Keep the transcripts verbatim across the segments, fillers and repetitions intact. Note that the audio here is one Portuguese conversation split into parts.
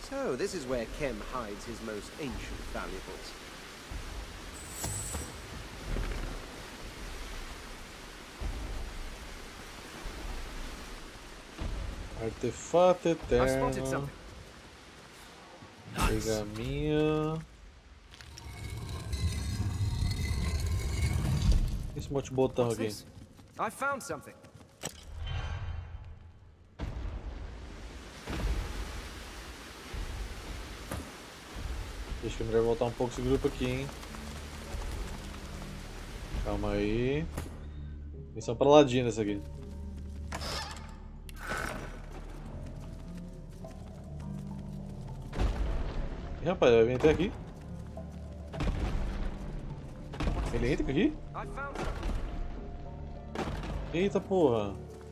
So, this is where Kem hides his most ancient valuables. Artefato I spotted eterno. something. Pergaminho. Esse monte de botão What's aqui. this? I found something. Deixa eu melhor voltar um pouco esse grupo aqui, hein. Calma aí. Missão pra Ladina essa aqui. Ih, rapaz, ele vai vir até aqui. Ele entra aqui? I found something. Eita porra.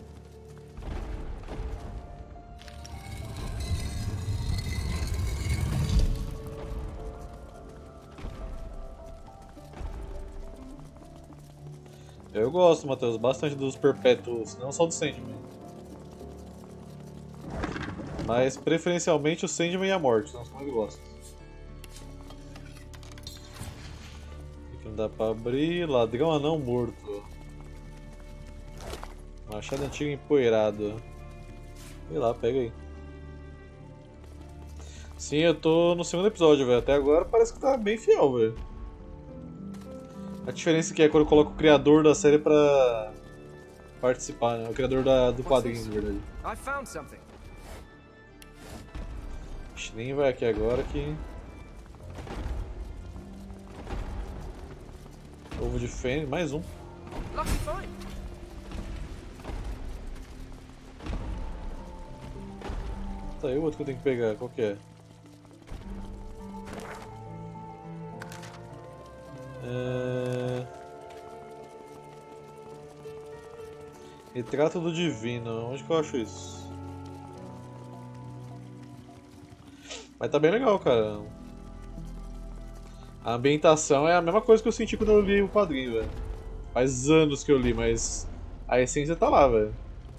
Eu gosto, Matheus, bastante dos perpétuos, não só do Sandman. Mas preferencialmente o Sandman e a morte, são os que eu mais gosto. Aqui não dá pra abrir. Ladrão anão morto. Machado antigo empoeirado. Sei lá, pega aí. Sim, eu tô no segundo episódio, velho. Até agora parece que tá bem fiel, velho. A diferença que é quando eu coloco o criador da série pra participar, né? O criador da, do quadrinho, na verdade. I found something. Ixi, nem vai aqui agora que... Ovo de fênix, mais um. Lucky find. Tá aí o outro que eu tenho que pegar, qual que é? É... Retrato do Divino, onde que eu acho isso? Mas tá bem legal, cara. A ambientação é a mesma coisa que eu senti quando eu li o quadrinho, velho. Faz anos que eu li, mas a essência tá lá, velho.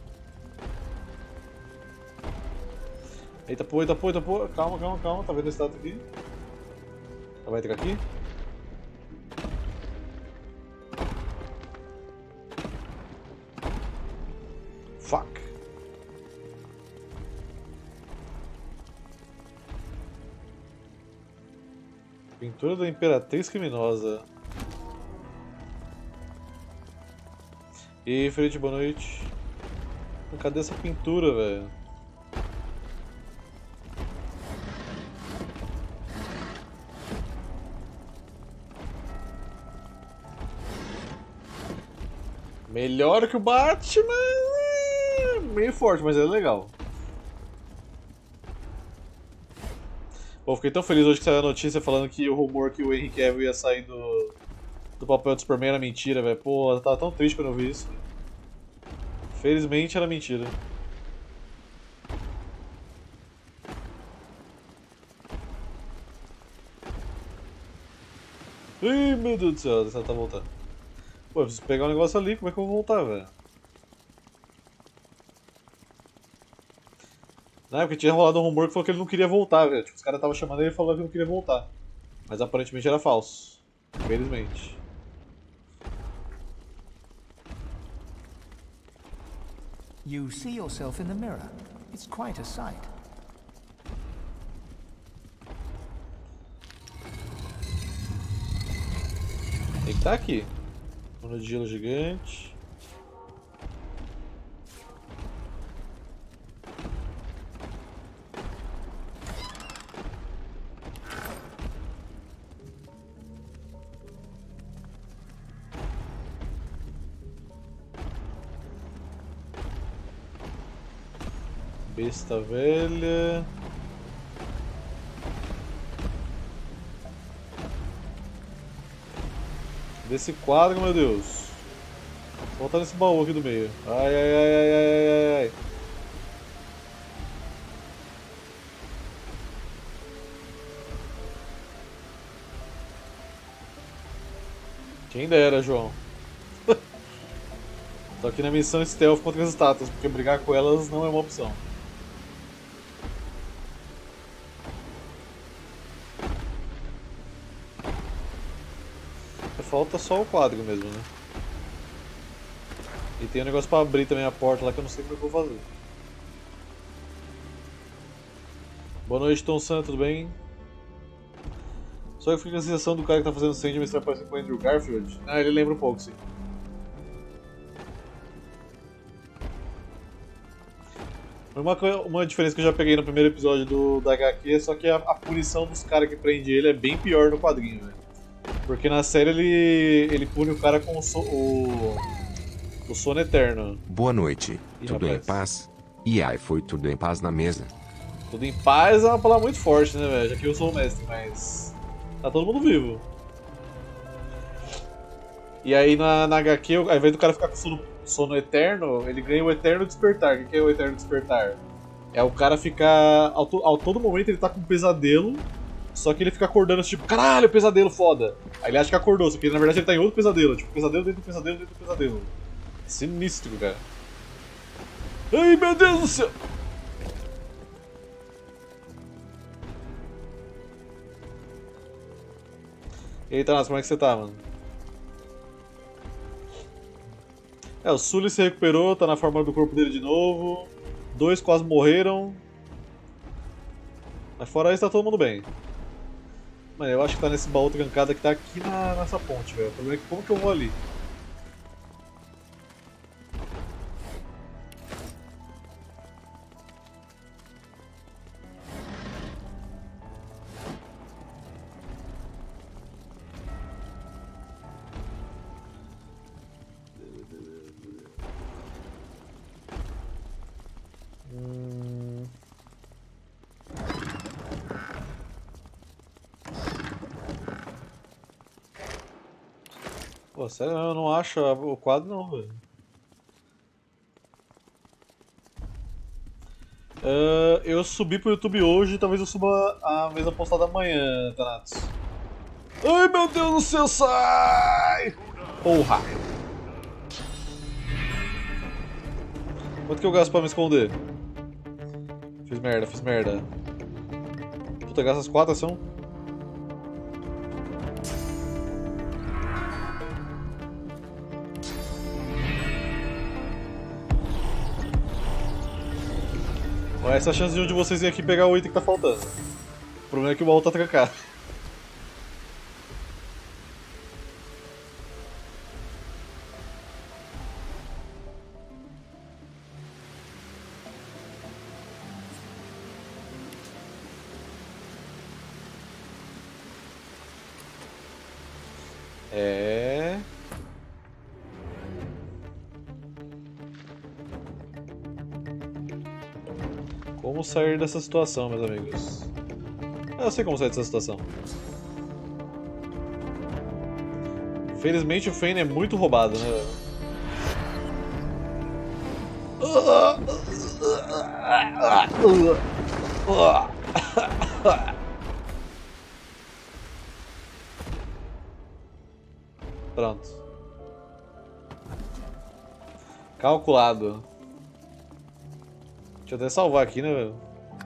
Eita pô, eita pô, eita pô. Calma, calma, calma. Tá vendo esse dado aqui? Ela vai entrar aqui? Fuck. Pintura da Imperatriz Criminosa. E aí, Felipe, boa noite. Cadê essa pintura, velho? Melhor que o Batman, é meio forte, mas é legal. Pô, fiquei tão feliz hoje que saiu a notícia falando que o rumor que o Henry Cavill ia sair do, do papel de Superman era mentira, velho. Pô, eu tava tão triste quando eu vi isso. Felizmente era mentira. Ih, meu Deus do céu, essa tá voltando. Pô, eu preciso pegar um negócio ali, como é que eu vou voltar, velho? Na época tinha rolado um rumor que falou que ele não queria voltar, velho. Tipo, os caras estavam chamando ele e falando que não queria voltar. Mas aparentemente era falso. Infelizmente. You see yourself in the mirror. It's quite a sight. Tem que estar aqui. Cona de gelo gigante. Besta velha. Desse quadro, meu Deus. Volta nesse baú aqui do meio. Ai, ai, ai, ai, ai, ai, ai. Quem dera, João. Tô aqui na missão stealth contra as estátuas, porque brigar com elas não é uma opção. falta só o quadro mesmo, né? E tem um negócio pra abrir também a porta lá que eu não sei como é que eu vou fazer. Boa noite, Tom San, tudo bem? Só eu fico com a sensação do cara que tá fazendo Sandman se aparecer com o Andrew Garfield. Ah, ele lembra um pouco, sim. Uma, uma diferença que eu já peguei no primeiro episódio do, da H Q é só que a, a punição dos caras que prende ele é bem pior no quadrinho, velho. Porque na série ele, ele pune o cara com o, so, o, o sono eterno. Boa noite, Ih, tudo rapaz. em paz? E aí, foi tudo em paz na mesa? Tudo em paz é uma palavra muito forte, né, velho? Já que eu sou o mestre, mas tá todo mundo vivo. E aí na, na H Q, ao invés do cara ficar com sono, sono eterno, ele ganha o eterno despertar. O que é o eterno despertar? É o cara ficar. Ao, to, ao todo momento ele tá com um pesadelo, só que ele fica acordando tipo, caralho, pesadelo foda. Aí ele acha que acordou, só que na verdade ele tá em outro pesadelo, tipo, pesadelo dentro do pesadelo dentro do pesadelo. Sinistro, cara. Ai meu Deus do céu! E aí, Thanatos, como é que você tá, mano? É, o Sully se recuperou, tá na forma do corpo dele de novo. Dois quase morreram. Mas fora isso, tá todo mundo bem. Mano, eu acho que tá nesse baú trancado que tá aqui na, nessa ponte, velho. O problema é que como que eu vou ali? Pô, sério, eu não acho o quadro não, velho. Uh, eu subi pro YouTube hoje, talvez eu suba a mesma postada amanhã, Thanatos. Ai meu Deus do céu, sai! Porra! Quanto que eu gasto pra me esconder? Fiz merda, fiz merda. Puta, gasta as quatro são? Essa é a chance de um de vocês vir aqui pegar o item que tá faltando. O problema é que o baú tá trancado. É... Como sair dessa situação, meus amigos? Ah, eu sei como sair dessa situação. Infelizmente o Fane é muito roubado, né? Pronto. Calculado. Deixa eu até salvar aqui, né, velho?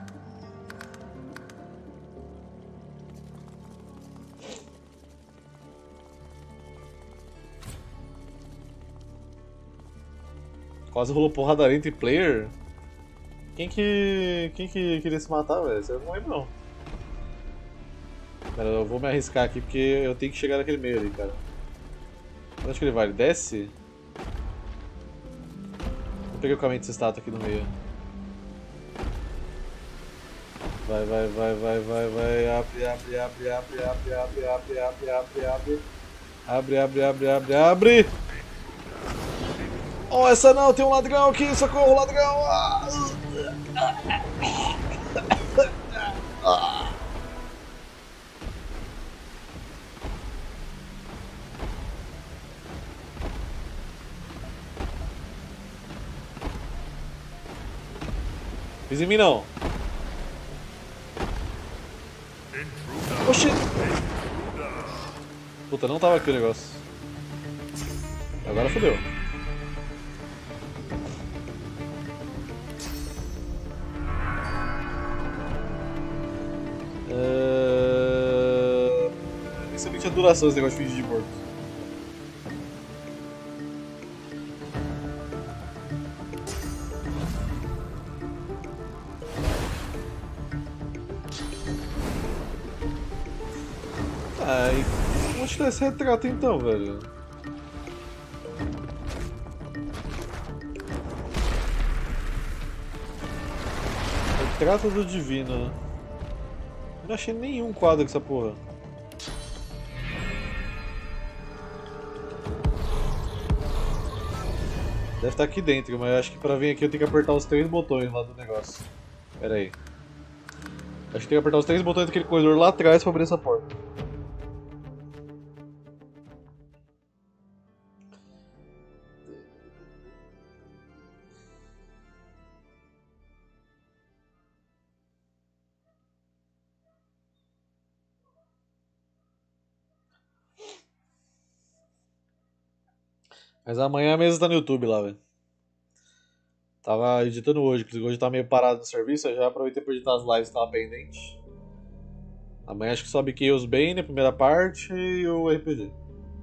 Quase rolou porradaria entre player. Quem que. Quem que queria se matar, velho? Eu não lembro não. Pera, eu vou me arriscar aqui porque eu tenho que chegar naquele meio ali, cara. Onde que ele vai? Ele desce? Vou pegar o caminho dessa estátua aqui no meio. Vai, vai, vai, vai, vai, vai, abre, abre, abre, abre, abre, abre, abre, abre, abre, abre, abre, abre, abre, abre, abre. Oh, essa não, tem um ladrão aqui, socorro, ladrão! Ah! Ah! Fiz em mim não. Oxi! Puta, não tava aqui o negócio. Agora fodeu. Uh... Nem sabia que tinha duração esse negócio de fingir de morto. Ah, e onde tá esse retrato então, velho? Retrato do Divino. Eu não achei nenhum quadro com essa porra. Deve estar aqui dentro, mas eu acho que pra vir aqui eu tenho que apertar os três botões lá do negócio. Pera aí. Acho que tem que apertar os três botões daquele corredor lá atrás pra abrir essa porta. Mas amanhã a mesa tá no YouTube lá, velho. Tava editando hoje, porque hoje tá meio parado no serviço, eu já aproveitei pra editar as lives que tava pendente. Amanhã acho que sobe Chaos Bane, a primeira parte, e o R P G.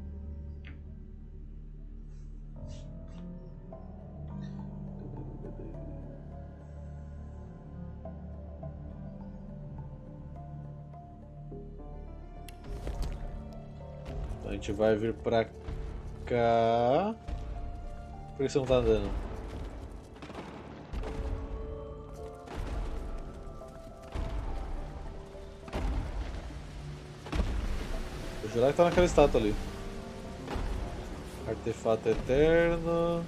Então a gente vai vir pra cá. Por que você não tá andando? Vou jurar que tá naquela estátua ali. Artefato Eterno.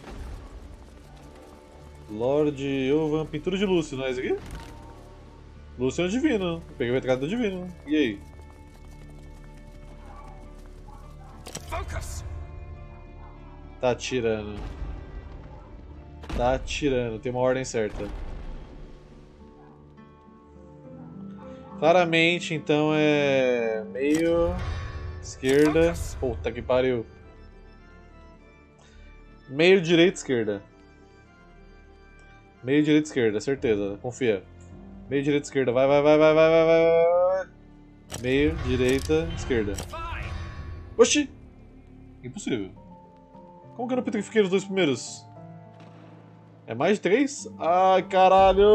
Lorde Yovan, pintura de Lúcio, não é isso aqui? Lúcio é o divino. Eu peguei o retrato do divino. E aí? Focus! Tá atirando. Tá atirando, tem uma ordem certa. Claramente, então é meio esquerda. Puta que pariu. Meio direita esquerda. Meio direita esquerda, certeza, confia. Meio direita esquerda, vai, vai, vai, vai, vai, vai, vai, vai. Meio direita esquerda. Oxi! Impossível. Como que eu não petrifiquei os dois primeiros? É mais de três? Ai, caralho!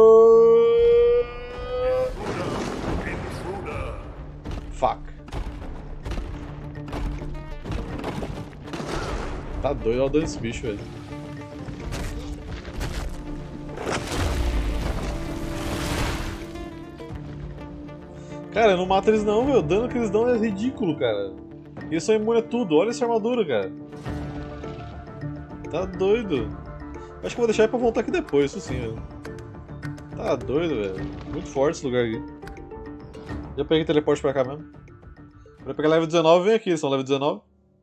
Fuck. Tá doido, olha o dano desse bicho, velho. Cara, eu não mato eles não, velho. O dano que eles dão é ridículo, cara. E eles são imunes a tudo. Olha essa armadura, cara. Tá doido. Acho que eu vou deixar pra voltar aqui depois, isso sim, velho. Tá doido, velho. Muito forte esse lugar aqui. Já peguei teleporte pra cá mesmo. Pra pegar level dezenove, vem aqui, eles são level dezenove.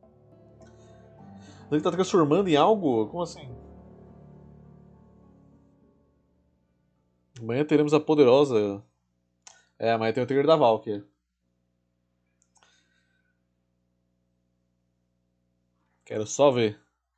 Ele tá transformando em algo? Como assim? Amanhã teremos a poderosa. É, amanhã tem o trigger da Valkyrie. Quero só ver.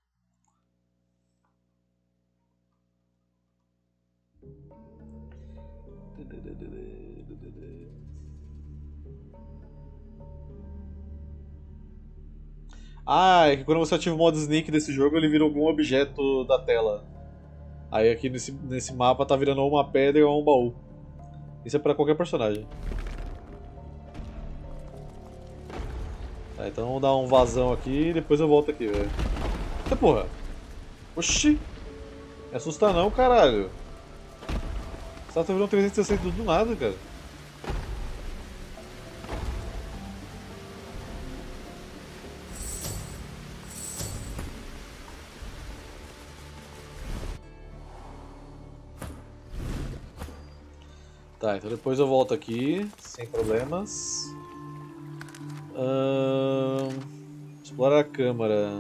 Ah, é que quando você ativa o modo sneak desse jogo, ele vira algum objeto da tela. Aí aqui nesse, nesse mapa tá virando ou uma pedra ou um baú. Isso é pra qualquer personagem. Tá, então vamos dar um vazão aqui e depois eu volto aqui, velho. Eita porra! Oxi! Me assusta não, caralho! Essa tá virando trezentos e sessenta do nada, cara. Tá, então depois eu volto aqui, sem problemas. Ahn... Explorar a câmara.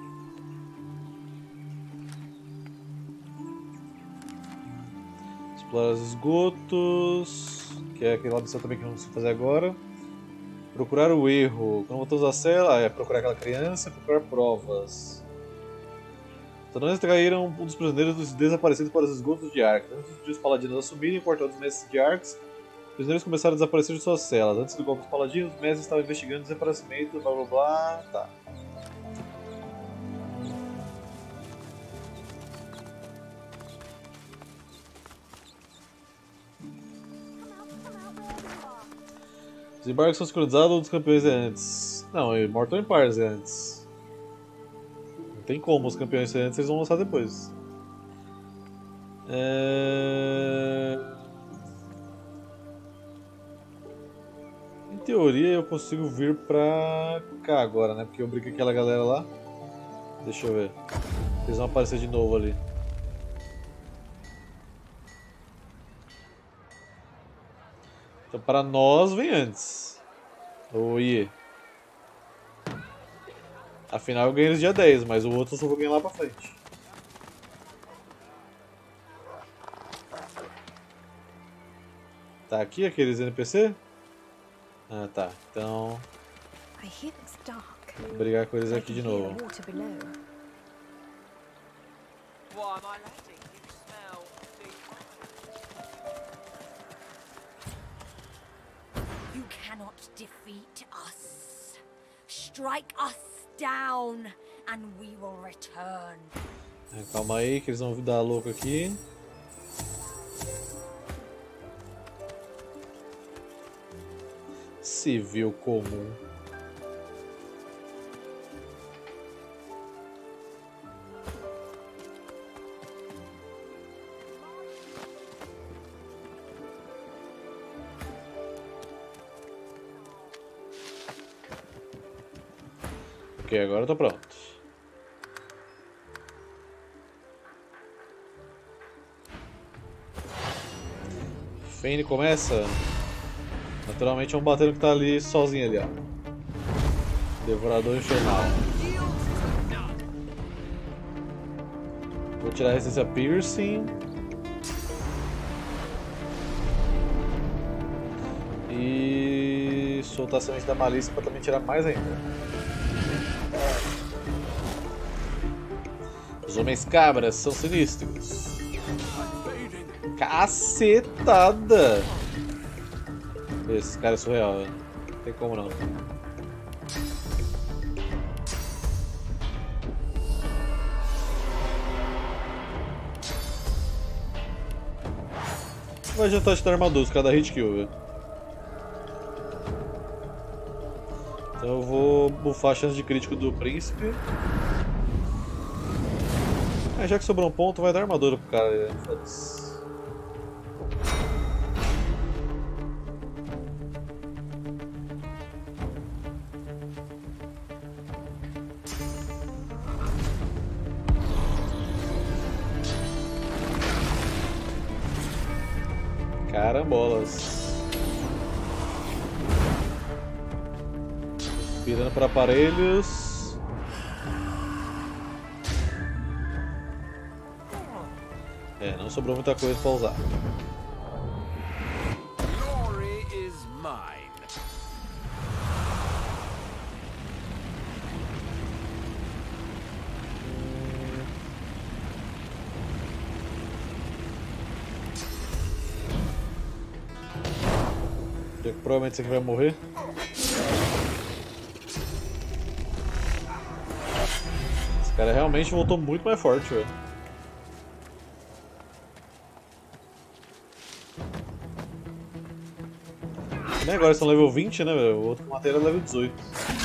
Explorar os esgotos, que é aquele lado do céu também que não consigo fazer agora. Procurar o erro. Quando voltamos à cela, é procurar aquela criança, procurar provas. Os anões traíram um dos prisioneiros desaparecidos para os esgotos de Arx. Antes de os paladinos assumirem o quartel dos mestres de Arx, os prisioneiros começaram a desaparecer de suas celas. Antes do golpe dos paladinos, os mestres estavam investigando o desaparecimento, blá blá blá. Tá. Desembarque são sincronizados ou dos campeões é antes? Não, Immortal Empires é antes. Não tem como os campeões ser antes, eles vão lançar depois. É... Em teoria eu consigo vir pra cá agora, né? Porque eu brinquei com aquela galera lá. Deixa eu ver. Eles vão aparecer de novo ali. Então para nós vem antes. O I E. Afinal eu ganhei eles dia dez, mas o outro eu só vou ganhar lá pra frente. Tá aqui aqueles N P C? Ah tá, então I hear it's dark. vou brigar com eles I aqui can de hear novo. the water below. Why, my laddie, you smell the You cannot defeat us. Strike us down, and we will return. É, calma aí que eles vão dar louco aqui. Civil comum. Ok, agora eu tô pronto. Fane começa. Naturalmente vamos bater no que tá ali sozinho ali, ó. Devorador infernal. Vou tirar a resistência piercing. E soltar a semente da malícia pra também tirar mais ainda. Os homens cabras são sinistros. Cacetada! Esse cara é surreal, velho. Não tem como não. Não vai adiantar te dar armadura, cada hit kill, velho. Então eu vou buffar a chance de crítico do príncipe. Ah, já que sobrou um ponto, vai dar armadura pro cara, foda-se. Carambolas. Virando para aparelhos. É, não sobrou muita coisa para usar. Glory is mine. Já que provavelmente esse aqui vai morrer. Esse cara realmente voltou muito mais forte, velho. Também agora estão level vinte, né, velho? O outro que eu matei era level dezoito.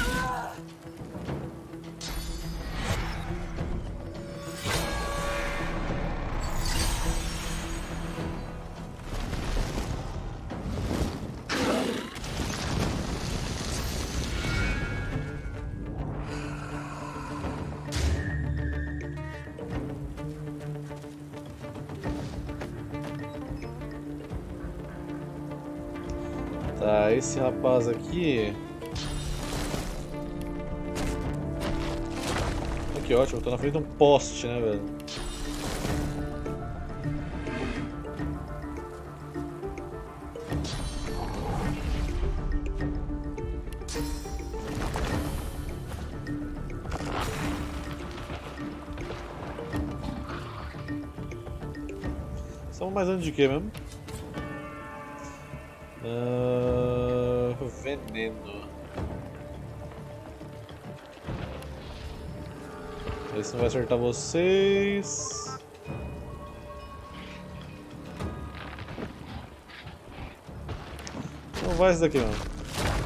Tá, esse rapaz aqui... Oh, que ótimo, eu tô na frente de um poste, né, velho? Estamos mais antes de quê mesmo? Uh, veneno. Esse não vai acertar vocês. Não vai esse daqui não.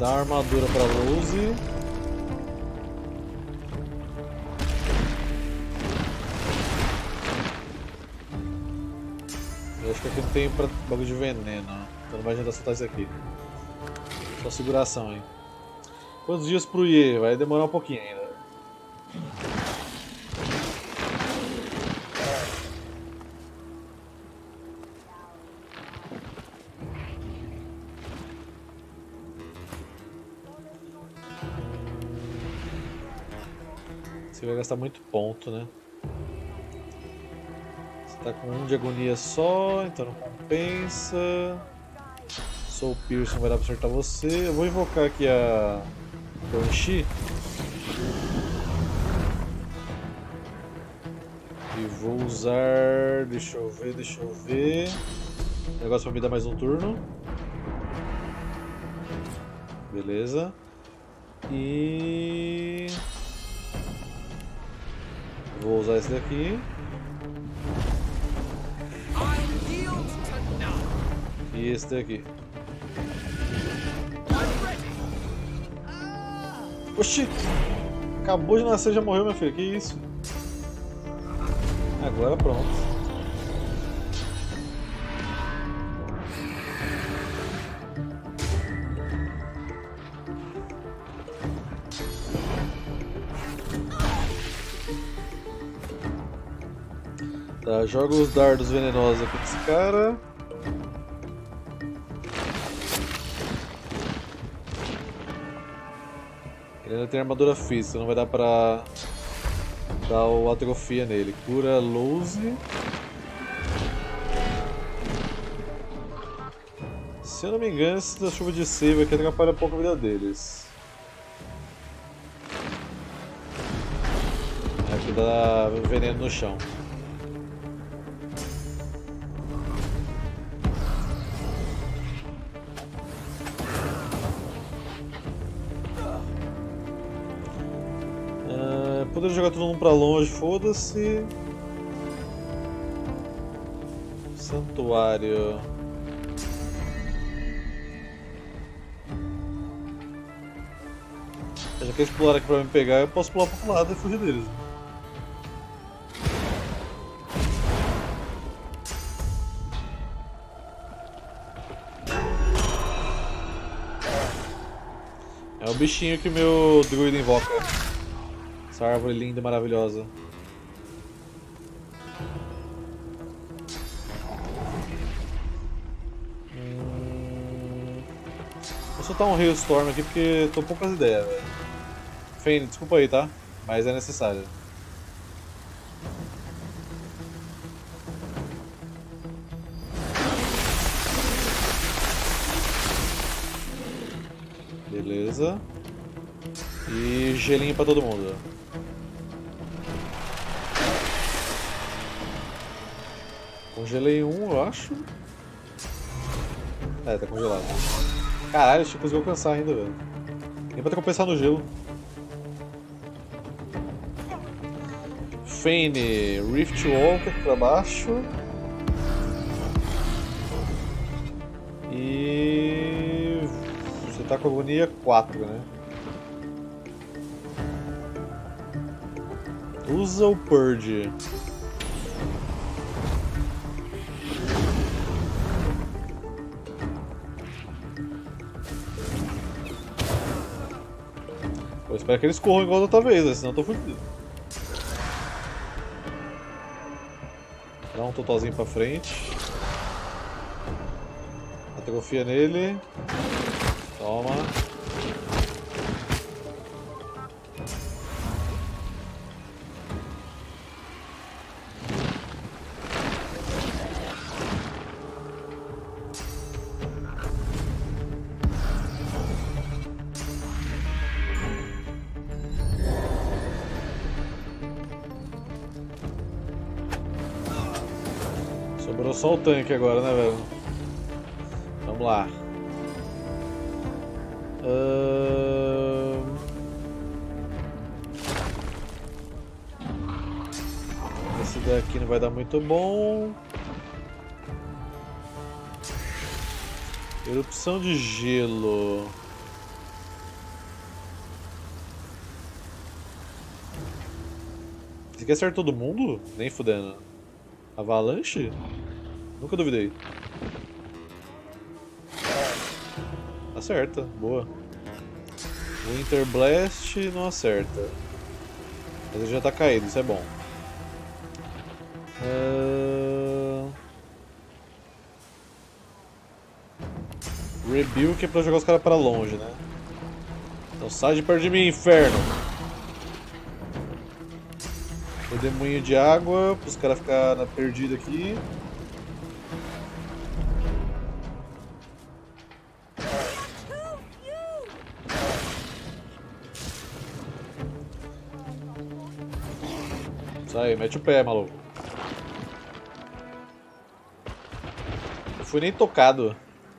Dá armadura pra Lose. Eu acho que aqui não tem pra bagulho de veneno, então não vai adiantar soltar isso aqui. Só seguração, hein. Quantos dias pro Ye? Vai demorar um pouquinho ainda. Você vai gastar muito ponto, né? Você tá com um de agonia só, então não compensa. Soul Pierce não vai dar pra acertar você. Eu vou invocar aqui a Banshee. E vou usar... Deixa eu ver, deixa eu ver... Negócio pra me dar mais um turno. Beleza. E... Vou usar esse daqui. E esse daqui. Oxi! Acabou de nascer e já morreu, meu filho. Que isso? Agora pronto. Tá, joga os dardos venenosos aqui nesse cara. Ele ainda tem armadura física, não vai dar pra dar o atrofia nele. Cura Lose. Se eu não me engano, essa chuva de save aqui atrapalha um pouco a vida deles. É que dá veneno no chão. Poderia jogar todo mundo pra longe, foda-se. Santuário. Já que eles pularam aqui pra me pegar, eu posso pular pro outro lado e fugir deles. É o bichinho que meu druida invoca. Essa árvore linda e maravilhosa. Hum... Vou soltar um Hailstorm aqui porque tô com poucas ideias, velho. Fane, desculpa aí, tá? Mas é necessário. Beleza. E gelinho pra todo mundo. Congelei um, eu acho. É, tá congelado. Caralho, acho que conseguiu alcançar ainda, velho. Nem pra ter compensar no gelo. Fane, Rift Walker aqui pra baixo. E... Você tá com agonia quatro, né? Usa o Purge. Eu espero que eles corram igual da outra vez, né? Senão eu tô fudido. Dá um totalzinho pra frente. Atrofia nele. Toma. Sobrou só o tanque agora, né, velho? Vamos lá. Uh... Esse daqui não vai dar muito bom. Erupção de gelo. Esse aqui acerta todo mundo? Nem fudendo. Avalanche? Nunca duvidei. Acerta, boa. Winter Blast não acerta. Mas ele já tá caído, isso é bom. Uh... Rebuke é pra jogar os caras pra longe, né? Então sai de perto de mim, inferno! Redemoinho de água, para os caras ficarem perdidos aqui. Sai, mete o pé, maluco. Não fui nem tocado.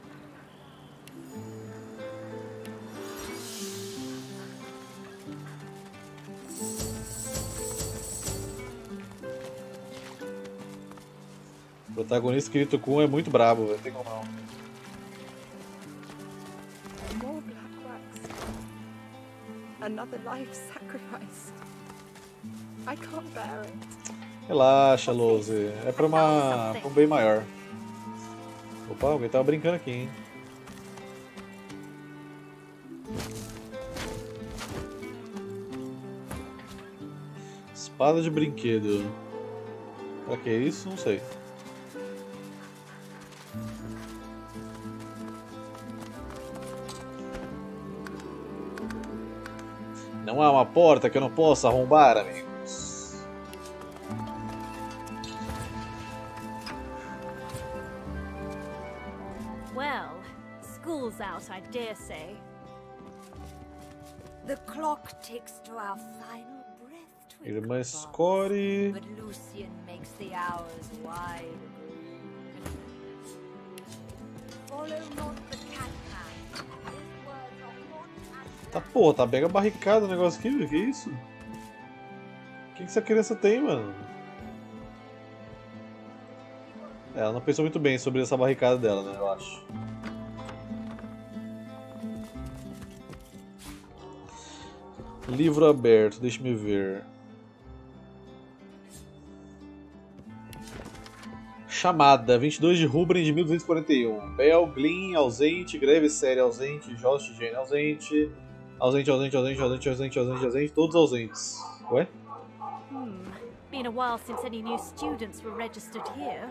O protagonista Kirito Kun é muito brabo, velho. Tem como não. More black wax. Another life sacrificed. I can't bear it. Relaxa, Lose. É pra, uma, pra um bem maior. Opa, alguém tava brincando aqui, hein? Espada de brinquedo. Pra que isso? Não sei. Não há uma porta que eu não possa arrombar, amigos. Well, school's out, I dare say. The clock ticks to our final breath, Irmã Twinklebugs. Score. But Lucian makes the hours wide agree. Follow not the cat hand. His words are not as Tá porra, tá mega barricada o negócio aqui, velho. Que isso? O que, que essa criança tem, mano? É, ela não pensou muito bem sobre essa barricada dela, né? Eu acho. Livro aberto, deixa-me ver. Chamada, vinte e dois de Rubren de mil duzentos e quarenta e um. Bel, Glyn, ausente. Greve, Série, ausente. Jost, Jane, ausente. Ausente, ausente, ausente, ausente, ausente, ausente, ausente. Todos ausentes. Ué? Hmm. Been a while since any new students were registered here.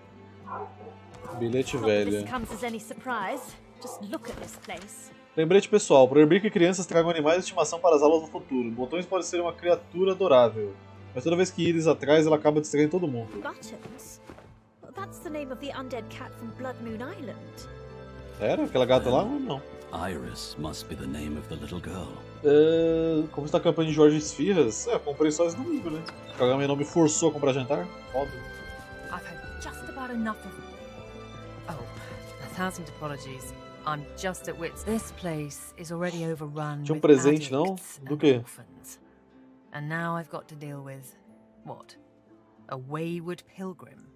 Bilhete Not that velho. this comes as any surprise. Just look at this place. Lembrete pessoal, proibir que crianças tragam animais de estimação para as aulas no futuro. Botões pode ser uma criatura adorável, mas toda vez que Iris atrás, ela acaba distraindo todo mundo. Buttons? Well, that's the name of the undead cat from Blood Moon Island. Era aquela gata lá ou não? Iris must be the name of the little girl. É, como está a campanha de Jorge Esfirras? É, eu comprei só esse domingo, né? O Kagami não me forçou a comprar jantar. Foda. I've had just about enough of... Oh, a thousand apologies. I'm just at wits. This place is already overrun Tinha um with presente, não? addicts Do and quê? orphans. And now I've got to deal with... what? A wayward pilgrim.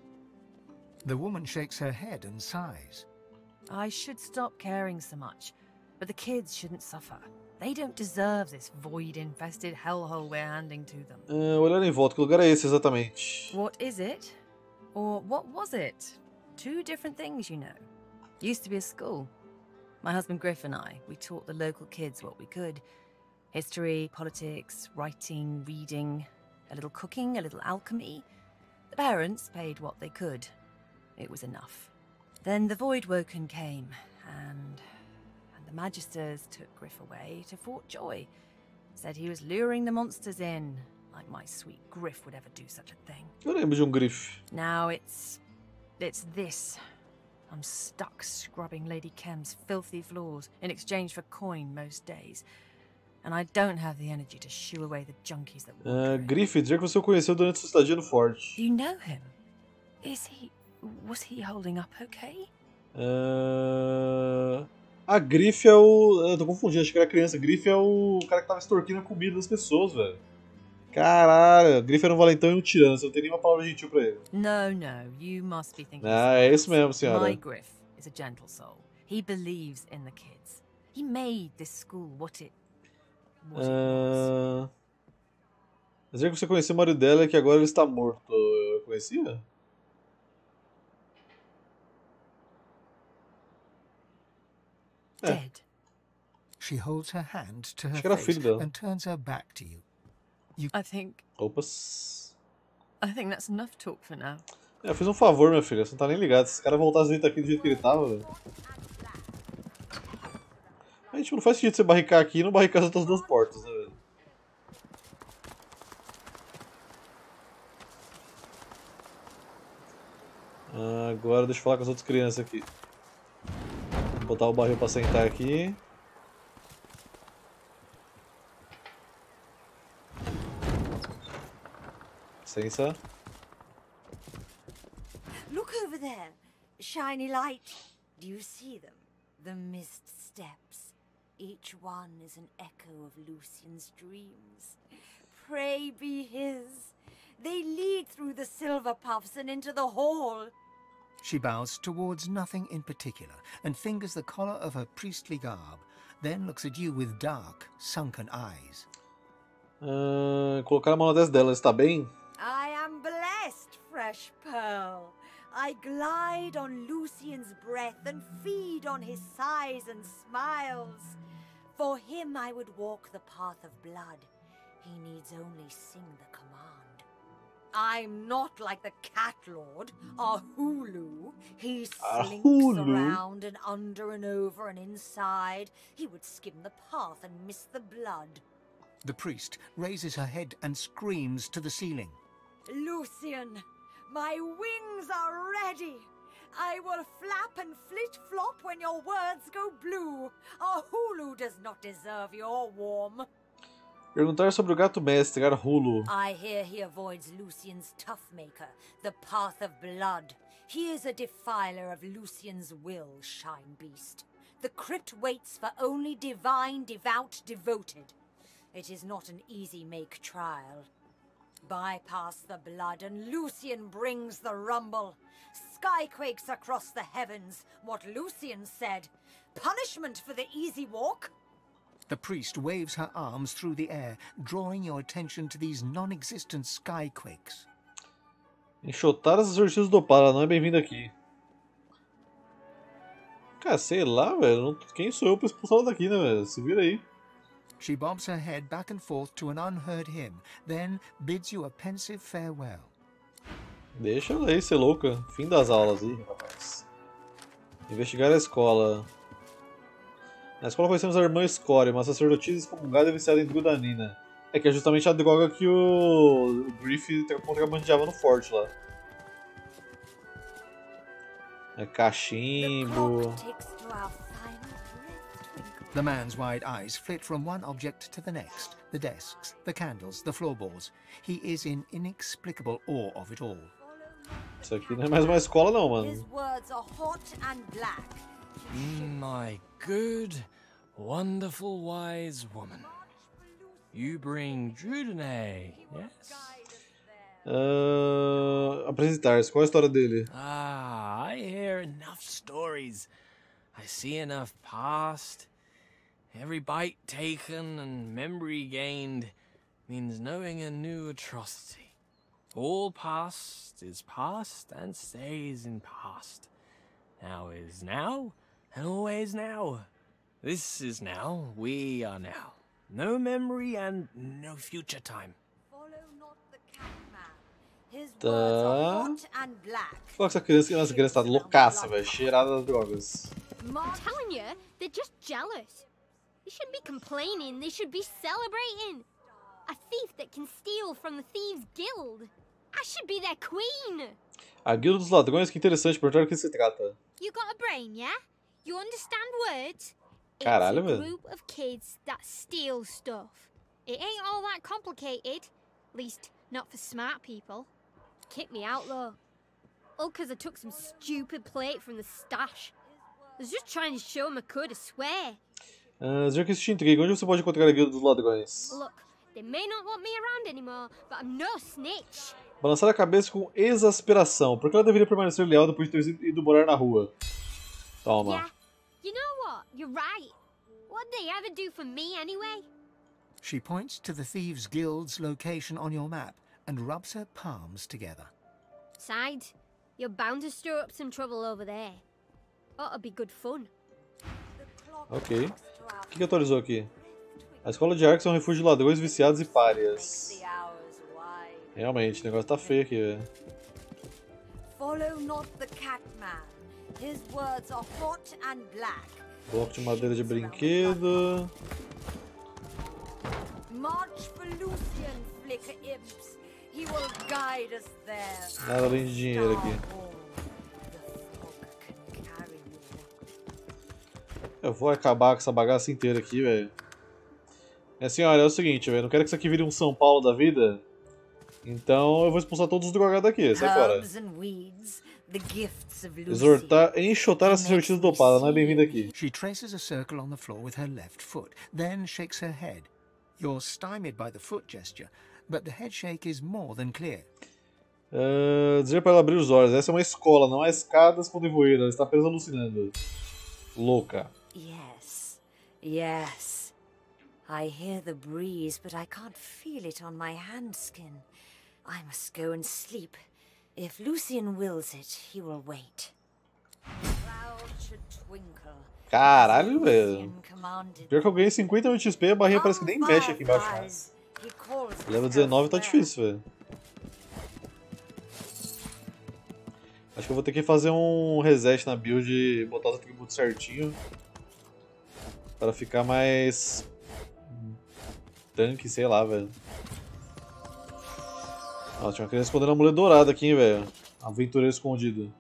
The woman shakes her head and sighs. I should stop caring so much, but the kids shouldn't suffer. They don't deserve this void-infested hellhole we're handing to them. É, olhando em volta, que lugar é esse exatamente? What is it? Or what was it? Two different things, you know. Used to be a school. My husband Griff and I, we taught the local kids what we could. History, politics, writing, reading, a little cooking, a little alchemy. The parents paid what they could. It was enough. Then the Voidwoken came, and... and the Magisters took Griff away to Fort Joy. Said he was luring the monsters in, like my sweet Griff would ever do such a thing. Eu lembro de um grife. Now it's... it's this. I'm stuck scrubbing Lady Kem's filthy floors in exchange for coin most days. And I don't have the energy to shoo away the junkies that wander Uh, in. Griff, dizer que você o conheceu durante sua estadia no forte. You know him? Is he... was he holding up okay? Uh... A Griff é o... Eu tô confundindo, acho que era criança. Griff é o cara que tava extorquindo a comida das pessoas, velho. Caralho, Griff era um valentão e um tirano, você não tem nenhuma palavra gentil pra ele. No, no, you must be thinking Ah, something é isso else. mesmo, senhora. My Griff is a gentle soul. He believes in the kids. He made this school what it... what it was. Uh... Dizer que você conhecia o marido dela e que agora ele está morto. Eu conhecia? É. Dead. She holds her hand to her Acho que era face filho dela. and turns her back to you. You I think Opas. I think that's enough talk for now. É, eu fiz um favor, minha filha. Você não tá nem ligado. Se esse cara voltasse dentro aqui do jeito que ele tava, velho. A gente não faz sentido você barricar aqui e não barricar as outras duas portas, né, velho? Agora deixa eu falar com as outras crianças aqui. Vou botar o barril pra sentar aqui. Licença. Look over there. Shiny light. Do you see them? The mist steps. Each one is an echo of Lucian's dreams. Pray be his. They lead through the silver puffs and into the hall. She bows towards nothing in particular and fingers the collar of her priestly garb, then looks at you with dark, sunken eyes. Uh, colocar a mão na testa dela, está bem? I am blessed, fresh pearl. I glide on Lucian's breath and feed on his sighs and smiles. For him I would walk the path of blood. He needs only sing the command. I'm not like the cat lord, Ahulu. He slinks Ahulu? around and under and over and inside. He would skim the path and miss the blood. The priest raises her head and screams to the ceiling. Lucian, my wings are ready. I will flap and flit-flop when your words go blue. Ahulu does not deserve your warm. Perguntar sobre o gato mestre, Arhulo. I hear he avoids Lucian's Toughmaker, the path of blood. He is a defiler of Lucian's will, Shine Beast. The crypt waits for only divine, devout, devoted. It is not an easy make trial. Bypass the blood and Lucian brings the rumble. Skyquakes across the heavens, what Lucian said. Punishment for the easy walk? The priest waves her arms through the air, drawing your attention to these non-existent skyquakes. Enxotar as exorcistas do Opala, não é bem-vindo aqui. Cara, sei lá, velho. não- Quem sou eu pra expulsar ela daqui, né, velho? Se vira aí. She bobs her head back and forth to an unheard hymn, then bids you a pensive farewell. Deixa ela aí ser louca. Fim das aulas aí, rapaz. Investigar a escola. Na escola conhecemos a irmã Score, uma sacerdotisa excomungada e viciada em Drudanina. É que é justamente a droga que o, o Griff contrabandeava no forte lá. É cachimbo. The clock ticks to our final breath, Twinkle. The man's wide eyes flit from one object to the next. The desks, the candles, the floorboards. He is in inexplicable awe of it all. Isso aqui não é mais uma escola não, His mano. words are hot and black. My good, wonderful, wise woman. You bring Drudene, yes? Uh, apresentar-se, qual é a história dele? Ah, I hear enough stories. I see enough past. Every bite taken and memory gained means knowing a new atrocity. All past is past and stays in past. Now is now, and always now. This is now, we are now. No memory and no future time. Follow not the catman. His Tá. words are hot and black. Fala com essa criança, essa criança tá loucaça, velho. Cheirada das drogas. I'm telling you, they're just jealous. They shouldn't be complaining, they should be celebrating. A thief that can steal from the Thieves Guild. I should be their queen. A Guilda dos Ladrões, que interessante, perguntar do que se trata. You got a brain, yeah? You understand words? Caralho, it's a velho. group of kids that steal stuff. It ain't all that complicated. At least, not for smart people. Kick me out, though. All because I took some stupid plate from the stash. I was just trying to show him I could, I swear. Uh, dizer que isso te intriga, onde você pode encontrar a Guilda dos Ladrões? Look, they may not want me around anymore, but I'm no snitch. Balançar a cabeça com exasperação. Por que ela deveria permanecer leal depois de ter ido morar na rua? Toma. Yeah, you know what? You're right. What'd they ever do for me anyway? She points to the Thieves Guild's location on your map and rubs her palms together. Side, you're bound to stir up some trouble over there. Ought to be good fun. Ok. O que, que atualizou aqui? A escola de arco é um refúgio de ladrões, viciados e párias. Realmente, o negócio tá feio aqui, velho. Follow not the Catman. His words are hot and black. Bloco de madeira de brinquedo. March for Lucian, Flicker Imps. He will guide us there. Nada além de dinheiro aqui. Eu vou acabar com essa bagaça inteira aqui, velho. É assim, olha, é o seguinte, velho. Não quero que isso aqui vire um São Paulo da vida. Então eu vou expulsar todos os drogados daqui, sai fora. Exortar, enxotar essa sortida dopada, não é bem-vindo aqui. She traces a circle on the floor with her left foot, then shakes her head. You're stymied by the foot gesture, but the head shake is more than clear. Uh, dizer para ela abrir os olhos. Essa é uma escola, não há escadas com nevoeiro. Ela está apenas alucinando. Louca. Yes, yes. I hear the breeze, but I can't feel it on my hand skin. I must go and sleep. If Lucian wills it, he will wait. Caralho, velho. Pior que eu ganhei cinquenta mil X P e a barrinha parece que nem mexe aqui embaixo. Né? Level dezenove tá difícil, velho. Acho que eu vou ter que fazer um reset na build e botar os atributos certinho. Para ficar mais... tanque, sei lá, velho. Nossa, tinha uma criança escondendo a mulher dourada aqui, hein, velho. Aventureiro escondido.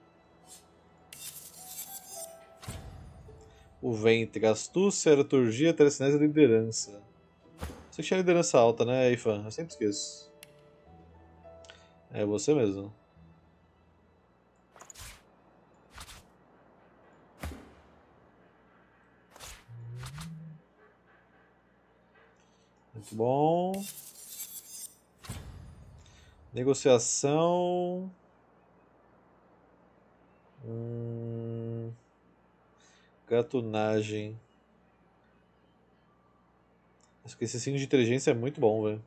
O ventre, astúcia, eraturgia, telecinese e liderança. Você tinha liderança alta, né, Ifan? Eu sempre esqueço. É você mesmo. Muito bom. Negociação. Hum... Gatunagem. Acho que esse signo de inteligência é muito bom, velho.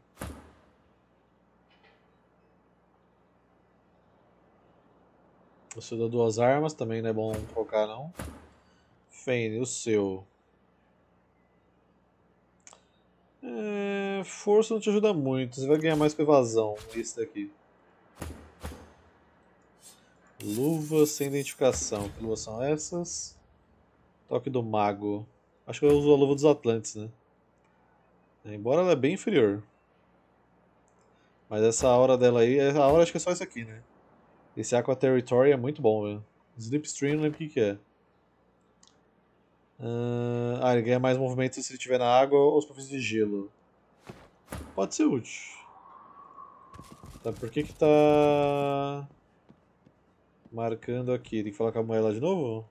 Você dá duas armas, também não é bom trocar, não. Fane, o seu. É, força não te ajuda muito, você vai ganhar mais com evasão. Esse daqui. Luvas sem identificação. Que luvas são essas? Toque do mago. Acho que eu uso a luva dos Atlantes, né? Embora ela é bem inferior. Mas essa aura dela aí, a aura acho que é só isso aqui, né? Esse Aqua Territory é muito bom, velho. Slipstream não lembro o que, que é. Uh, ah, ele ganha mais movimento se ele estiver na água ou os superfícies de gelo. Pode ser útil. Tá, por que que tá... marcando aqui? Tem que falar com a mulher lá de novo?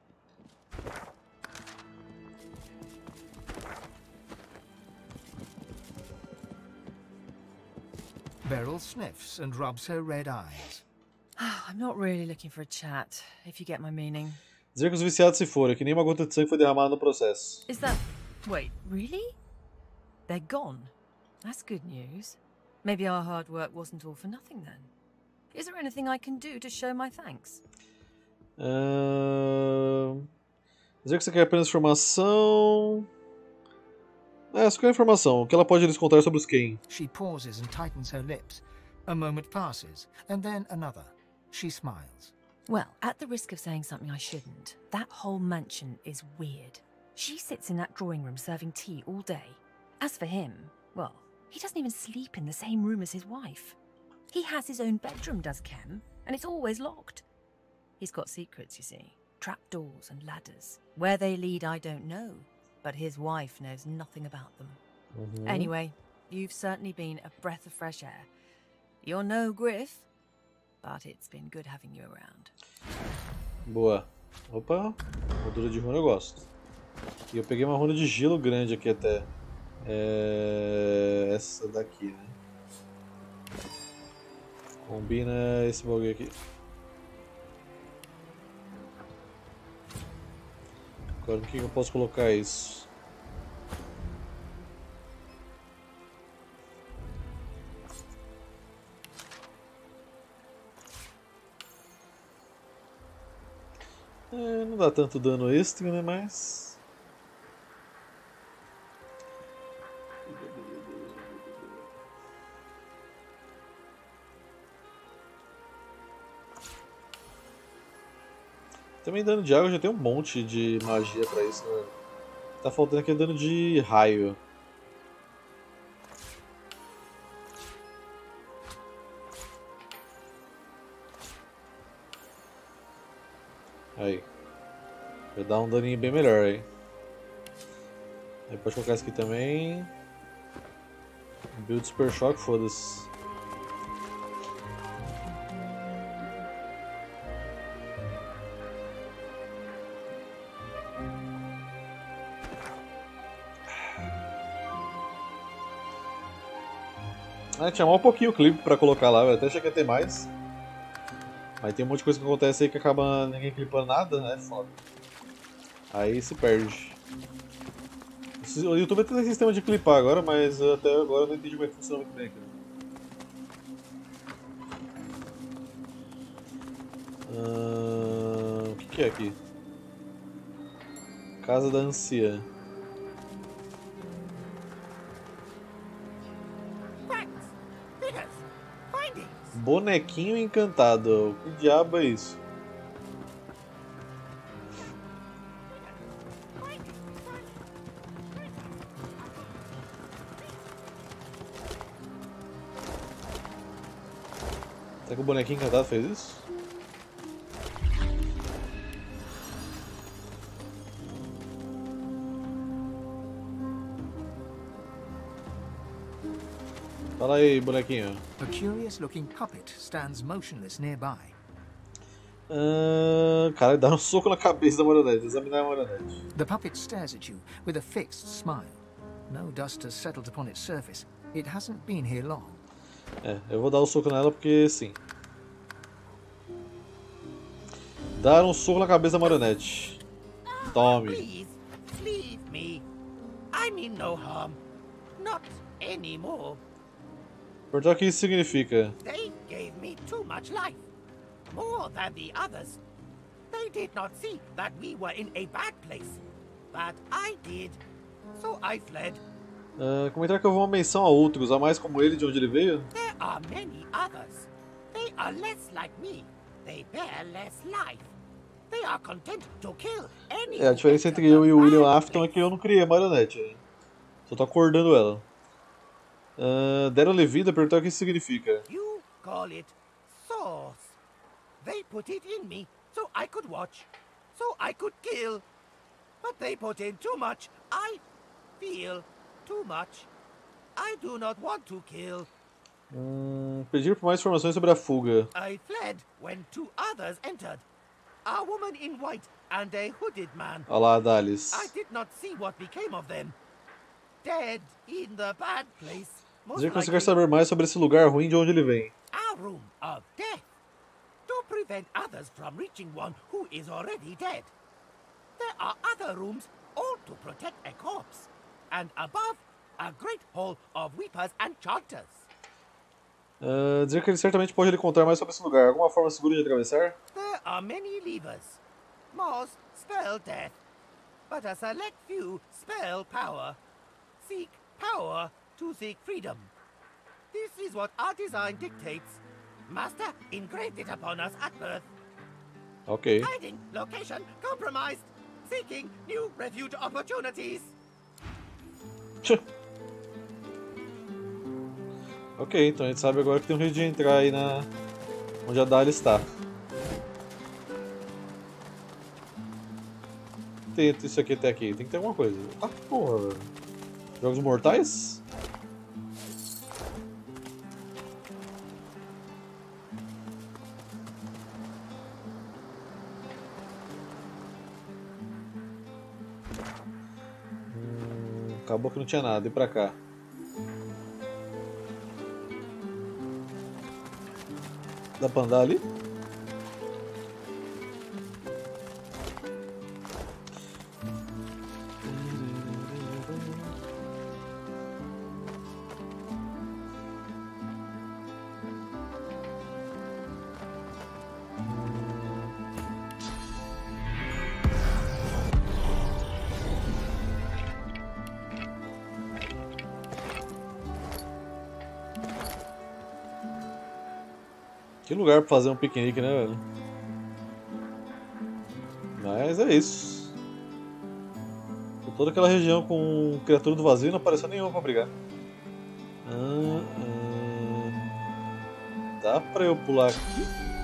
Beryl sniffs and rubs her red eyes. I'm not really looking for a chat, if you get my meaning. Dizer que os viciados se foram, que nem uma gota de sangue foi derramada no processo. Is that... Wait, really? They're gone? That's good news. Maybe our hard work wasn't all for nothing then. Is there anything I can do to show my thanks? Uh... Dizer que você quer apenas informação... É, só quer informação. O que ela pode lhes contar sobre os Kain? She pauses and tightens her lips. A moment passes, and then another. She smiles. Well, at the risk of saying something I shouldn't, that whole mansion is weird. She sits in that drawing room serving tea all day. As for him, well, he doesn't even sleep in the same room as his wife. He has his own bedroom, does Kem, and it's always locked. He's got secrets, you see. Trapdoors and ladders. Where they lead, I don't know, but his wife knows nothing about them. Mm-hmm. Anyway, you've certainly been a breath of fresh air. You're no Griff, but it's been good having you around. Boa. Opa, moldura de runa eu gosto. E eu peguei uma runa de gelo grande aqui até. É... essa daqui, né? Combina esse bagulho aqui. Agora, no que eu posso colocar isso? É, não dá tanto dano extra, né? Mas. Também dano de água já tem um monte de magia pra isso, né? Tá faltando aqui dano de raio. Aí. Vai dar um daninho bem melhor aí. Aí pode colocar isso aqui também. Build Super Shock, foda-se. Ah, tinha mal um pouquinho o clipe pra colocar lá, eu até achei que ia ter mais. Mas tem um monte de coisa que acontece aí que acaba ninguém clipando nada, né? Foda. Aí se perde. O YouTube tem sistema de clipar agora, mas até agora eu não entendi como é que funciona muito bem, cara. Uh, o que, que é aqui? Casa da Anciã. Bonequinho encantado. Que diabo é isso? Será que o bonequinho encantado fez isso? Fala aí, bonequinho. A curious-looking puppet stands motionless nearby. Uh, cara, dá um soco na cabeça da marionete. Examinar a marionete. The puppet stares at you with a fixed smile. No dust has settled upon its surface. It hasn't been here long. É, eu vou dar um soco nela porque sim. Dar um soco na cabeça da marionete. Tome. Please, leave me. I mean no harm. Not anymore. Perguntar o que isso significa. They gave me too much life. More than the others. They did not see that we were in a bad place. But I did. So I fled. Uh, comentar que houve uma menção a outros, a mais como ele de onde ele veio. There are many others. They are less like me. They bear less life. They are content to kill any. É, a diferença entre eu e o William Afton é que eu não criei a marionete. Só tô acordando ela. Uh, Deram-lhe vida, perguntar o que isso significa. You call it source. They put it in me so I could watch, so I could kill. But they put in too much. I feel too much. I do not want to kill. Hum, pedir por mais informações sobre a fuga. I fled when two others entered. A woman in white and a hooded man. Olá, Dalis. I did not see what became of them. Dead in the bad place. Dizer que você quer saber mais sobre esse lugar ruim de onde ele vem. Our room of death. To prevent others from reaching one who is already dead. There are other rooms, all to protect a corpse. And above, a great hall of weepers and chanters. Uh, dizer que ele certamente pode lhe contar mais sobre esse lugar. Alguma forma segura de atravessar? There are many levers. Most spell death. But a select few spell power. Seek power to seek freedom. This is what our design dictates. Master engraved it upon us at birth. Ok. Hiding, location, compromised. Seeking new refuge opportunities. Ok, então a gente sabe agora que tem um jeito de entrar aí na... onde a Dalis está. Tem isso aqui até aqui, tem que ter alguma coisa. Ah, porra. Jogos mortais? Hum, acabou que não tinha nada, e pra cá? Dá pra andar ali? Que lugar pra fazer um piquenique, né, velho? Mas é isso. Por toda aquela região com criatura do vazio não apareceu nenhuma pra brigar. Ah, ah. Dá pra eu pular aqui?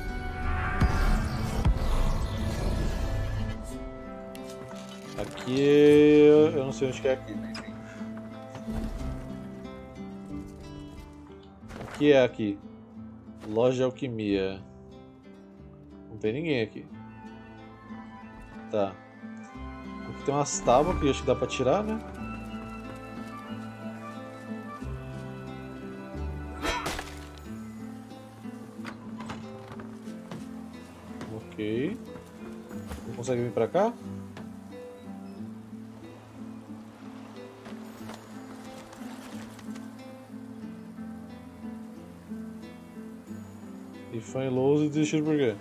Aqui eu não sei onde que é aqui. O que é aqui? Loja de alquimia. Não tem ninguém aqui. Tá. Aqui tem umas tábuas que acho que dá pra tirar, né? Ok. Não consegue vir pra cá? E foi em Lowe's e desistiu por quê?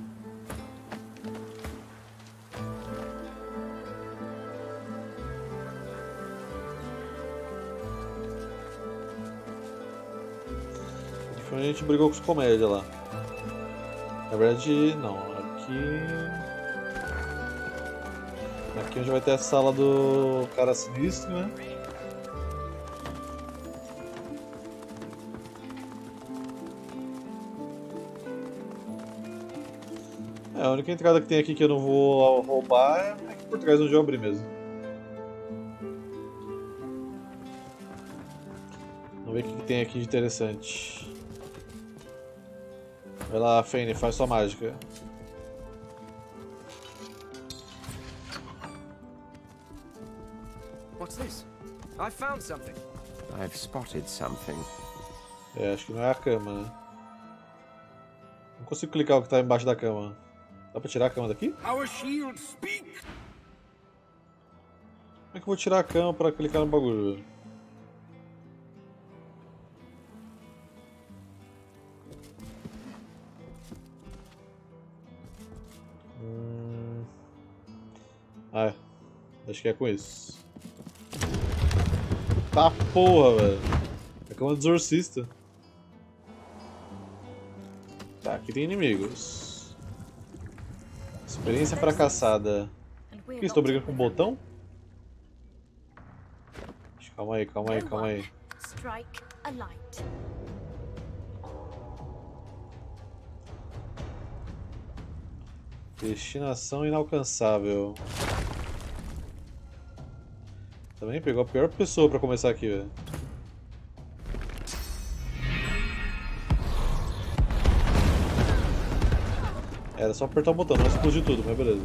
E foi a gente brigou com os comédia lá. Na verdade, não. Aqui. Aqui onde vai ter a sala do cara sinistro, né? É, a única entrada que tem aqui que eu não vou roubar é aqui por trás onde eu abri mesmo. Vamos ver o que tem aqui de interessante. Vai lá, Fane, faz sua mágica. What's this? I found something. I've spotted something. É, acho que não é a cama, né? Não consigo clicar o que está embaixo da cama. Dá pra tirar a cama daqui? Our shield speak. Como é que eu vou tirar a cama pra clicar no bagulho, velho? Hum... Ah, é. Acho que é com isso. Tá porra, velho. É cama do exorcista. Tá, aqui tem inimigos. Experiência fracassada. Por que estou brigando com o botão? Calma aí, calma aí, calma aí. Strike a light. Destinação inalcançável. Também pegou a pior pessoa pra começar aqui, velho. Era só apertar o botão, não explodir tudo, mas beleza.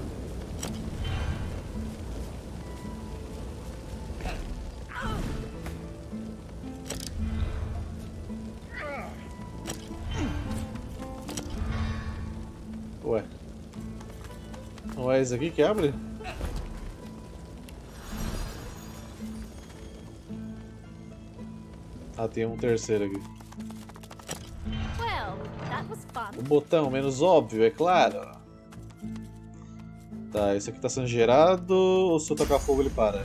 Ué. Não é esse aqui que abre? Ah, tem um terceiro aqui. Well, that was fun. O botão menos óbvio, é claro. Tá, esse aqui tá sendo gerado, ou se eu tocar fogo ele para?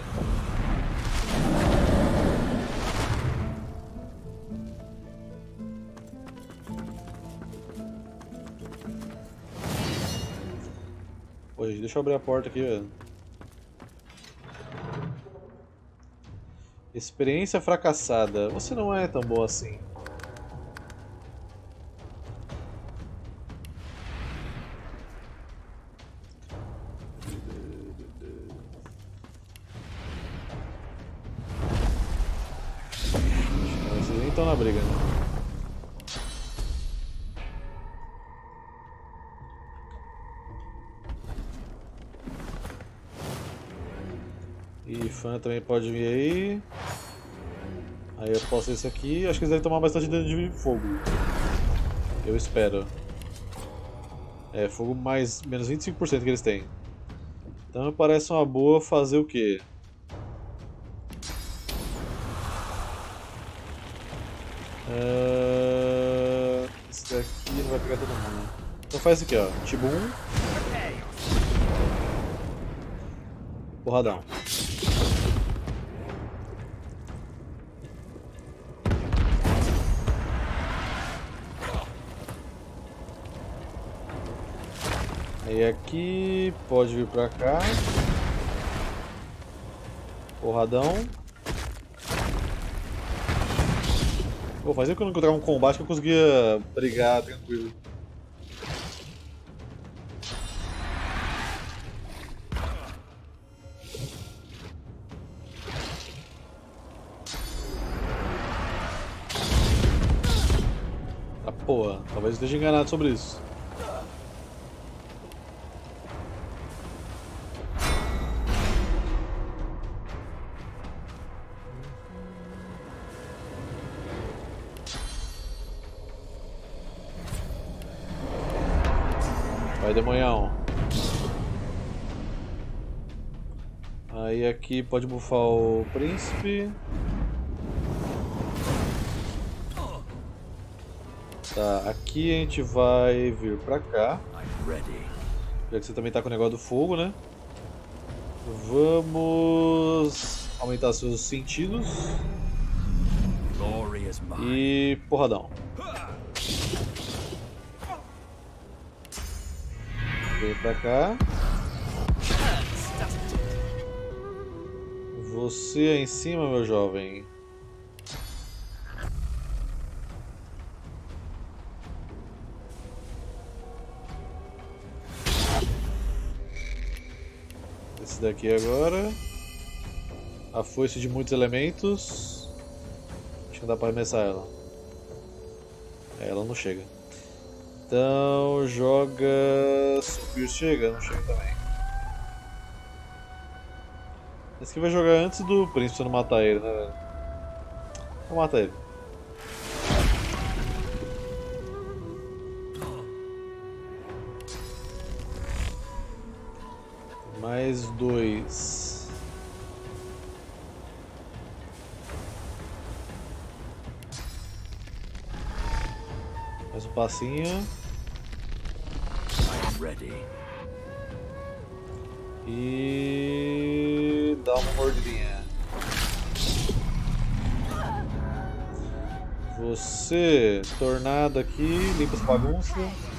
Pô, gente, deixa eu abrir a porta aqui, velho. Experiência fracassada. Você não é tão boa assim. Vocês nem estão na briga, né? E fã também pode vir aí. Aí eu posso esse aqui. Acho que eles devem tomar bastante dano de fogo. Eu espero. É, fogo mais menos vinte e cinco por cento que eles têm. Então me parece uma boa fazer o quê? Uh, esse daqui não vai pegar todo mundo. Então faz isso aqui, ó. Tibum. Porradão. Aí aqui pode vir pra cá. Porradão. Pô, fazia que eu não encontrava um combate que eu conseguia brigar tranquilo. Ah, porra, talvez eu esteja enganado sobre isso. Vai, demonhão. Aí aqui pode buffar o príncipe. Tá, aqui a gente vai vir pra cá. Já que você também tá com o negócio do fogo, né? Vamos aumentar seus sentidos. E porradão. Vem pra cá. Você aí em cima, meu jovem. Esse daqui agora. A foice de muitos elementos. Acho que dá pra arremessar ela. É, ela não chega. Então joga. Subir chega? Não chega também. Esse aqui vai jogar antes do príncipe não matar ele, né, velho? Vou matar ele. Mais dois. Mais um passinho. E dá uma mordidinha. Você, tornado aqui, limpa essa bagunça.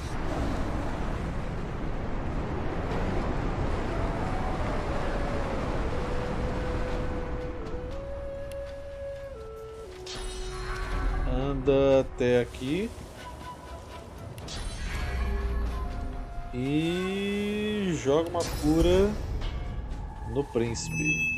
Anda até aqui. E joga uma cura no príncipe.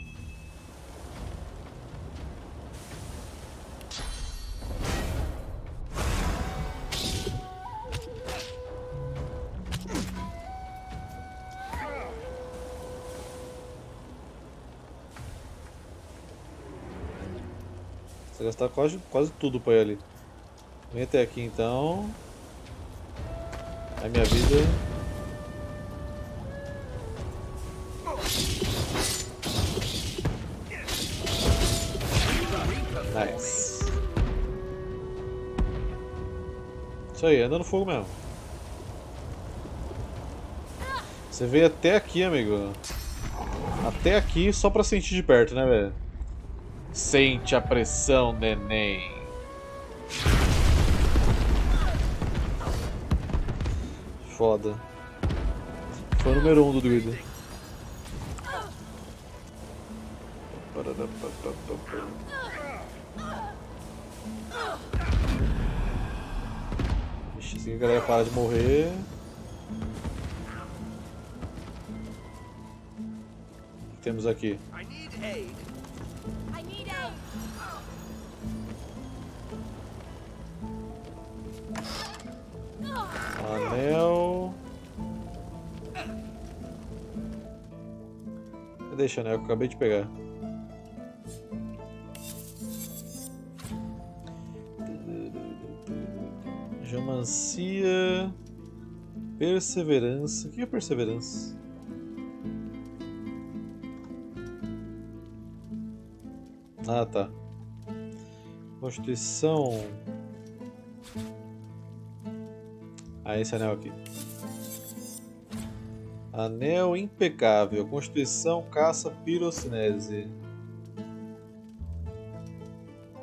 Você gastar quase, quase tudo pra ir ali. Vem até aqui então. A minha vida. Nice. Isso aí, anda no fogo mesmo. Você veio até aqui, amigo. Até aqui só pra sentir de perto, né, velho? Sente a pressão, neném. Foda. Foi o número um do druida. Vixe, assim a galera para de morrer. O que temos aqui? Anel. Cadê esse anel que eu acabei de pegar? Geomancia. Perseverança. O que é perseverança? Ah, tá. Constituição. Ah, esse anel aqui. Anel impecável. Constituição, caça, pirocinese.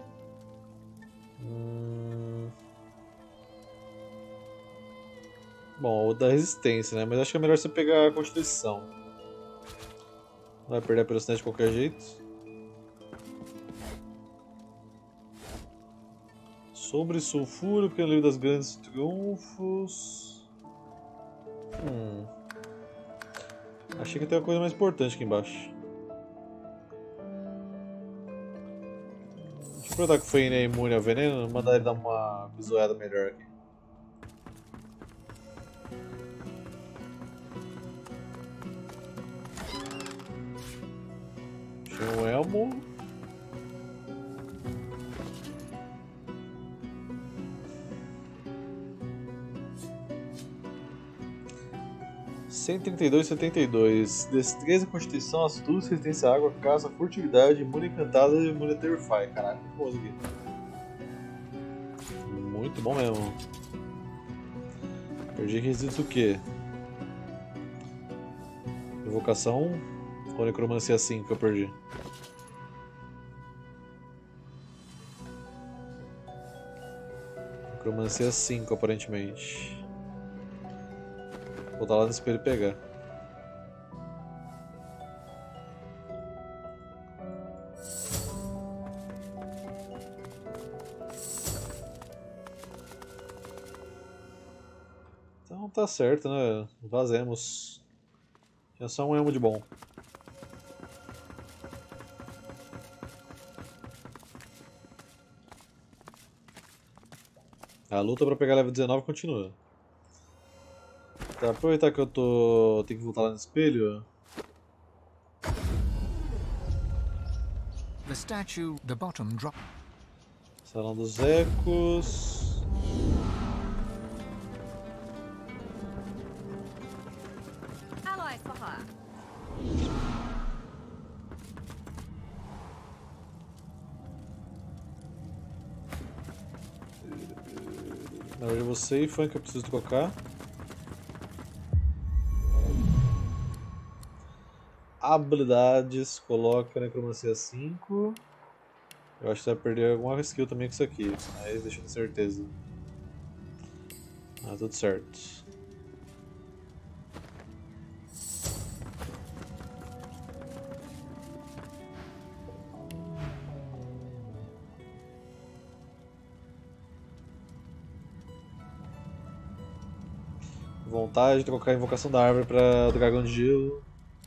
Hum... Bom, o da resistência, né? Mas acho que é melhor você pegar a constituição. Não vai perder a velocidade de qualquer jeito. Sobre sulfuro, porque é o livro das grandes triunfos. Hum. Achei que tem uma coisa mais importante aqui embaixo. Deixa eu aproveitar que o Fane é imune ao veneno, mandar ele dar uma bisoiada melhor aqui. Achei um elmo. cento e trinta e dois, setenta e dois. Destreza, Constituição, Astúcia, Resistência à Água, Caça, Furtividade, Imune Encantada e Imune Terrify. Caraca, que bom isso aqui. Muito bom mesmo. Perdi resíduos o quê? Invocação ou Necromancia cinco que eu perdi? Necromancia cinco aparentemente. Vou dar lá no espelho e pegar. Então tá certo, né? Vazemos. Tinha só um elmo de bom. A luta pra pegar level dezenove continua. Tá, aproveitar que eu tô... tenho que voltar lá no espelho. The statue, the bottom drop. Salão dos Ecos. Allies for hire. Na verdade, você e Funk eu preciso colocar. Habilidades, coloca Necromancia cinco. Eu acho que você vai perder alguma skill também com isso aqui. Aí deixa eu ter certeza. Ah, tudo certo. Vontade de trocar a invocação da árvore para o dragão de gelo.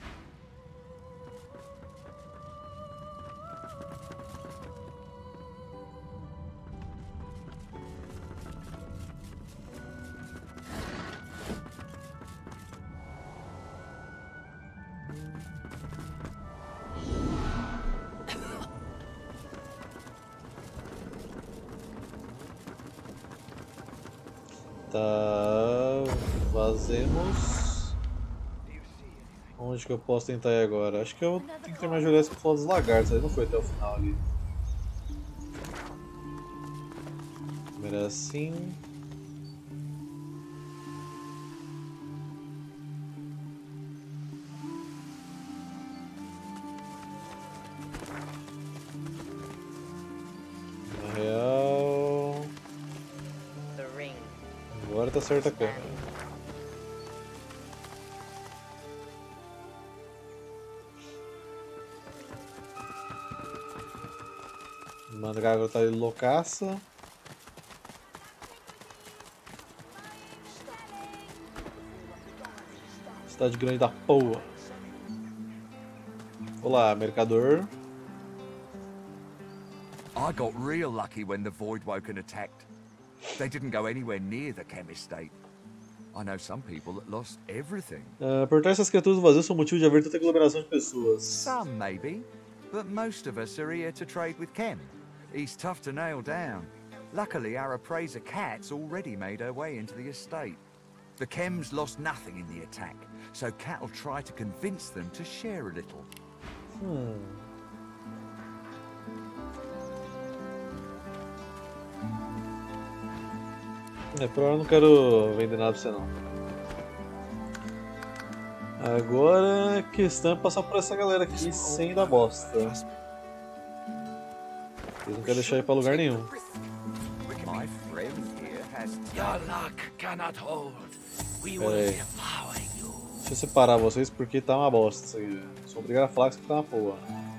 Tá, fazemos. Onde que eu posso tentar ir agora? Acho que eu tenho que terminar de olhar esse final dos lagartos, aí não foi até o final ali. Primeiro assim. Na real. Agora tá certa a câmera. Mandragora tá ali loucaça. Cidade grande da porra. Olá, mercador. I got real lucky when the Voidwoken attacked. They didn't go anywhere near the Chem estate. I know some people that lost everything. Uh, por trás dessas criaturas vazias são motivo de haver tanta aglomeração de pessoas. Some maybe, but most of us are here to trade with Chem. He's tough to nail down. Luckily, our appraiser Kat's already made her way into the estate. The Chems lost nothing in the attack, so Kat will try to convince them to share a little. Hmm. É, por hora eu não quero vender nada pra você não. Agora a questão é passar por essa galera aqui sem dar bosta. Eles não querem deixar ir pra lugar nenhum. My friend here has Your luck cannot hold. Pera aí. Deixa eu separar vocês porque tá uma bosta isso aí, velho. Sou obrigado a falar que isso aqui tá uma porra.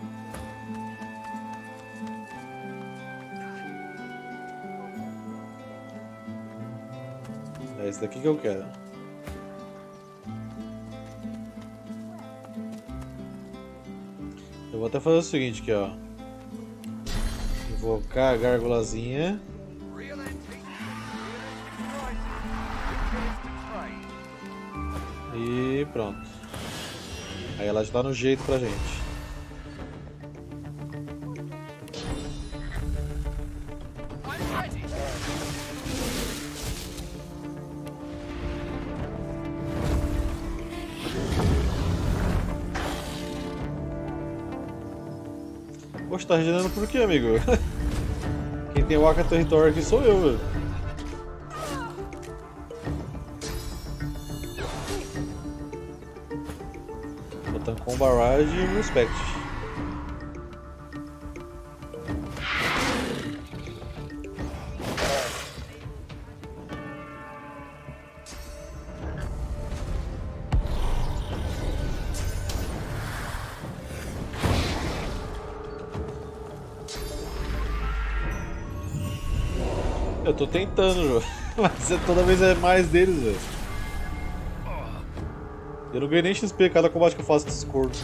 É esse daqui que eu quero. Eu vou até fazer o seguinte aqui, ó. Invocar a gárgulazinha. E pronto. Aí ela já tá no jeito pra gente. Poxa, tá regenerando por quê, amigo? Quem tem o Aka Território aqui sou eu, velho. Botando com barrage e respect. Eu tô tentando, mas toda vez é mais deles, velho. Eu não ganhei nem X P cada combate que eu faço com esses corvos.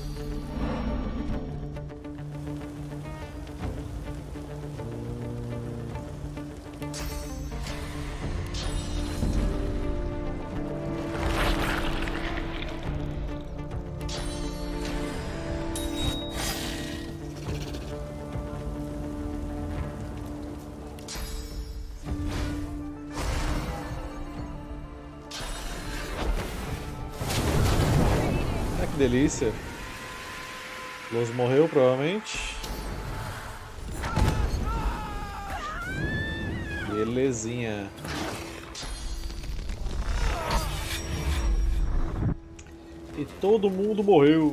Delícia. Los morreu provavelmente. Belezinha. E todo mundo morreu.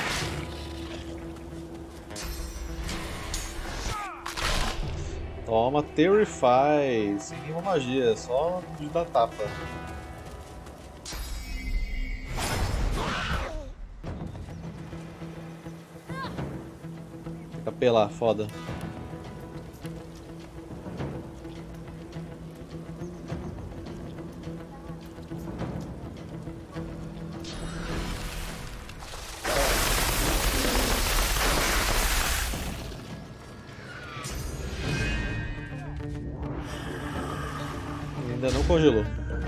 Toma, Terrify. Sem nenhuma magia, só de dar tapa. Capelar, foda. Ainda não congelou.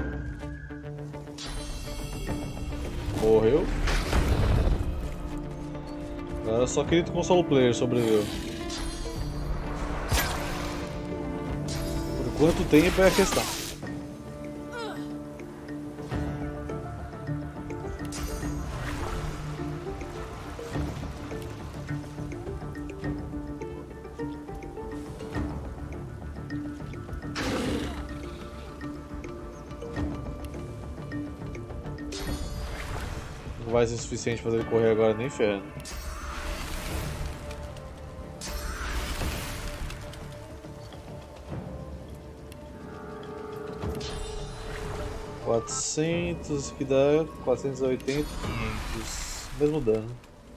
Morreu. Agora só querido com solo player sobreviveu. Por quanto tempo é a questão? Não vai ser suficiente fazer ele correr agora nem ferrando. quatrocentos, que dá quatrocentos e oitenta, quinhentos, mesmo dano.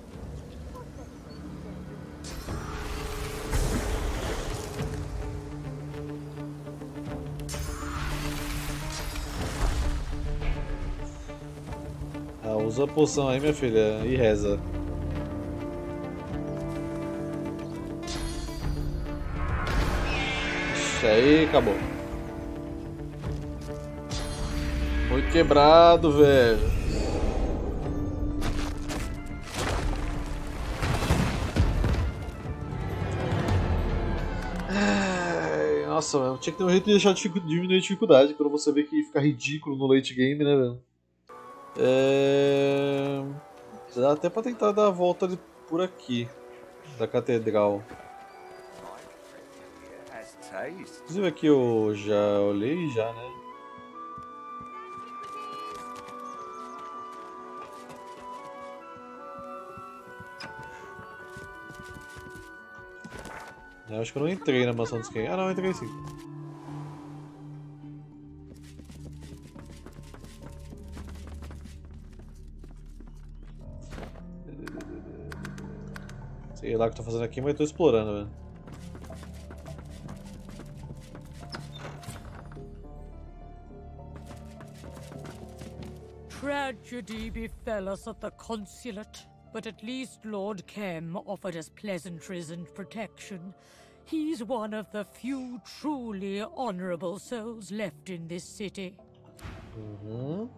Ah, usa a poção aí, minha filha, e reza. Ixi, aí acabou. Muito quebrado, velho. Ai, nossa, mano, tinha que ter um jeito de deixar de diminuir a dificuldade quando você vê que fica ridículo no late game, né, velho? É... Dá até pra tentar dar a volta ali por aqui, da catedral. Inclusive aqui eu já olhei já, né? Eu acho que eu não entrei na mansão dos Ken. Ah, não, eu entrei sim. Sei lá o que eu tô fazendo aqui, mas tô explorando, velho. Tragedy befell us at the consulate, but at least Lord Kem offered us pleasantries and protection. He's one of the few truly honorable souls left in this city. Uhum.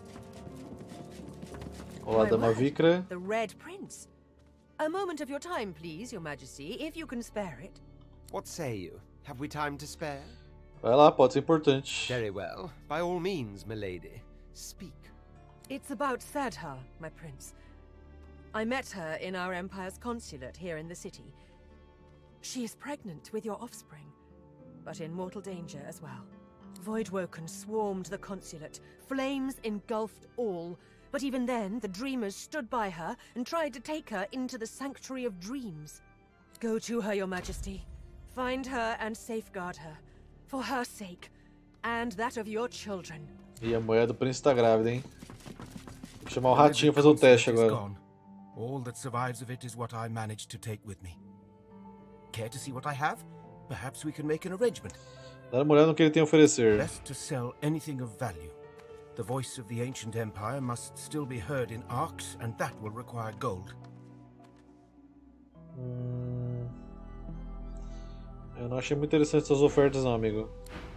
Olá, Dama Vikra. The Red Prince. A moment of your time, please, Your Majesty, if you can spare it. What say you? Have we time to spare? Vai lá, pode ser importante. Very well. By all means, milady. Speak. It's about Sadha, my prince. I met her in our Empire's consulate here in the city. She is pregnant with your offspring, but in mortal danger as well. Voidwoken swarmed the consulate. Flames engulfed all. But even then, the Dreamers stood by her and tried to take her into the Sanctuary of Dreams. Go to her, Your Majesty. Find her and safeguard her. For her sake, and that of your children. E a mulher do príncipe tá grávida, hein? Vou chamar o ratinho pra fazer o teste agora. All that survives of it is what I managed to take with me. Care to see what I have? Perhaps we can make an arrangement. Dá uma olhada no que ele tem a oferecer. Best to sell anything of value. The voice of the ancient empire must still be heard in Arx, and that will require gold. Hum... Eu não achei muito interessante essas ofertas não, amigo.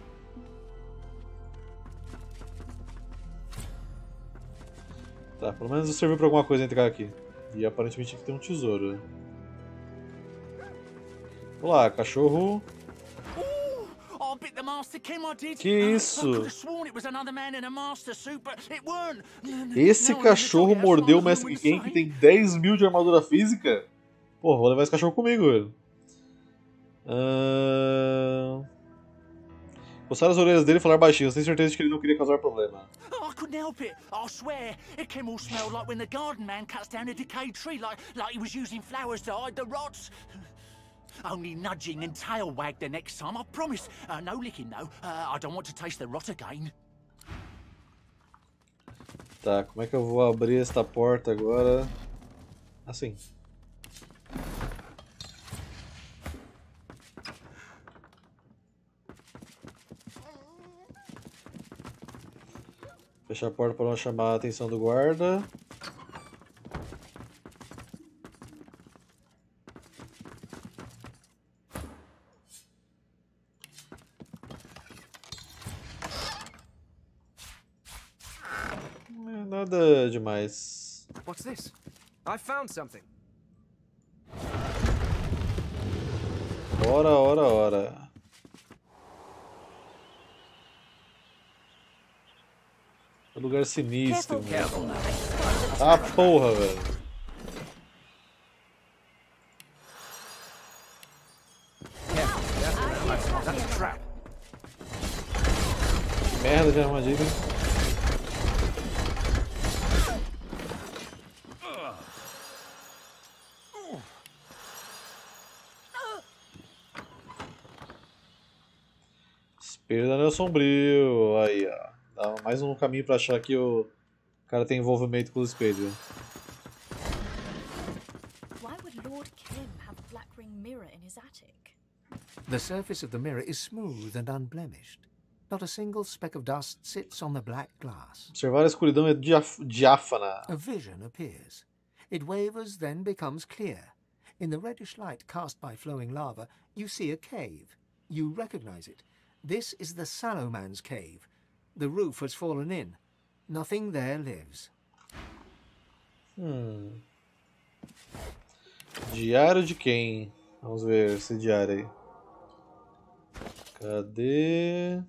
Tá, pelo menos serviu pra alguma coisa entrar aqui. E aparentemente aqui tem um tesouro. Olá, cachorro. Que isso? Esse cachorro mordeu o Mestre Ken que tem dez mil de armadura física? Pô, vou levar esse cachorro comigo, velho. Uh... Coçar as orelhas dele e falar baixinho. Eu tenho certeza de que ele não queria causar problema. I couldn't help it. I swear, it came all smelled like when the garden man cuts down a decayed tree, like like he was using flowers to hide the rots. Only nudging and tail wag the next time, I promise. Uh, no licking though. Uh, I don't want to taste the rot again. Tá, como é que eu vou abrir esta porta agora? Assim. Fechar a porta para não chamar a atenção do guarda. Nada demais. What's this? I found something. Ora, ora, ora. Que lugar sinistro. Ah, porra, velho. Merda de armadilha. Espelho do Anel Sombrio. Aí, ó. Dá mais um caminho pra achar que o cara tem envolvimento com o espelho. Why would Lord Kim have a black ring mirror in his attic? The surface of the mirror is smooth and unblemished. Not a single speck of dust sits on the black glass. Observar a escuridão é diaf diáfana. A vision appears. It wavers, then becomes clear. In the reddish light cast by flowing lava, you see a cave. You recognize it. This is the Sallow Man's cave. The roof has fallen in. Nothing there lives. Hum. Diário de quem? Vamos ver esse diário aí. Cadê?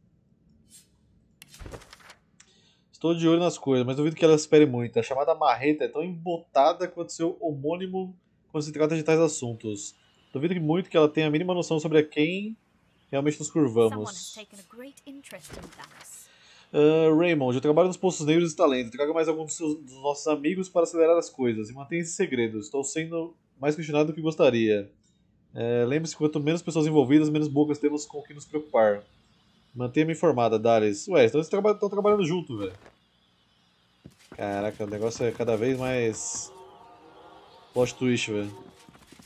Estou de olho nas coisas, mas duvido que ela espere muito. A chamada marreta é tão embotada quanto seu homônimo quando se trata de tais assuntos. Duvido que muito que ela tenha a mínima noção sobre a quem realmente nos curvamos. Uh, Raymond, eu trabalho nos Poços Negros de Talento. Traga mais alguns dos, dos nossos amigos para acelerar as coisas e mantenha esse segredo. Estou sendo mais questionado do que gostaria. É, lembre-se que quanto menos pessoas envolvidas, menos bocas temos com o que nos preocupar. Mantenha-me informada, Darius. Ué, então eles traba estão trabalhando junto, velho. Caraca, o negócio é cada vez mais plot twist, velho.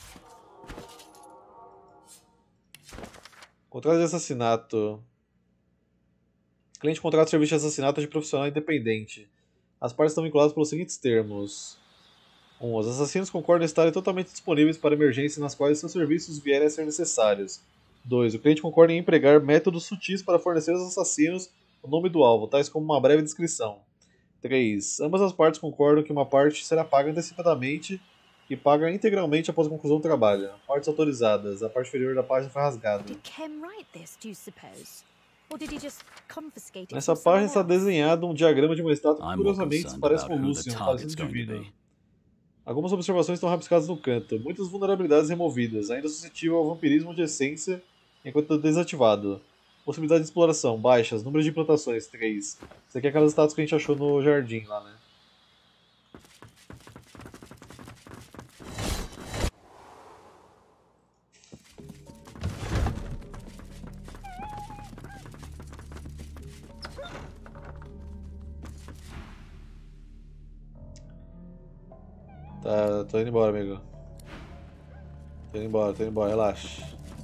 Contrato de assassinato. Cliente contrata serviço de assassinato de profissional independente. As partes estão vinculadas pelos seguintes termos. um. Os assassinos concordam em estarem totalmente disponíveis para emergências nas quais seus serviços vierem a ser necessários. dois. O cliente concorda em empregar métodos sutis para fornecer aos assassinos o nome do alvo, tais como uma breve descrição. três. Ambas as partes concordam que uma parte será paga antecipadamente e paga integralmente após a conclusão do trabalho. Partes autorizadas. A parte inferior da página foi rasgada. Did Kem write this, do you suppose? Or did he just confiscate it Nessa from página está someone else? desenhado um diagrama de uma estátua que I'm more curiosamente se concerned parece about com who the Lucian, target's parecendo going to divino. be. Algumas observações estão rabiscadas no canto. Muitas vulnerabilidades removidas, ainda suscetível ao vampirismo de essência enquanto desativado. Possibilidade de exploração, baixas. Número de implantações, três. Isso aqui é aquelas estátuas que a gente achou no jardim lá, né? Tá, tô indo embora, amigo. Tô indo embora, tô indo embora, relaxa.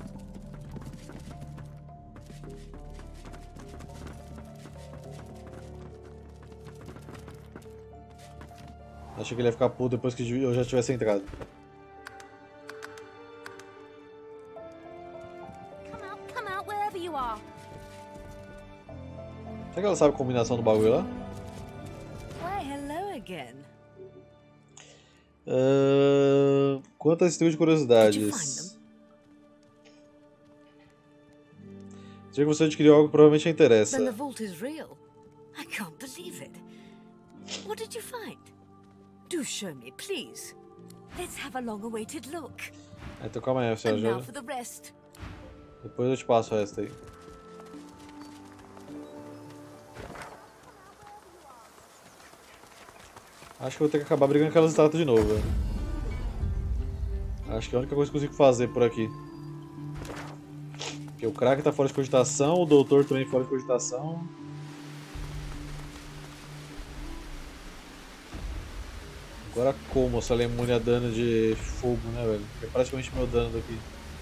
Achei que ele ia ficar puto depois que eu já tivesse entrado. Come out, come out, wherever you are. Será que ela sabe a combinação do bagulho lá? Why, hello again. Uh, quanto a esse tipo de curiosidades? Já que você adquiriu algo que provavelmente te interessa. Then the vault is real. I can't believe it. What did you find? Do show me, please. Let's have a long-awaited look. Então calma aí, você And now ajuda. for the rest. Depois eu te passo o resto aí. Acho que eu vou ter que acabar brigando com aquelas estátuas de novo, velho. Acho que é a única coisa que eu consigo fazer por aqui. Porque o crack tá fora de cogitação, o doutor também fora de cogitação. Agora como essa ela é imune a dano de fogo, né, velho? É praticamente meu dano daqui.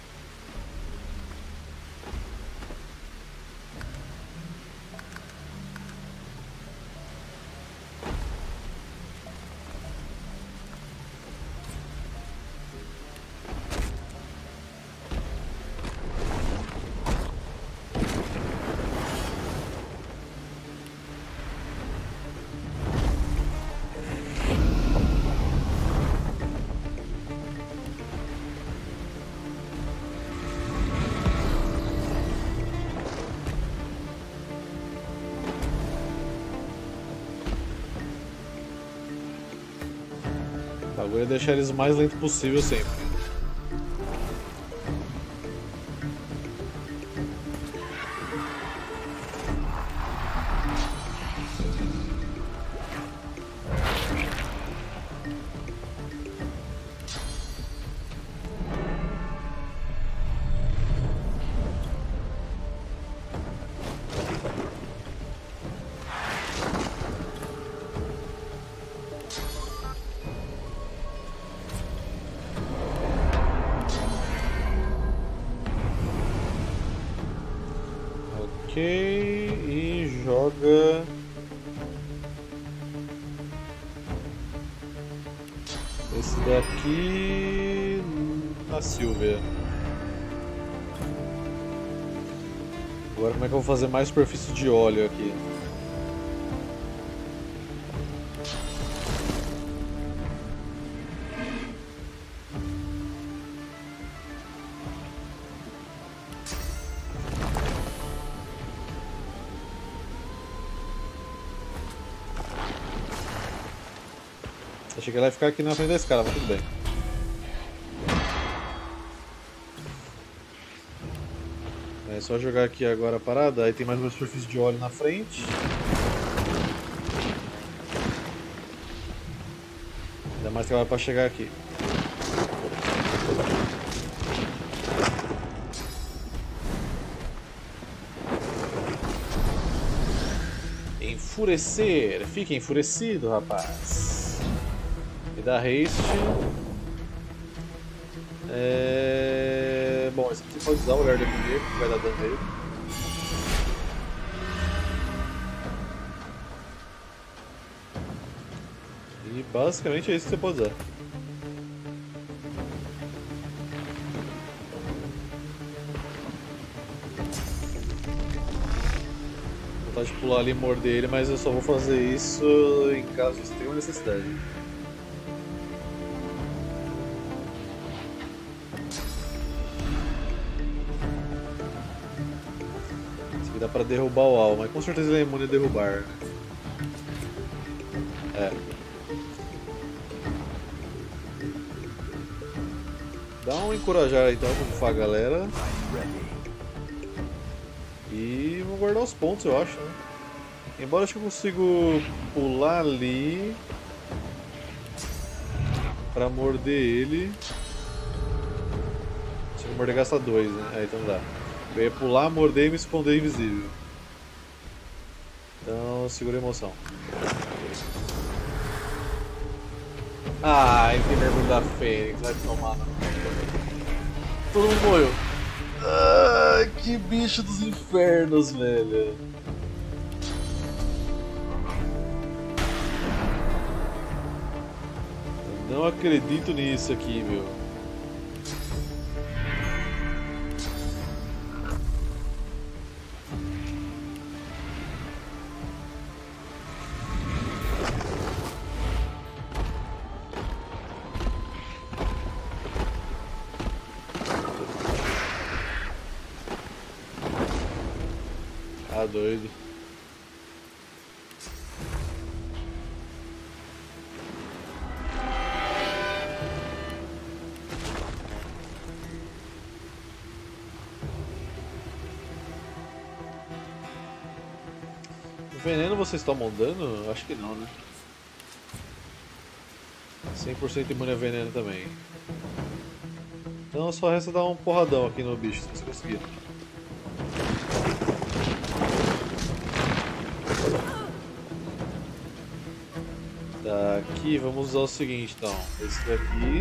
Eu vou deixar eles o mais lento possível sempre. E joga esse daqui na Silvia. Agora como é que eu vou fazer mais superfície de óleo aqui? Achei que ela ia ficar aqui na frente da escada, mas tudo bem. É só jogar aqui agora a parada, aí tem mais uma superfície de óleo na frente. Ainda mais trabalho para chegar aqui. Enfurecer, fique enfurecido, rapaz. E dá haste. É... É bom, esse aqui você pode usar o olhar de demoníaco, que vai dar dano nele. E basicamente é isso que você pode usar. Vou vontade de pular ali e morder ele, mas eu só vou fazer isso em caso de extrema necessidade. Esse aqui dá pra derrubar o alvo, mas com certeza ele é imune a derrubar. É. Dá um encorajar então pra bufar a galera. E vou guardar os pontos, eu acho, né? Embora acho que eu consigo pular ali pra morder ele. Se eu morder gasta dois, né? É, então dá. Eu ia pular, morder e me esconder invisível. Então segura a emoção. Ai, que mergulho da Fênix, vai tomar na... Todo mundo morreu. Ai, que bicho dos infernos, velho. Eu não acredito nisso aqui, meu. Ah, doido. O veneno vocês tomam dano? Acho que não, né? cem por cento imune a veneno também. Então só resta dar um porradão aqui no bicho, se vocês conseguirem. Tá, aqui vamos usar o seguinte então, esse daqui,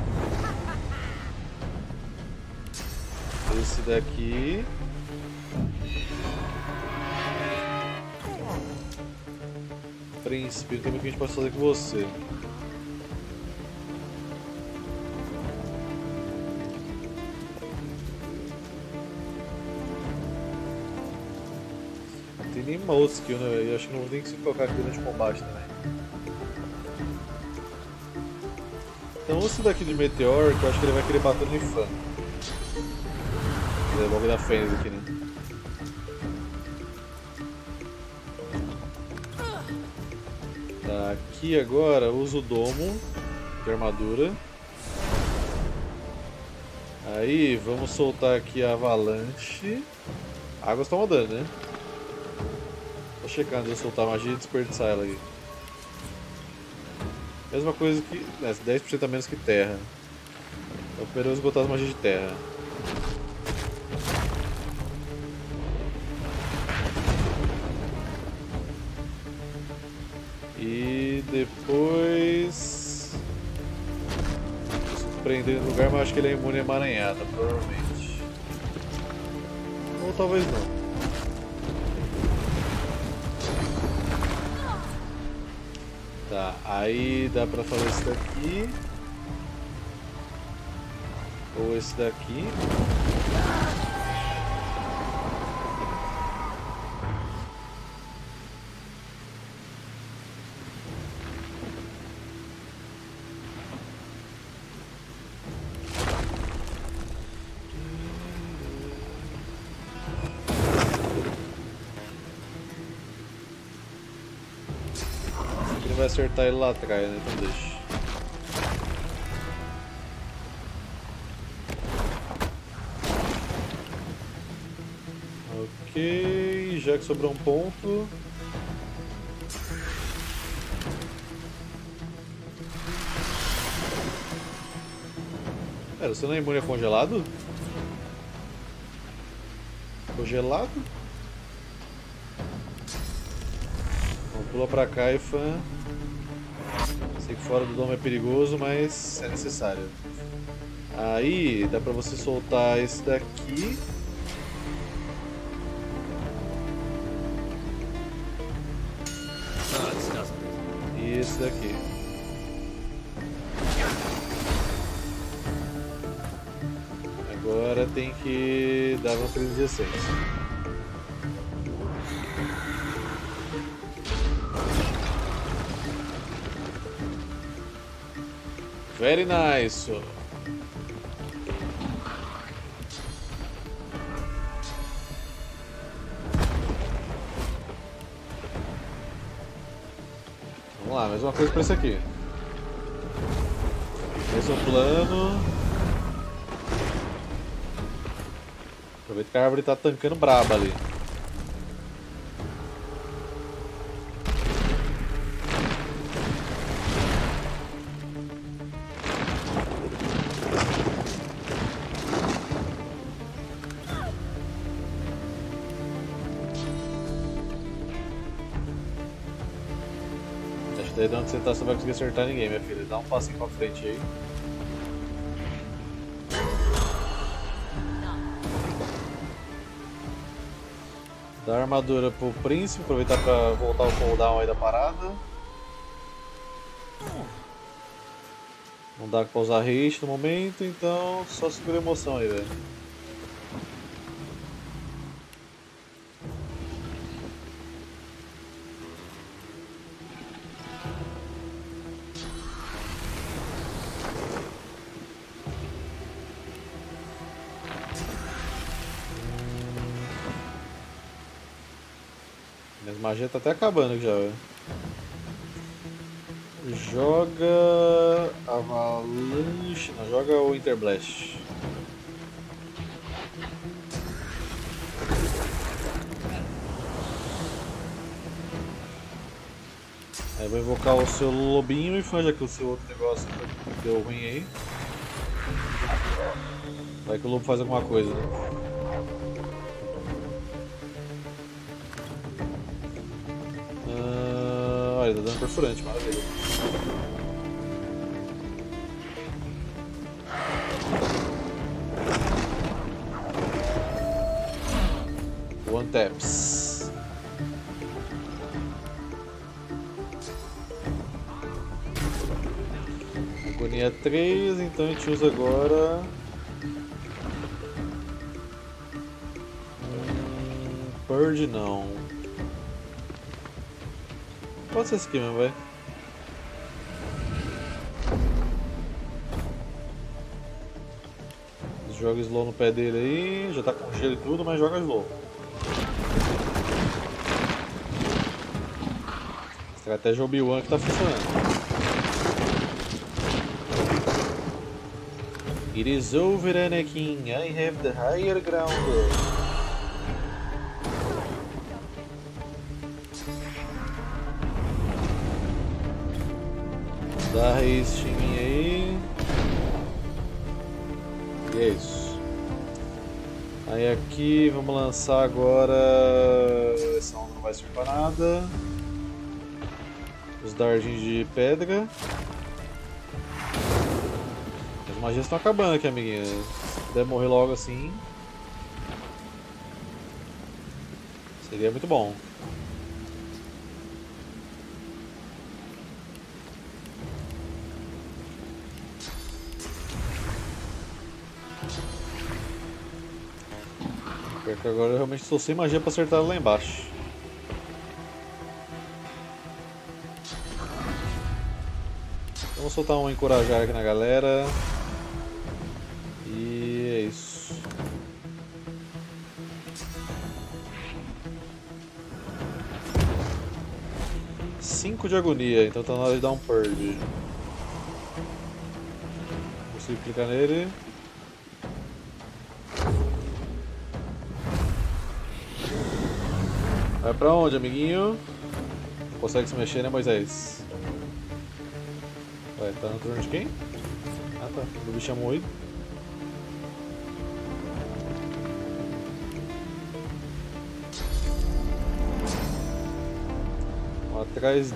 esse daqui, príncipe, não tem muito que a gente pode fazer com você. Não tem nenhuma outra skill, né? Eu acho que não vou nem conseguir colocar aqui durante o combate também. Então esse daqui de Meteor, que eu acho que ele vai querer bater no Infame. Ele é logo da Fênix aqui, né? Tá, aqui agora uso o domo de armadura. Aí vamos soltar aqui a avalanche. A água está dano, né? Tô checando de eu soltar a magia e desperdiçar ela aí. Mesma coisa que... É, dez por cento a menos que terra. Então primeiro eu vou botar as magias de terra. E depois... Prender no lugar, mas acho que ele é imune a emaranhada, provavelmente. Ou talvez não. Tá, aí dá pra fazer esse daqui. Ou esse daqui. Vai acertar ele lá atrás, né? Então deixa. Ok, já que sobrou um ponto. Pera, você não é imune a congelado? Congelado? Vamos pular pra cá e fã. Sei que fora do domo é perigoso, mas é necessário. Aí dá pra você soltar esse daqui. E esse daqui. Agora tem que dar uma três dezesseis. Very nice. Vamos lá, mais uma coisa pra esse aqui. Mesmo plano. Aproveita que a árvore tá tancando braba ali. Daí de onde você tá, você não vai conseguir acertar ninguém, minha filha. Dá um passinho pra frente aí. Dá armadura pro príncipe, aproveitar pra voltar o cooldown aí da parada. Não dá pra usar haste no momento, então só segura a emoção aí, velho. Minhas magias tá até acabando já, velho. Joga Avalanche, não, joga o Interblast. Aí vou invocar o seu lobinho e fanja que o seu outro negócio deu ruim aí. Vai que o lobo faz alguma coisa, né? Olha, tá dando perfurante, maravilha. One taps. Agonia três, então a gente usa agora. Hum, Purge não. Pode ser esse aqui mesmo, vai. Joga slow no pé dele aí, já tá com gelo e tudo, mas joga slow. Estratégia Obi-Wan que tá funcionando. It is over, Anakin. I have the higher ground. Dá haste em mim aí. E é isso. Aí aqui vamos lançar agora. Essa onda não vai servir para nada. Os dardinhos de pedra. As magias estão acabando aqui, amiguinha. Se puder morrer logo assim, seria muito bom. Porque agora eu realmente estou sem magia para acertar lá embaixo. Vamos soltar um encorajar aqui na galera. E é isso. cinco de agonia, então tá na hora de dar um purge. Consigo clicar nele. Vai pra onde, amiguinho? Não consegue se mexer, né, Moisés? Ué, tá no turno de quem? Ah tá, o bicho é moído. Atrás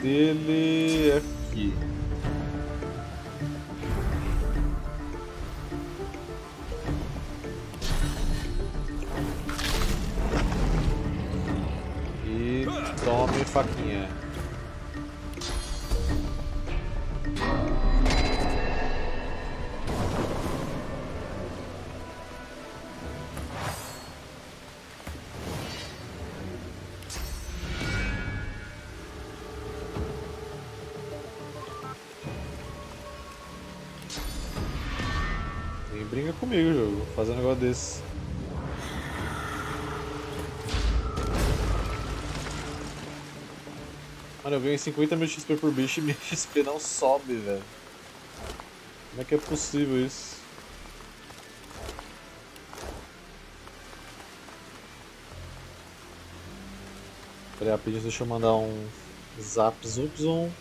dele é aqui. Tome faquinha. Brinca comigo, jogo, fazer um negócio desse. Mano, eu ganhei cinquenta mil X P por bicho e meu X P não sobe, velho. Como é que é possível isso? Pera aí, rapidinho, deixa eu mandar um zap zupzon.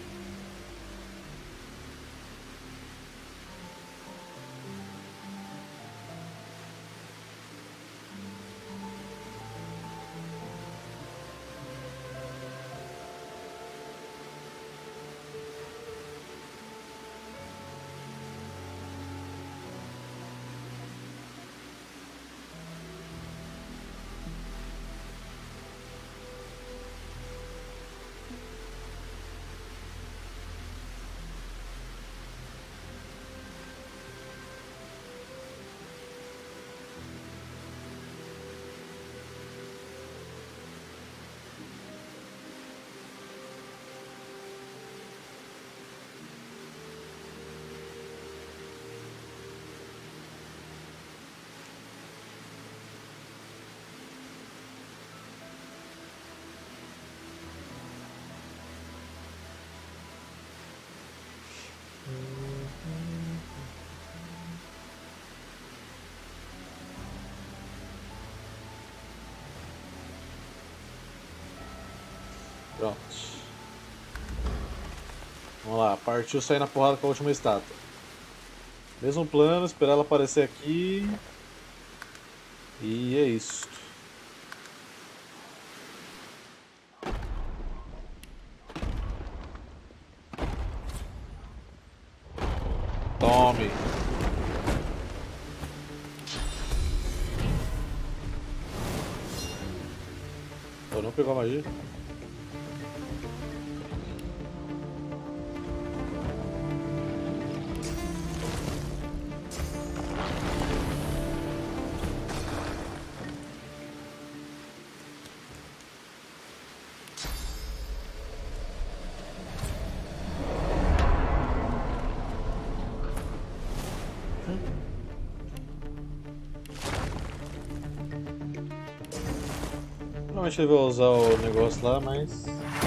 Pronto. Vamos lá, partiu sair na porrada com a última estátua. Mesmo plano, esperar ela aparecer aqui. E é isso. Tome. Pô, não pegou a magia? Provavelmente ele vai usar o negócio lá, mas...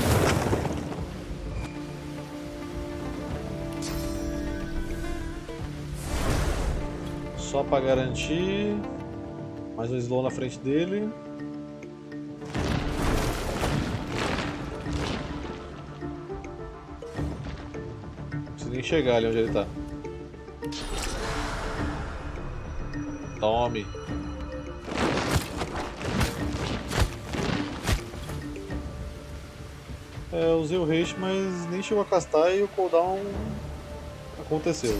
Só pra garantir... Mais um slow na frente dele. Não precisa nem chegar ali onde ele tá. Tome! É, eu usei o haste, mas nem chegou a castar e o cooldown aconteceu.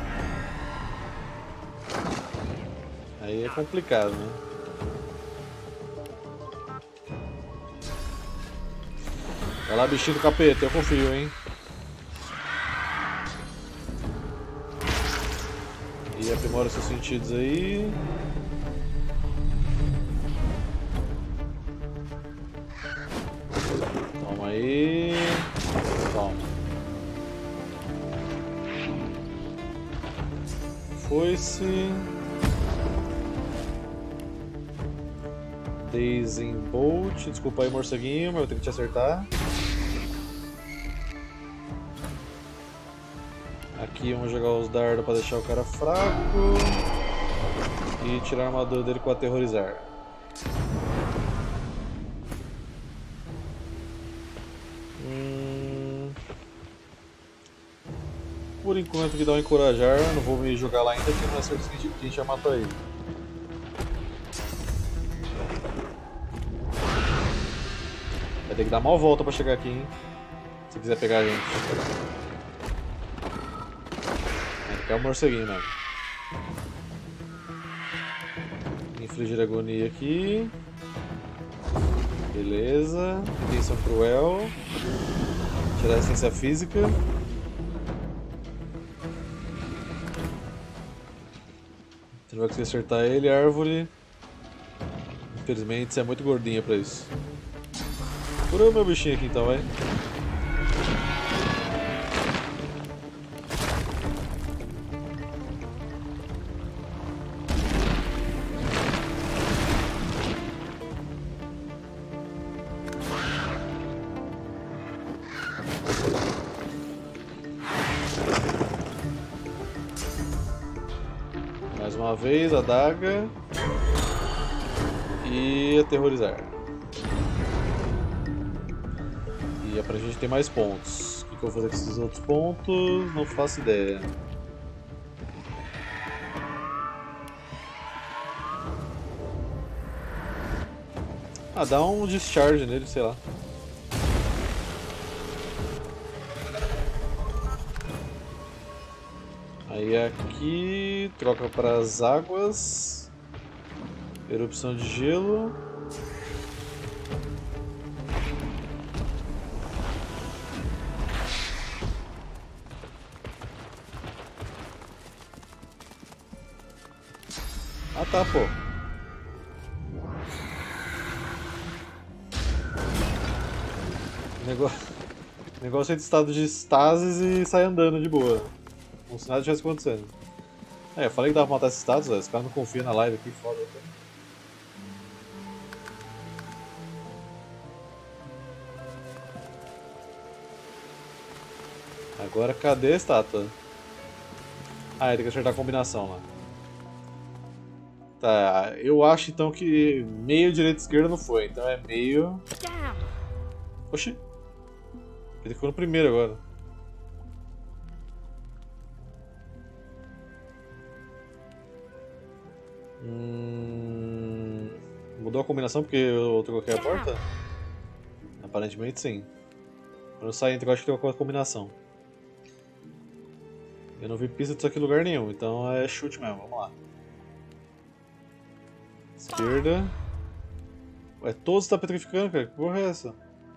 Aí é complicado, né? Vai lá, bichinho do capeta, eu confio, hein? E aprimora seus sentidos aí. Toma aí. Toma. Foi-se. Desembolt. Desculpa aí, morceguinho, mas eu tenho que te acertar. Aqui vamos jogar os dardos para deixar o cara fraco. E tirar a armadura dele com aterrorizar. Hum... Por enquanto que dá um encorajar, não vou me jogar lá ainda porque não é certeza que a gente já matou ele. Vai ter que dar mal volta para chegar aqui, hein? Se quiser pegar a gente. É o morceguinho, mano. Infligir agonia aqui. Beleza. Intenção cruel. Tirar a essência física. Você não vai conseguir acertar ele, árvore. Infelizmente você é muito gordinha pra isso. Cura o meu bichinho aqui então, vai. Mais uma vez, a adaga. E aterrorizar. E é pra gente ter mais pontos. O que, que eu vou fazer com esses outros pontos? Não faço ideia. Ah, dá um discharge nele, sei lá. Aí aqui troca para as águas. Erupção de gelo. Ah tá, pô. Negócio, negócio é de estado de estasis e sai andando de boa. Como se nada tivesse acontecendo. É, eu falei que dava pra matar esses status, esse cara não confia na live aqui, foda. Agora cadê a estátua? Ah, ele tem que acertar a combinação lá. Tá, eu acho então que meio, direita e esquerda não foi, então é meio... Oxi. Ele ficou no primeiro agora. Hum... Mudou a combinação porque eu troquei a porta? Aparentemente sim. Quando eu saí, eu acho que tem uma combinação. Eu não vi pista disso aqui em lugar nenhum, então é chute mesmo, vamos lá. Esquerda. Ué, todos estão petrificando, cara, que porra é essa?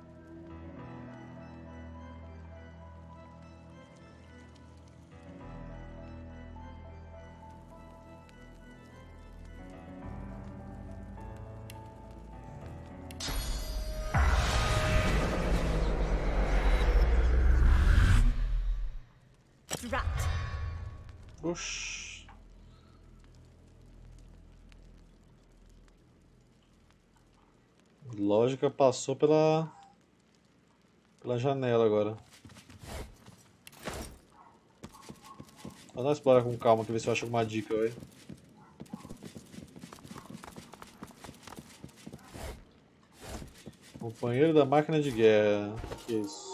Oxi. Lógica passou pela pela janela agora. Vou dar uma explora com calma aqui, ver se eu acho alguma dica, velho. Companheiro da máquina de guerra. O que é isso?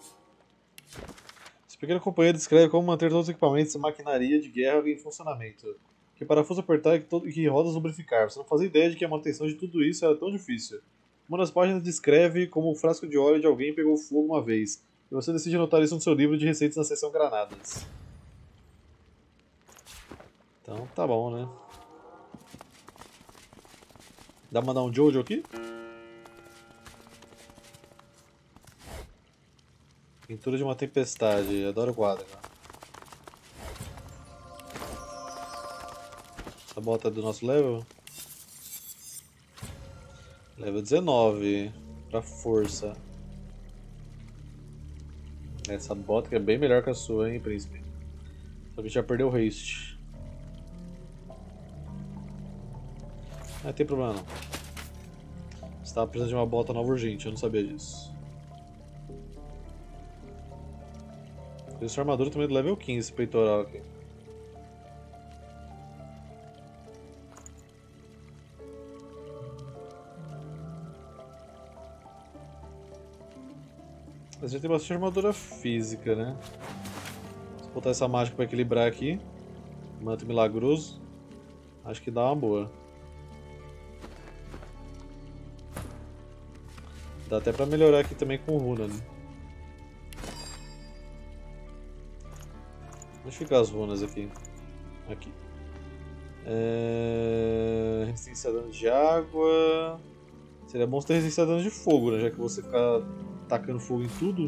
Esse pequeno companheiro descreve como manter todos os equipamentos e maquinaria de guerra em funcionamento. Que parafuso apertar e que, todo, e que rodas lubrificar. Você não fazia ideia de que a manutenção de tudo isso era tão difícil. Uma das páginas descreve como o frasco de óleo de alguém pegou fogo uma vez. E você decide anotar isso no seu livro de receitas na seção granadas. Então tá bom, né? Dá pra mandar um Jojo aqui? Pintura de uma tempestade, adoro o quadro. Essa bota é do nosso level? Level dezenove, pra força. Essa bota que é bem melhor que a sua, hein, príncipe? Só que a gente já perdeu o haste. Não tem problema não. Você tava precisando de uma bota nova urgente, eu não sabia disso. Essa armadura também é do level quinze, esse peitoral aqui. A gente tem bastante armadura física, né? Se botar essa mágica para equilibrar aqui, manto milagroso, acho que dá uma boa. Dá até para melhorar aqui também com runa, né? Deixa eu ficar as runas aqui. Aqui. É... Resistência a dano de água. Seria bom você ter resistência a danos de fogo, né? Já que você ficar tacando fogo em tudo.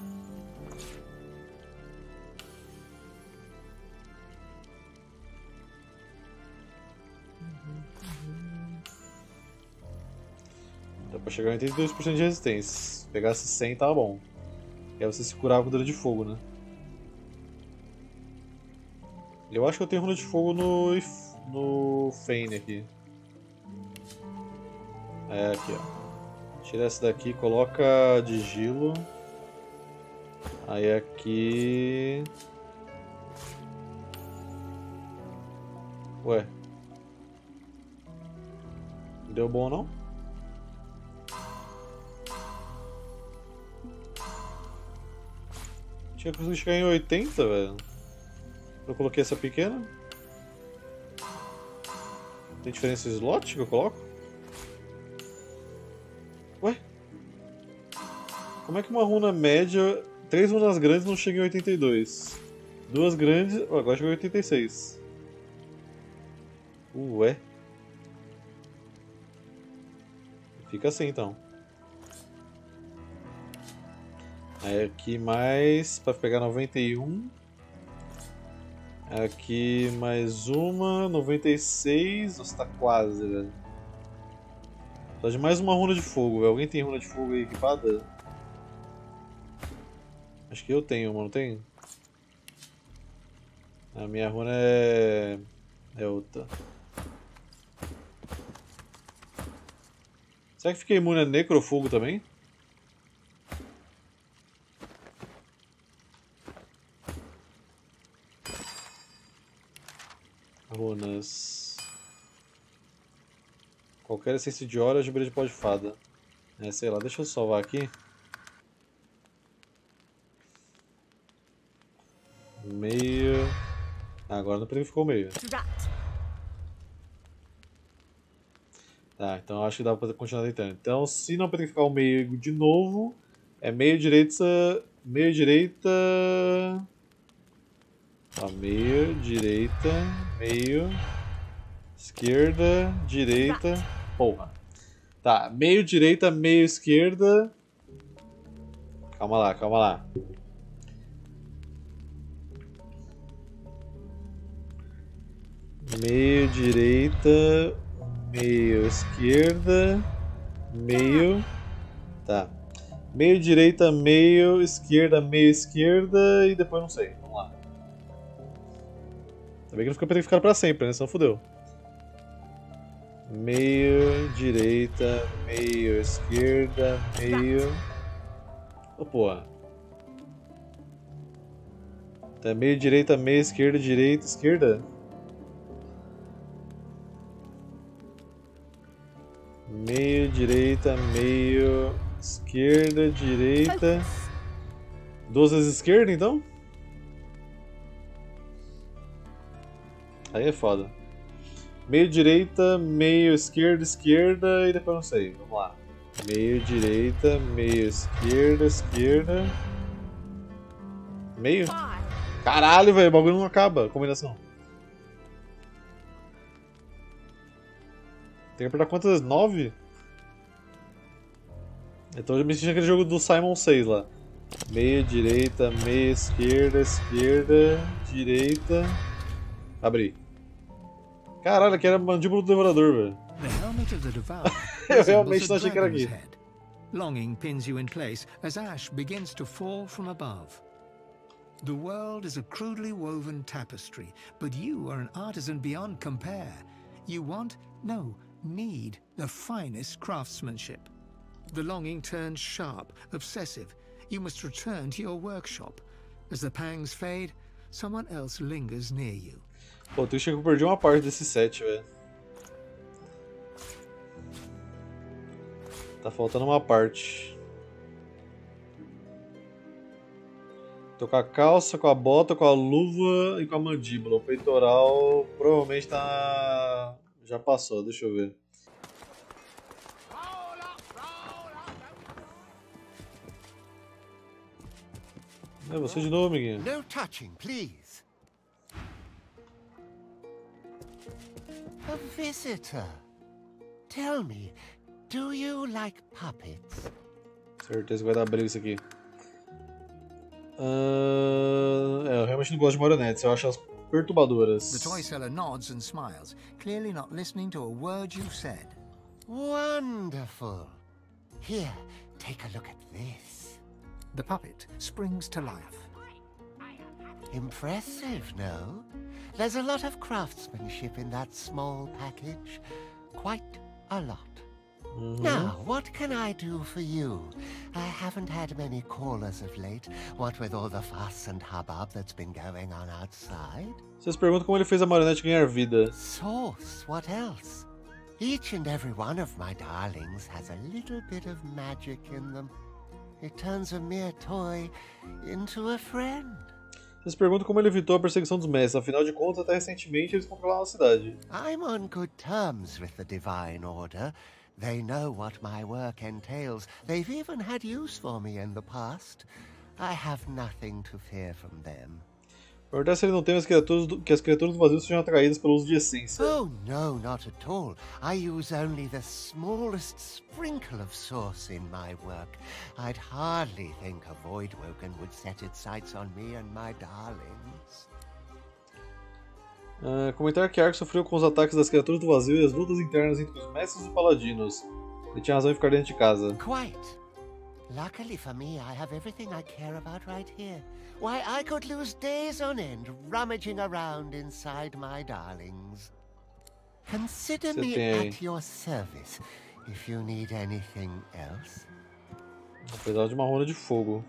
Dá pra chegar a oitenta e dois por cento de resistência. Se pegasse cem, tava bom. E aí você se curava com dano de fogo, né? Eu acho que eu tenho runa de fogo no, no Fane aqui. É, aqui ó. Tira essa daqui, coloca de gelo. Aí aqui... Ué. Não deu bom não? Tinha conseguido chegar em oitenta, velho. Eu coloquei essa pequena. Tem diferença de slot que eu coloco? Ué? Como é que uma runa média... Três runas grandes não chegam em oitenta e dois? Duas grandes... Oh, agora chegou em oitenta e seis. Ué? Fica assim então. Aí aqui mais... Pra pegar noventa e um... Aqui mais uma, noventa e seis, nossa, tá quase, velho. Só de mais uma runa de fogo, velho. Alguém tem runa de fogo aí equipada? Acho que eu tenho uma, não tem? A minha runa é... é outra. Será que fiquei imune a necrofogo também? Runas. Qualquer essência de hora, gibra de pó de fada. É, sei lá, deixa eu salvar aqui. Meio. Ah, agora não ficou meio. Tá, então eu acho que dá pra continuar tentando. Então, se não petrificar o meio de novo, é meio direita. Meio direita. Ó, meio, direita, meio, esquerda, direita, porra. Tá, meio, direita, meio, esquerda. Calma lá, calma lá. Meio, direita, meio, esquerda, meio. Tá. Meio, direita, meio, esquerda, meio, esquerda e depois não sei. Vamos lá. Também que não fica petrificado pra sempre, né? Senão fodeu. Meio, direita, meio, esquerda, meio... Ô, oh, porra. Tá, meio, direita, meio, esquerda, direita, esquerda? Meio, direita, meio, esquerda, direita... Duas vezes esquerda, então? Aí é foda. Meio direita, meio esquerda, esquerda e depois não sei. Vamos lá. Meio direita, meio esquerda, esquerda. Meio? Caralho, velho, o bagulho não acaba a combinação. Tem que apertar quantas? Nove? Então eu me senti naquele jogo do Simon seis lá. Meio direita, meio esquerda, esquerda, direita. Abri. Caralho, aqui era a mandíbula do devorador, velho. Eu realmente não achei que era aqui. Longing pins you in place as ash begins to fall from above. The world is a crudely woven tapestry, but you are an artisan beyond compare. You want, no, need the finest craftsmanship. The longing turns sharp, obsessive. You must return to your workshop. As the pangs fade, someone else lingers near you. Pô, tu acha que eu perdi uma parte desse set, velho. Tá faltando uma parte. Tô com a calça, com a bota, com a luva e com a mandíbula. O peitoral provavelmente tá... já passou, deixa eu ver. É você de novo, amiguinho. No touching, please. A visitor. Tell me, Do you like puppets? Certeza que vai dar briga isso aqui. Uh, é, eu realmente não gosto de marionetes, eu acho elas perturbadoras. The toy seller nods and smiles, clearly not listening to a word you've said. Wonderful. Here, take a look at this. The puppet springs to life. Impressive, no? There's a lot of craftsmanship in that small package. Quite a lot. Mm-hmm. Now, what can I do for you? I haven't had many callers of late, what with all the fuss and hubbub that's been going on outside. Vocês perguntam como ele fez a marionete ganhar vida. Sauce, what else? Each and every one of my darlings has a little bit of magic in them. It turns a mere toy into a friend. Vocês perguntam como ele evitou a perseguição dos mestres, afinal de contas, até recentemente eles controlavam a cidade. I'm on good terms with the Divine Order. They know what my work entails. They've even had use for me in the past. I have nothing to fear from them. Perguntar se ele não teme as criaturas do, que as criaturas do vazio sejam atraídas pelo uso de essência. Oh, no, not at all. I use only the smallest sprinkle of sauce in my work. I'd hardly think a Voidwoken would set its sights on me and my darlings. Uh, comentar que Ark sofreu com os ataques das criaturas do vazio e as lutas internas entre os mestres e os paladinos. Ele tinha razão em ficar dentro de casa. Quite. Luckily for me, I have everything I care about right here. Why, I could lose days on end rummaging around inside my darlings. Consider me at your service if you need anything else. Apesar de uma runa de fogo.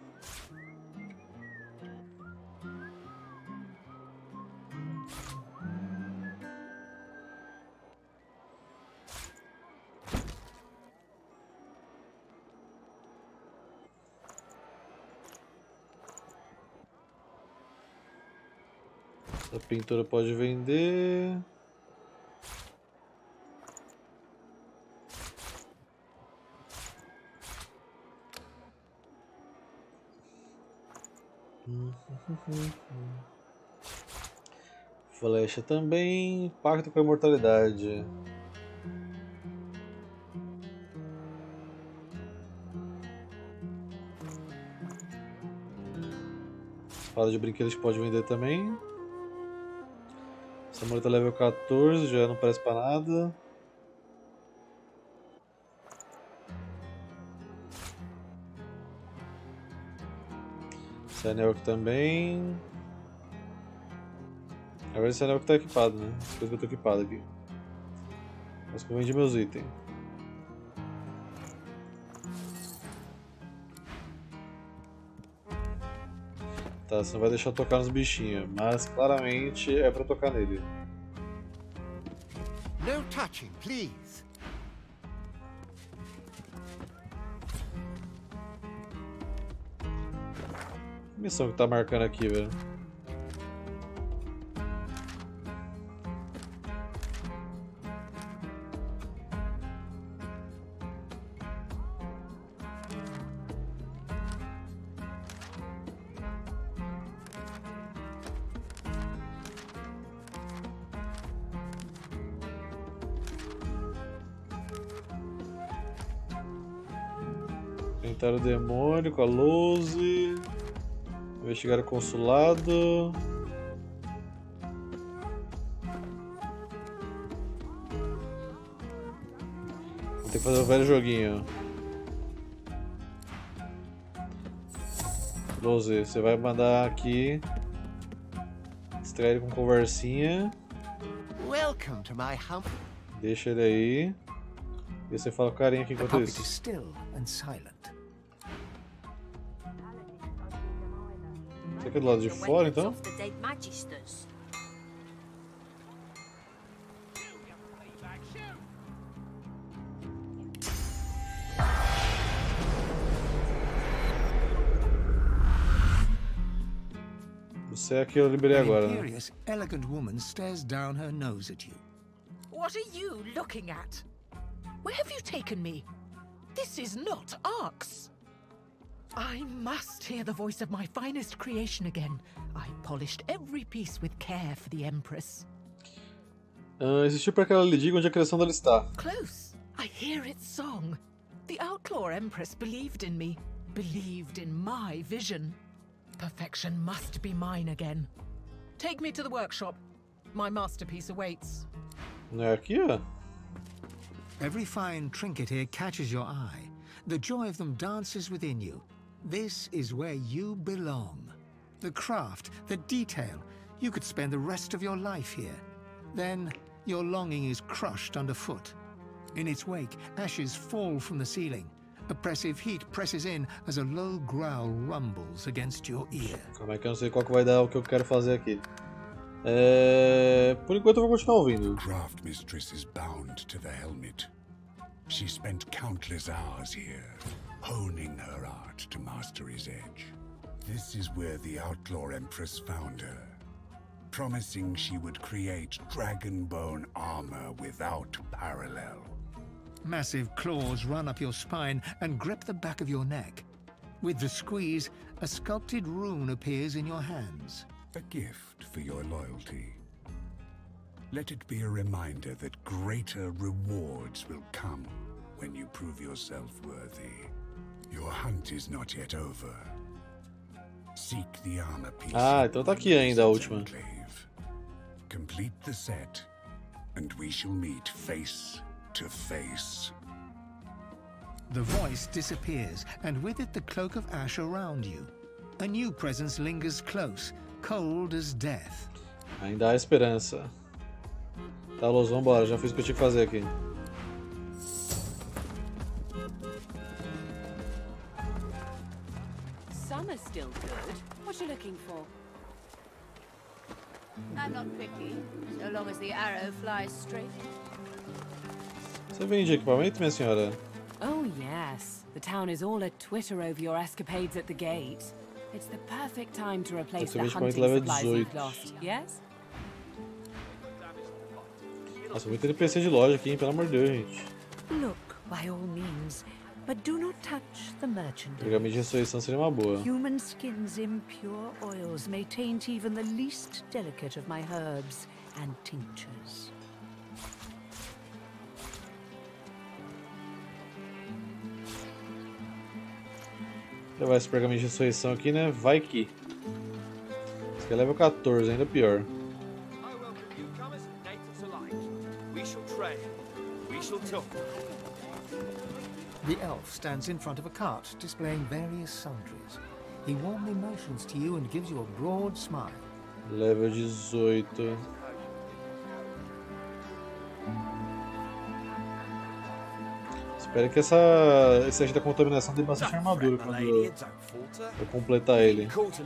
A pintura pode vender. Flecha também. Pacto com a imortalidade. Espada de brinquedos pode vender também. Essa muleta level quatorze, já não parece pra nada. Esse anel aqui também. Agora esse anel que tá equipado, né? As coisas que eu tô equipado aqui. Mas que eu vendi meus itens. Tá, você não vai deixar eu tocar nos bichinhos, mas claramente é pra tocar nele. No touching, please. Que missão que tá marcando aqui, velho? Enfrentar o demônio com a Lose. Investigar o consulado. Vou ter que fazer o velho joguinho. Lose, você vai mandar aqui. Extrair ele com conversinha. Welcome to my home. Deixa ele aí. E você fala com carinha aqui enquanto isso. Still and silent. Você aqui do lado de fora, então? Você é aqui, eu liberei agora, né? Imperious, elegant woman stares down her nose at you. What are you looking at? Where have you taken me? This is not Ark's. I must hear the voice of my finest creation again. I polished every piece with care for the Empress. Uh, existiu para que ela lhe diga onde a criação dela está. Close. I hear its song. The Outlaw Empress believed in me, believed in my vision. Perfection must be mine again. Take me to the workshop. My masterpiece awaits. Não é aqui, ó? Every fine trinket here catches your eye. The joy of them dances within you. This is where you belong. The craft, the detail. You could spend the rest of your life here. Then your longing is crushed underfoot. In its wake, ashes fall from the ceiling. Oppressive heat presses in as a low growl rumbles against your ear. Como é que eu não sei qual que vai dar o que eu quero fazer aqui? É... Por enquanto eu vou continuar ouvindo. The craft mistress is bound to the helmet. She spent countless hours here, honing her art to mastery's edge. This is where the Outlaw Empress found her, promising she would create dragonbone armor without parallel. Massive claws run up your spine and grip the back of your neck. With the squeeze, a sculpted rune appears in your hands. A gift for your loyalty. Let it be a reminder that greater rewards will come when you prove yourself worthy. Your hunt is not yet over. Seek the armor piece. Ah, então tá aqui ainda a última. Complete the set, and we shall meet face to face. The voice disappears, and with it the cloak of ash around you. A new presence lingers close, cold as death. Ainda há esperança. Tá, Luz, vambora, já fiz o que eu tinha que fazer aqui. Summer's still good. What you looking for? I'm not picky, so long as the arrow flies straight. Você vende equipamento, minha senhora? Oh yes. The town is all a twitter over your escapades at the gate. It's the perfect time to replace the hunting supplies you've lost, yes? Nossa, muito N P C de loja aqui, hein? Pelo amor de Deus, gente. Look, by all means, but do not touch the merchandise. Pergaminho de ressurreição seria uma boa. Human skin's impure oils may taint even the least delicate of my herbs and tinctures. Vou levar esse pergaminho de ressurreição aqui, né? Vai que. Esse aqui é level quatorze, ainda pior. The elf stands in front of a cart, displaying various sundries. He warmly motions to you and gives you a broad smile. Level dezoito. Espero que essa esse agente da contaminação dê bastante armadura quando eu, eu completar ele.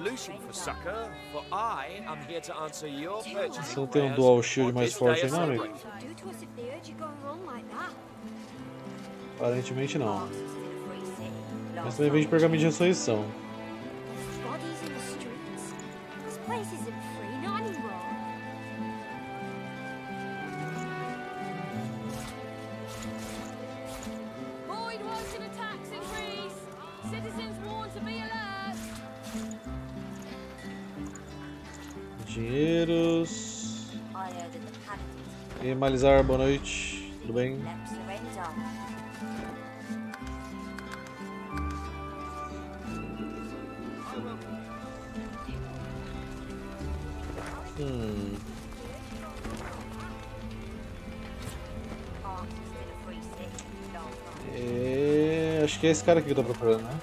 Você não tem um dual shield mais forte aí, não, amigo? Aparentemente não. Mas também vende pergaminho de ressurreição. Dinheiros. E Malizar, boa noite. Tudo bem? Hum. É... Acho que é esse cara aqui que eu tô procurando, né?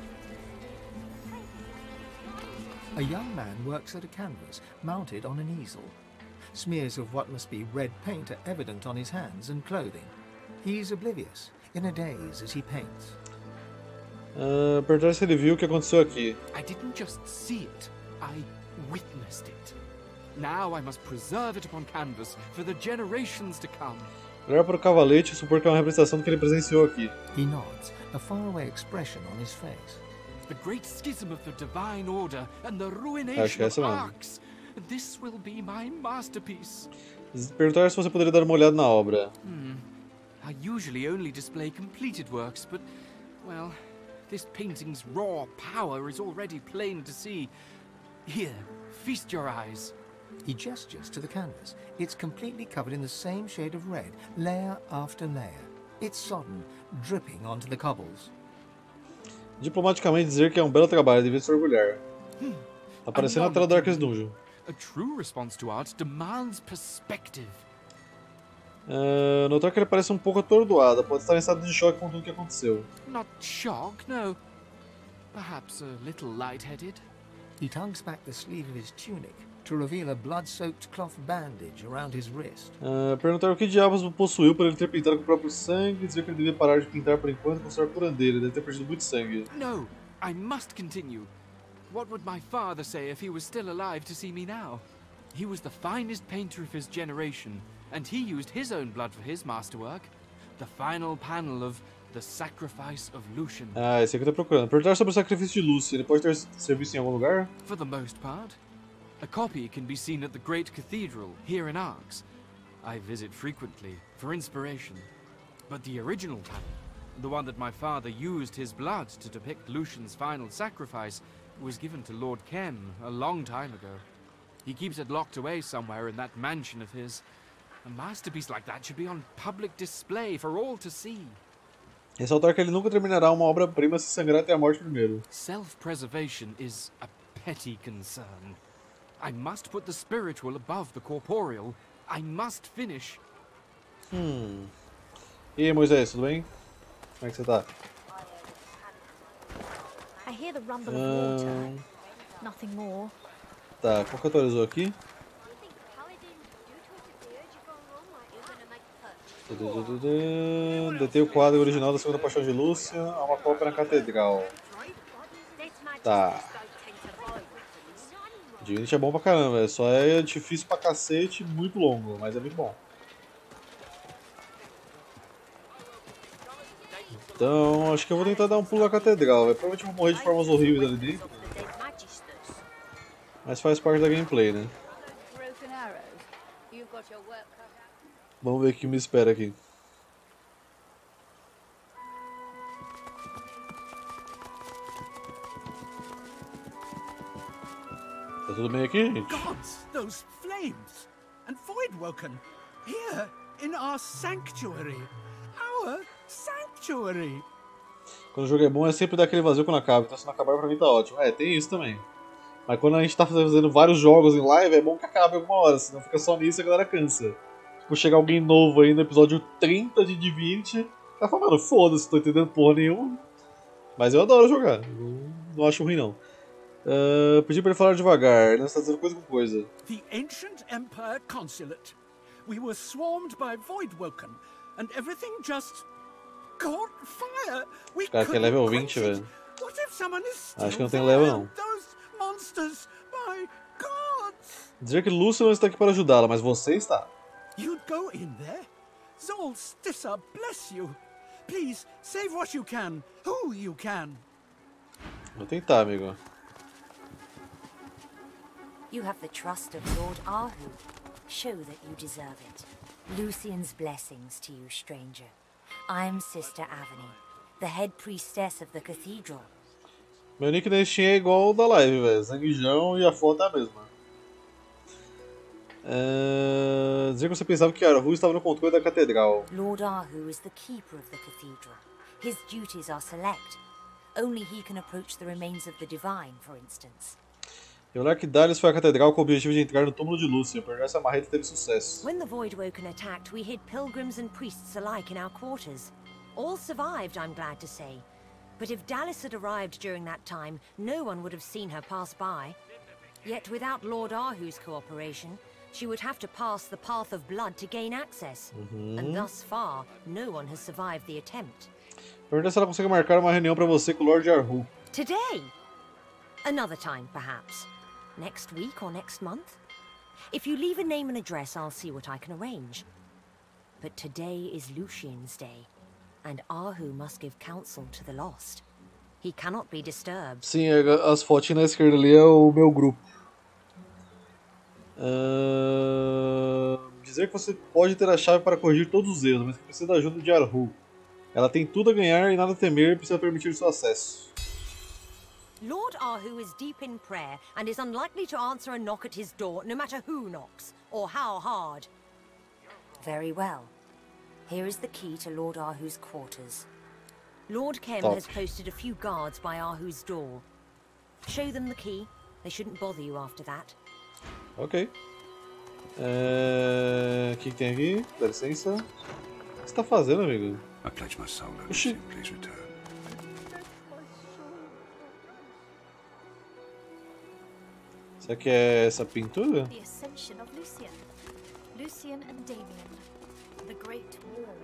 A young man works at a canvas, mounted on an easel. Smears of what must be red paint are evident on his hands and clothing. He's oblivious, in a daze as he paints. Uh, perguntar se ele viu o que aconteceu aqui. I didn't just see it, I witnessed it. Now I must preserve it upon canvas for the generations to come. Olhar para o cavalete e supor que é uma representação do que ele presenciou aqui. He nods, a faraway expression on his face. The great schism of the divine order and the ruination of Arx. This will be my masterpiece. Perguntar se você poderia dar uma olhada na obra. Hmm. I usually only display completed works, but well, this painting's raw power is already plain to see. Here, feast your eyes. He gestures to the canvas. It's completely covered in the same shade of red, layer after layer. It's sodden, dripping onto the cobbles. Diplomaticamente dizer que é um belo trabalho, devia se orgulhar. Tá parecendo a tela do Darkest Dungeon. A true response to art demands perspective. Uh, notar que ele parece um pouco atordoado, pode estar em estado de choque com tudo que aconteceu. Not shock, no. Perhaps a little lightheaded. He tugs back the sleeve of his tunic to reveal a blood-soaked cloth bandage around his wrist. Uh, perguntar o que diabos o possuiu por ele ter pintado com o próprio sangue, dizer que ele devia parar de pintar por enquanto e mostrar a curandeira, ele deve ter perdido muito sangue. No, I must continue. What would my father say if he was still alive to see me now? He was the finest painter of his generation, and he used his own blood for his masterwork. The final panel of The Sacrifice of Lucian. Ah, esse aqui eu tô procurando. Perguntar sobre o sacrifício de Lucian. Ele pode ter serviço em algum lugar? For the most part. A copy can be seen at the Great Cathedral, here in Arx. I visit frequently, for inspiration. But the original panel, the one that my father used his blood to depict Lucian's final sacrifice, was given to Lord Kem a long time ago. He keeps it locked away somewhere in that mansion of his. A masterpiece like that should be on public display for all to see. Ressaltar que ele nunca terminará uma obra-prima se sangrar até a morte primeiro. Self-preservation is a petty concern. I must put the spiritual above the corporeal. I must finish. Hum. E aí, Moisés, tudo bem? Como é que você tá? I hear the rumble of water. Nothing more. Tá, qual que atualizou aqui? Detei o quadro original da Segunda Paixão de Lúcia, há uma cópia na catedral. Tá. Divinity é bom pra caramba, só é difícil pra cacete, muito longo, mas é muito bom. Então, acho que eu vou tentar dar um pulo na catedral, véio. Provavelmente vou morrer de formas horríveis ali dentro. Mas faz parte da gameplay, né? Vamos ver o que me espera aqui. Tá tudo bem aqui, gente? Gods, those flames! And Voidwoken! Here, in our sanctuary! Our sanctuary! Quando o jogo é bom é sempre dar aquele vazio quando acaba, então se não acabar pra mim tá ótimo. É, tem isso também. Mas quando a gente tá fazendo vários jogos em live, é bom que acabe alguma hora, senão fica só nisso e a galera cansa. Tipo, chegar alguém novo aí no episódio trinta de Divinity, tá falando, mano, foda-se, tô entendendo porra nenhuma. Mas eu adoro jogar, não, não acho ruim não. Uh, pedi pra ele falar devagar, ele está dizendo coisa com coisa. The ancient Empire Consulate. We were swarmed by Voidwoken, and everything just caught fire. We Cara, que é level vinte, velho. What if someone is Acho que não tem level não. Those monsters, my gods! Dizer que Lúcia não está aqui para ajudá-la, mas você está. You'd go in there? Zol Stissa bless you. Please, save what you can, who you can. Vou tentar, amigo. You have the trust of Lord Ahu. Show that you deserve it. Lucian's blessings to you, stranger. I'm Sister Avony, the head priestess of the cathedral. Meu nick na Steam é igual ao da live, velho. Sanguijão e a foto é a mesma. Uh, dizer que você pensava que Arhu estava no controle da catedral. Lord Ahu is the keeper of the cathedral. His duties are select. Only he can approach the remains of the divine, for instance. Lembrar Darius foi à catedral com o objetivo de entrar no túmulo de Lúcia, por essa marreta teve sucesso. When the Voidwoken attacked, we hid pilgrims and priests alike in our quarters. All survived, I'm glad to say. But if Dallas had arrived during that time, no one would have seen her pass by. Yet without Lord Ahu's cooperation, she would have to pass the Path of Blood to gain access. Uhum. And thus far, no one has survived the attempt. Pergunta se ela consegue marcar uma reunião para você com o Lord Arhu. Today? Another time, perhaps. Next week or next month? If you leave a name and address, I'll see what I can arrange. But today is Lucian's day, and Ahu must give counsel to the lost. He cannot be disturbed. Sim, as fotinhas na esquerda ali é o meu grupo. Uh... Dizer que você pode ter a chave para corrigir todos os erros, mas que precisa da ajuda de Arhu. Ela tem tudo a ganhar e nada a temer, precisa permitir seu acesso. Lord Ahu is deep in prayer and is unlikely to answer a knock at his door, no matter who knocks, or how hard. Very well. Here is the key to Lord Ahu's quarters. Lord Kem Top. has posted a few guards by Ahu's door. Show them the key. They shouldn't bother you after that. Ok. É... O que, que tem aqui? Dá licença. O que você tá fazendo, amigo? I pledge my soul, Oxi. Lucian, please return. Será que é essa pintura? The ascension of Lucian. Lucian and Damien. The Great War.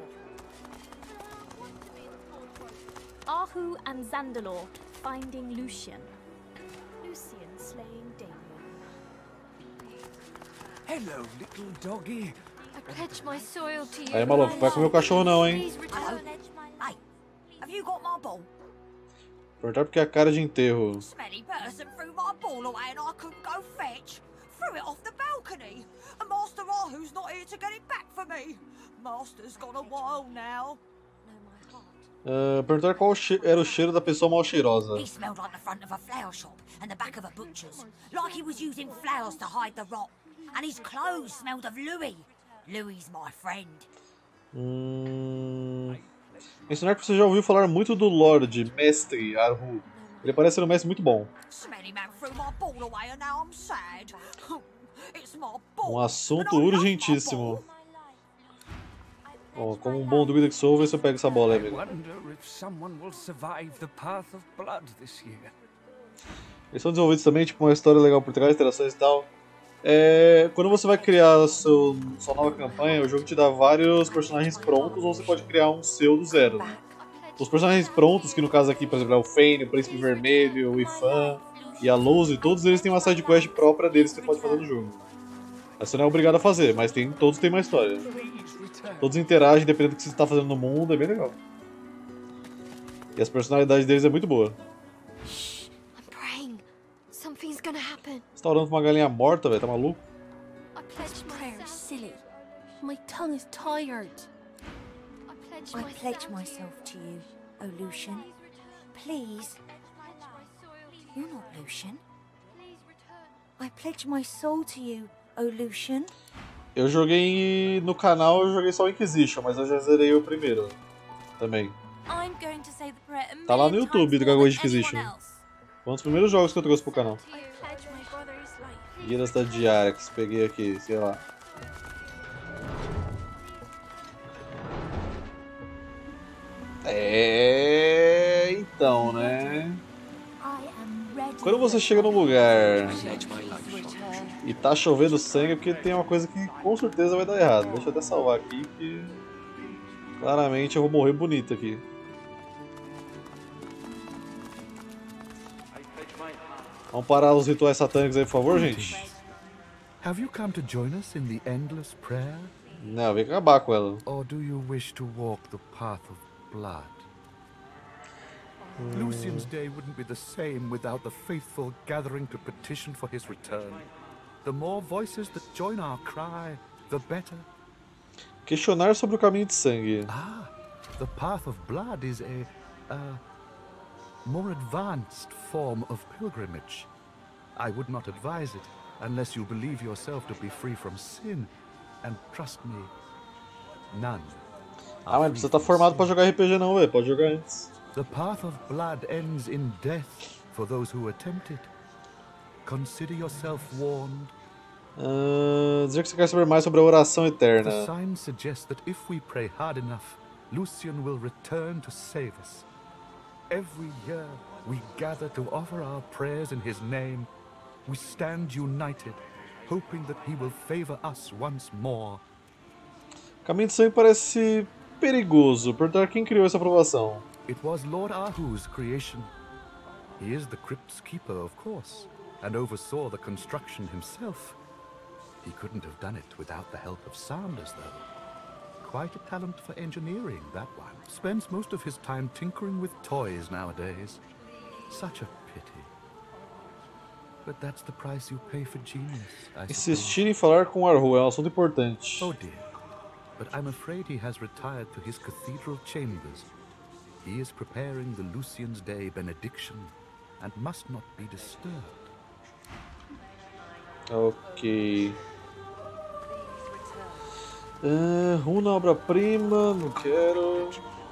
Ahu and Zandalort finding Lucian. Lucian slaying Damien. Hello, little doggy. I pledge my soil to you. Aí, maluco, vai comer o cachorro não, hein? Hello? Hey, have you got my ball? Perguntar porque é a cara de enterro. Smelly person threw my ball away and I couldn't go fetch. Threw it off the balcony. And Master Ahu's not here to get it back for me. Master's gone a while now. Uh, perguntar qual era o cheiro da pessoa mal cheirosa. He smelled like the front of a flower shop and the back of a butcher's. Like he was using flowers to hide the rot. And his clothes smelled of Louis. Louis's my friend. Hum... Mencionar que você já ouviu falar muito do Lorde, Mestre Ahu. Ele parece ser um mestre muito bom. Smelly man threw my ball away and now I'm sad. It's my ball. Um assunto urgentíssimo. Bom, como um bom dúvida que sou, vou ver se eu pego essa bola, I amigo. wonder if someone will survive the path of blood this year. Eles são desenvolvidos também, tipo, uma história legal por trás, interações e tal. É, quando você vai criar seu, sua nova campanha, o jogo te dá vários personagens prontos, ou você pode criar um seu do zero. Os personagens prontos, que no caso aqui, por exemplo, é o Fane, o Príncipe Vermelho, o Ifan e a Lose, todos eles têm uma side quest própria deles que você pode fazer no jogo. Você não é obrigado a fazer, mas tem, todos têm uma história. Todos interagem dependendo do que você está fazendo no mundo, é bem legal. E as personalidades deles é muito boa. Something's gonna happen. Você tá orando pra uma galinha morta, velho? Tá maluco? I pledge prayer is silly. My tongue is tired. I pledge, I pledge myself to you, O Lucian. Please. You're not Lucian. I pledge my soul to you, O Lucian. Eu joguei no canal, eu joguei só o Inquisition, mas eu já zerei o primeiro também. I'm going to say the prayer a Tá lá no million YouTube do times more Gagoi than Inquisition. anyone else. Foi um dos primeiros jogos que eu trouxe pro canal. I pledge my brother's life. Guia da diária que peguei aqui, sei lá. É, então, né? Quando você chega num lugar e tá chovendo sangue, é porque tem uma coisa que com certeza vai dar errado. Deixa eu até salvar aqui, que claramente eu vou morrer bonito aqui. Vamos parar os rituais satânicos aí, por favor, gente? Have you come to join us in the endless prayer? Não, vem acabar com ela. Or do you wish to walk the path of blood? Hmm. Lucian's day wouldn't be the same without the faithful gathering to petition for his return. The more voices that join our cry, the better. Questionar sobre o caminho de sangue. Ah, the path of blood is a, uh, more advanced form of pilgrimage. I would not advise it unless you believe yourself to be free from sin. And trust me, none. Ah, mas você tá formado pra jogar R P G não, velho. Pode jogar antes. The path of blood ends in death for those who attempt it. Consider yourself warned. Uh, dizer que você quer saber mais sobre a oração eterna. The signs suggest that if we pray hard enough, Lucian will return to save us. Every year we gather to offer our prayers in his name. We stand united, hoping that he will favor us once more. Caminho de sangue parece perigoso. Perguntar quem criou essa aprovação. It was Lord Ahu's creation. He is the crypt's keeper, of course, and oversaw the construction himself. He couldn't have done it without the help of Sanders, though. Quite a talent for engineering, that one. Spends most of his time tinkering with toys nowadays. Such a pity. But that's the price you pay for genius, I suppose. Insistir em falar com Ahu é um assunto importante. Oh dear. But I'm afraid he has retired to his cathedral chambers. He is preparing the Lucian's Day benediction and must not be disturbed. Ok. Uh, runa, obra-prima, não quero.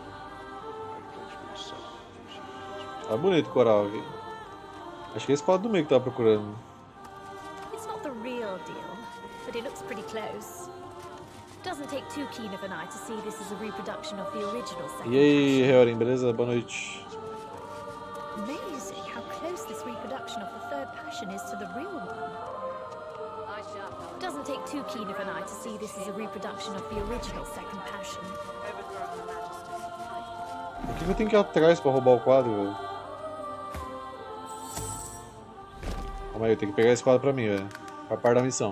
Ah, bonito o coral aqui. Acho que é a espada do meio que tava procurando. It's not the real deal, but it looks pretty close. Doesn't take too keen of an eye to see this is a reproduction of the original second. E aí, Heorin, beleza? Boa noite. Amazing how close this reproduction of the third passion is to the real one. Doesn't take too keen of an eye to see this is a reproduction of the original second passion. Por que eu tenho que ir atrás pra roubar o quadro, velho? Calma aí, eu tenho que pegar esse quadro pra mim, velho. Pra par da missão.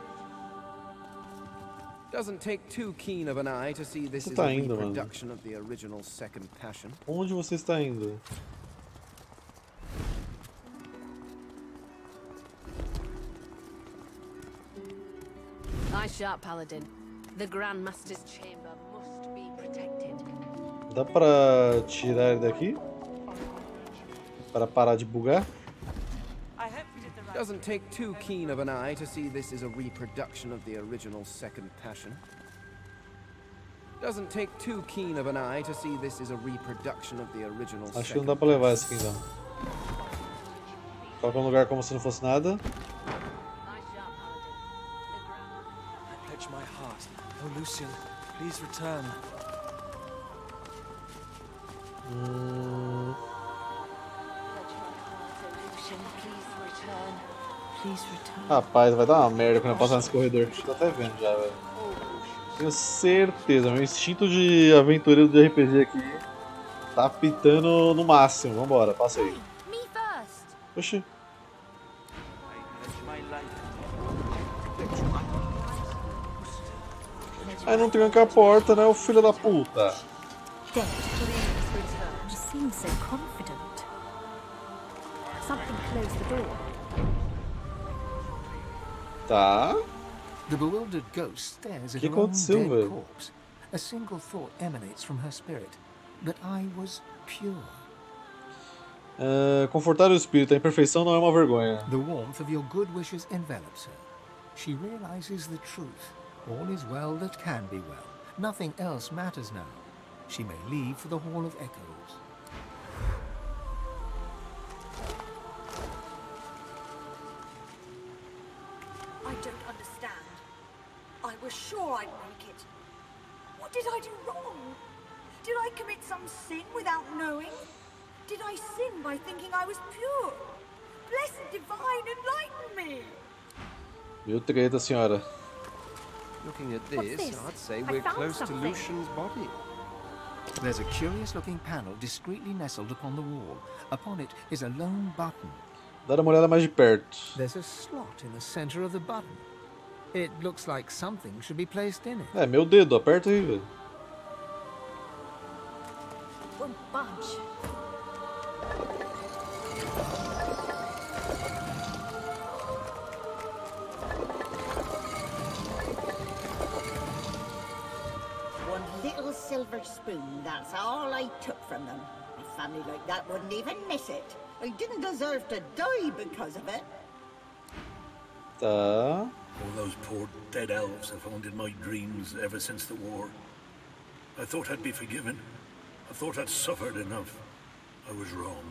Doesn't take too keen of an eye to see this is a reproduction of the original second passion. Onde você está indo? Eye sharp, Paladin. The Grand Master's chamber must be protected. Dá pra tirar ele daqui? Para parar de bugar? Doesn't take too keen of an eye to see this is a reproduction of the original second passion. Doesn't take too keen of an eye to see this is a reproduction of the original second. Acho que não dá pra levar esse aqui então. Coloca um lugar como se não fosse nada. My heart. Oh, Lucian, please return. Hum... Rapaz, vai dar uma merda quando eu passar nesse corredor. Tô até vendo já, velho. Tenho certeza, meu instinto de aventureiro de R P G aqui tá apitando no máximo. Vambora, passa aí. Oxi. Aí não tranca a porta, né, o filho da puta? Tá. The bewildered ghost stares at Que her own aconteceu, dead velho? corpse. A single thought emanates from her spirit, that I was pure. Uh, confortar o espírito, a imperfeição não é uma vergonha. The warmth of your good wishes envelops her. She realizes the truth. All is well that can be well. Nothing else matters now. She may leave for the Hall of Echoes. I don't understand. I was sure I'd make it. What did I do wrong? Did I commit some sin without knowing? Did I sin by thinking I was pure? Blessed Divine, enlighten me! Meu treta, senhora. Looking at this, this? I'd say I we're found close something. to Lucian's body. There's a curious-looking panel discreetly nestled upon the wall. Upon it is a lone button. Dá uma olhada mais de perto. There's a slot in the center of the button. It looks like something should be placed in it. É, meu dedo, aperta aí, velho. Won't budge. One little silver spoon, that's all I took from them. A family like that wouldn't even miss it. I didn't deserve to die because of it. Tá. All those poor dead elves have haunted my dreams ever since the war. I thought I'd be forgiven. I thought I'd suffered enough. I was wrong.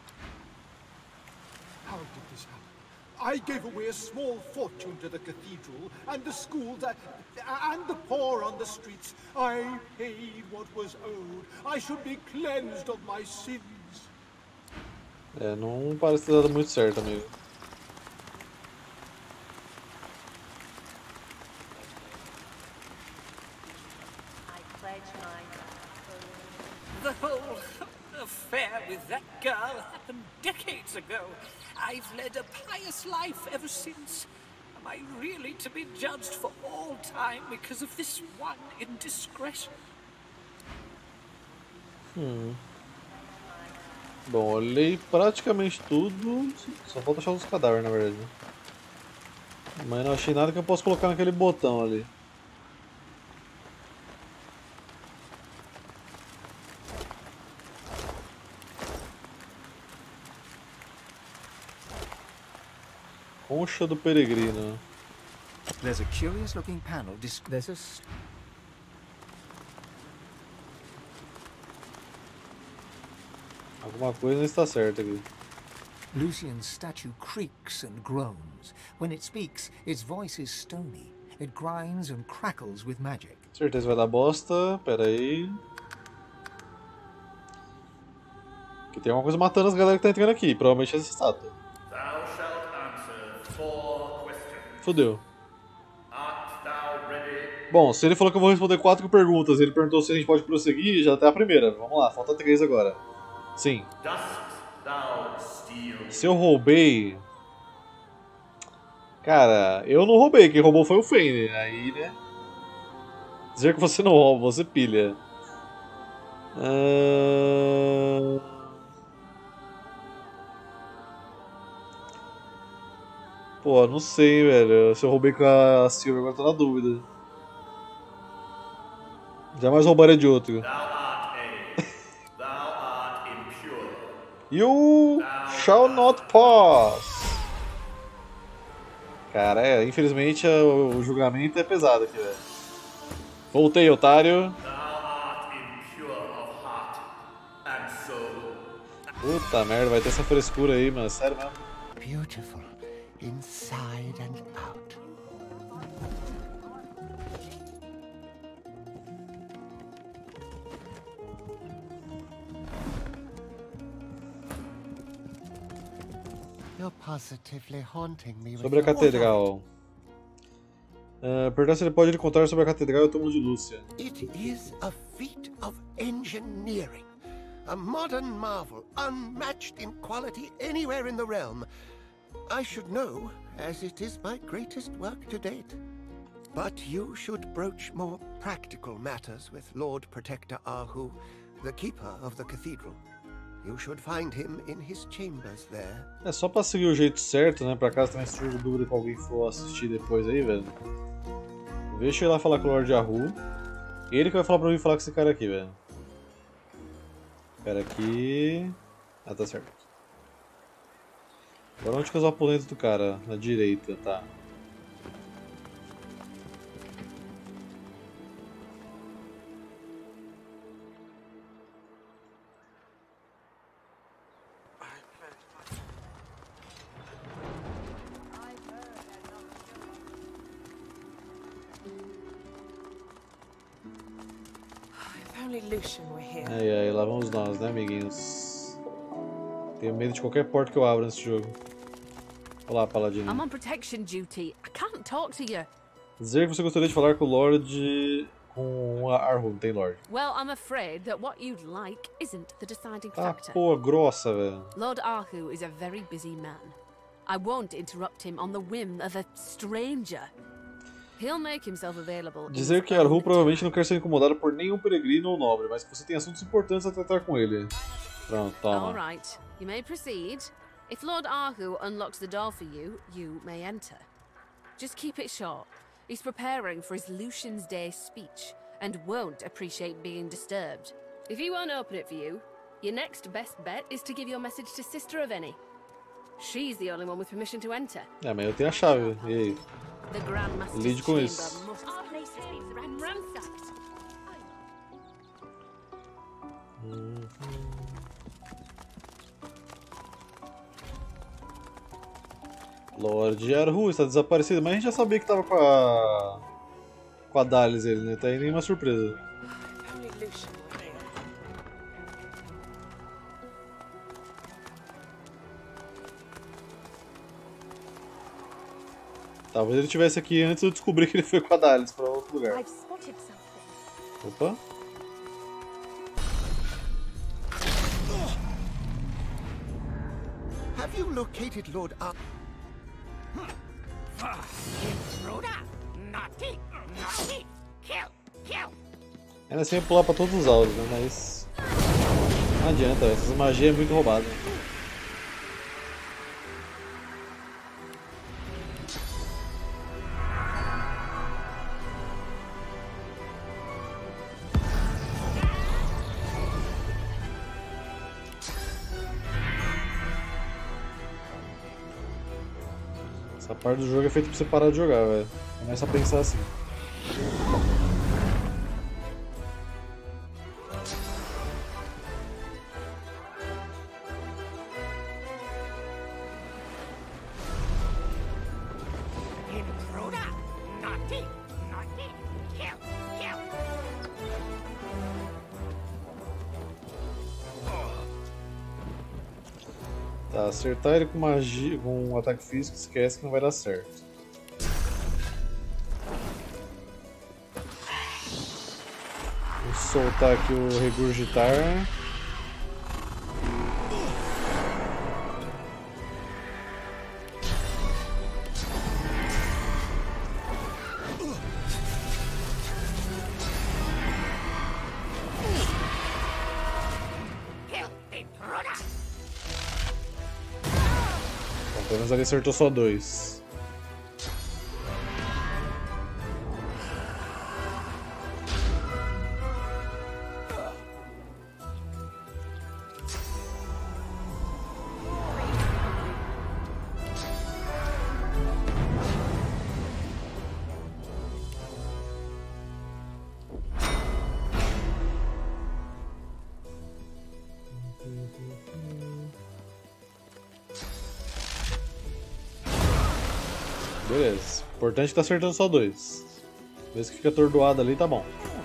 How did this happen? I gave away a small fortune to the cathedral, and the schools, uh, and the poor on the streets. I paid what was owed. I should be cleansed of my sins. É, não parece ter dado muito certo, amigo. The whole affair with that girl happened decades ago. I've led a pious life ever since. Am I really to be judged for all time because of this one indiscretion? Hum. Bom, olhei praticamente tudo. Só falta achar os cadáveres, na verdade. Mas não achei nada que eu possa colocar naquele botão ali. Concha do Peregrino. There's a curious-looking panel. There's a... Alguma coisa não está certa aqui. Lucian's statue creaks and groans. When it speaks, its voice is stony. It grinds and crackles with magic. Certeza vai dar bosta. Pera aí. Aqui tem alguma coisa matando as galera que tá entrando aqui. Provavelmente essa estátua. Fudeu. Bom, se ele falou que eu vou responder quatro perguntas, ele perguntou se a gente pode prosseguir, já tá a primeira. Vamos lá, falta três agora. Sim. Se eu roubei... Cara, eu não roubei, quem roubou foi o Fane. Aí, né? Dizer que você não rouba, você pilha. Uh... Pô, não sei, velho. Se eu roubei com a Silver, agora tô na dúvida. Jamais roubaria de outro. You shall not pass. Cara, é, infelizmente o, o julgamento é pesado aqui, velho. Voltei, otário. Puta merda, vai ter essa frescura aí, mano. Sério mesmo. Beautiful, inside and out. You're positively haunting me. Sobre a catedral. Uh, perguntar se ele pode lhe contar sobre a catedral e o túmulo de Lúcia. It is a feat of engineering. A modern marvel, unmatched in quality anywhere in the realm. I should know, as it is my greatest work to date. But you should broach more practical matters with Lord Protector Ahu, the keeper of the cathedral. You should find him in his chambers there. É só pra seguir o jeito certo, né? Pra caso também surja dúvida com alguém for assistir depois aí, velho. Deixa eu ir lá falar com o Lord Ahu. Ele que vai falar pra mim falar com esse cara aqui, velho. Espera aqui. Ah, tá certo. Agora onde que é os aposentos do cara? Na direita, tá. Ai, ai, lá vamos nós, né, amiguinhos? Tenho medo de qualquer porta que eu abra nesse jogo. Olá, Paladino. I'm on protection duty. I can't talk to you. Dizer que você gostaria de falar com o Lord... com a Arhu, não tem Lord. Well, I'm afraid that what you'd like isn't the deciding Ah, factor. pô, grossa, velho. Lord Ahu is a very busy man. I won't interrupt him on the whim of a stranger. He'll make himself available. Dizer que Arhu provavelmente não quer ser incomodado por nenhum peregrino ou nobre, mas que você tem assuntos importantes a tratar com ele. Pronto, toma. All right, you may proceed. If Lord Ahu unlocks the door for you, you may enter. Just keep it short. He's preparing for his Lucian's Day speech and won't appreciate being disturbed. If he won't open it for you, your next best bet is to give your message to Sister Aveni. She's the only one with permission to enter. É, mas eu tenho a chave. E aí? The Grandmaster's Lide com isso. chamber must... Our place has been ransacked. Lord Arhu está desaparecido, mas a gente já sabia que tava com a... com a Dalis ele, né? Tá aí nenhuma surpresa. Talvez ele estivesse aqui antes de eu descobrir que ele foi com a Dalis para outro lugar. Opa. Have you located Lord Ar... Intruder! Naughty! Naughty! Kill! Kill! Ainda assim eu pular pra todos os áudios, né? Mas... não adianta, essas magias é muito roubada. Essa parte do jogo é feita pra você parar de jogar, velho. Começa a pensar assim. Tá, acertar ele com magia, com um ataque físico, esquece que não vai dar certo. Vou soltar aqui o regurgitar. Pelo menos ali acertou só dois. Beleza. Importante que tá acertando só dois. Mesmo que fica atordoado ali, tá bom.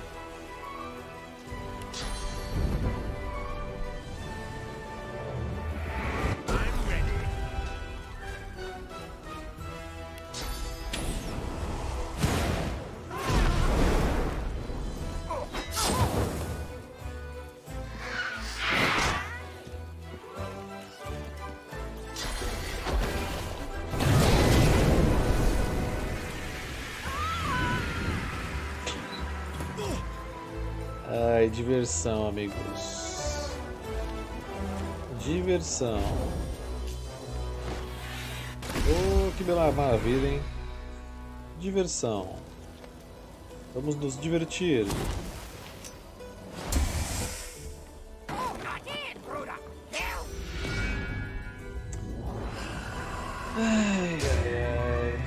Ai, diversão, amigos. Diversão. Oh, que bela maravilha, hein? Diversão. Vamos nos divertir. Ai, ai, ai.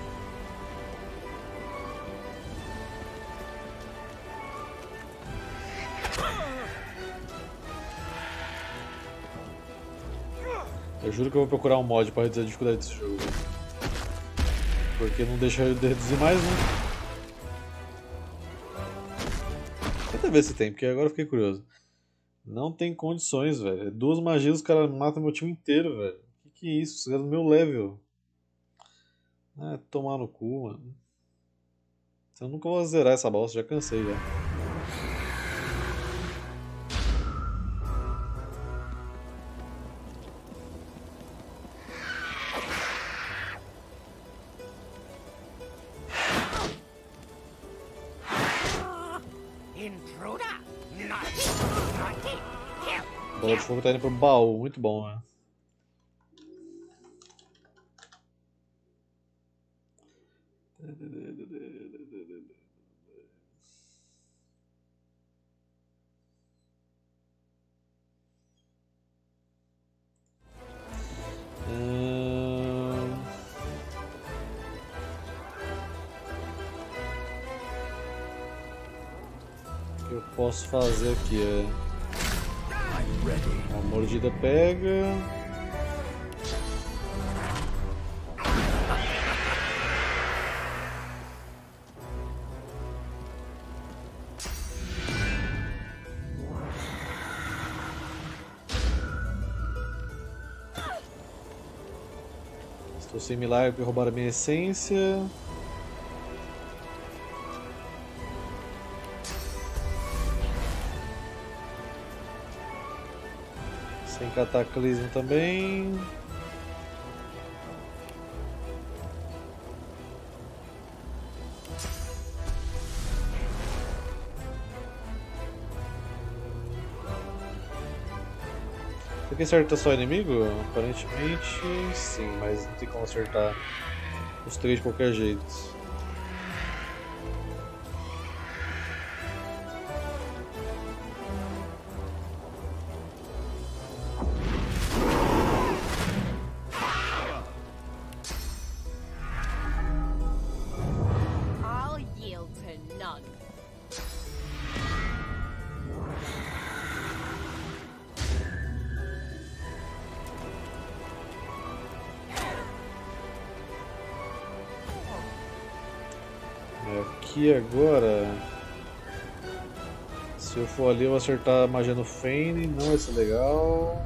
Eu juro que eu vou procurar um mod para reduzir a dificuldade desse jogo. Porque não deixa eu reduzir mais, né? Tenta ver se tem, porque agora eu fiquei curioso. Não tem condições, velho. Duas magias os caras matam meu time inteiro, velho. Que que é isso? Os caras do meu level. Ah, tomar no cu, mano. Eu nunca vou zerar essa bosta, já cansei já. A bola de fogo tá indo pro baú, muito bom, né? Hum... O que eu posso fazer aqui é... Uma mordida pega. Estou sem milagre para roubar a minha essência. Sem cataclismo também. Isso aqui acerta só inimigo? Aparentemente sim, mas não tem como acertar os três de qualquer jeito. Aqui agora... Se eu for ali eu vou acertar a magia no Fane, não vai ser legal.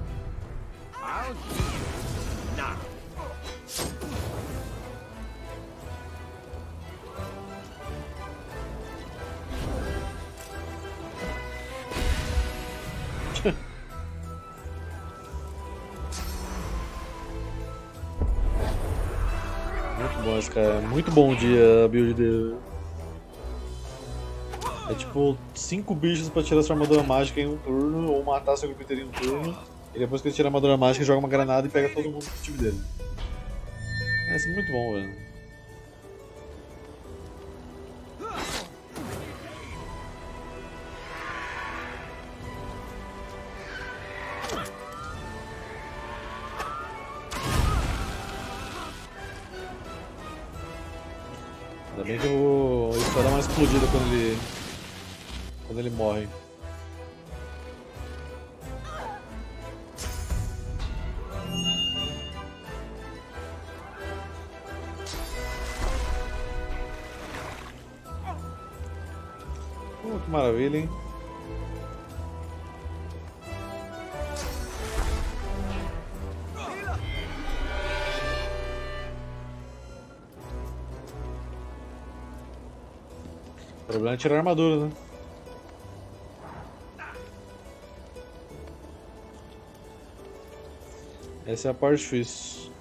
Muito bom esse cara, muito bom dia a build dele. É tipo cinco bichos pra tirar sua armadura mágica em um turno, ou matar seu grupo inteiro em um turno, e depois que ele tira a armadura mágica, joga uma granada e pega todo mundo do time dele. É, isso é muito bom, velho. Ainda bem que eu vou esperar uma explodida quando ele. quando ele morre. Oh, que maravilha, hein? O problema é tirar a armadura, né? Essa é a parte difícil.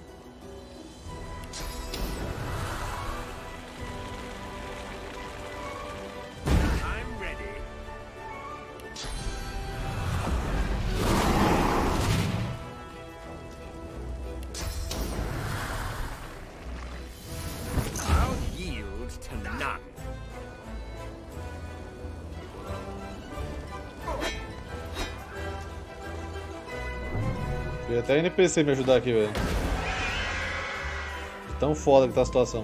Até N P C me ajudar aqui, velho. De tão foda que tá a situação.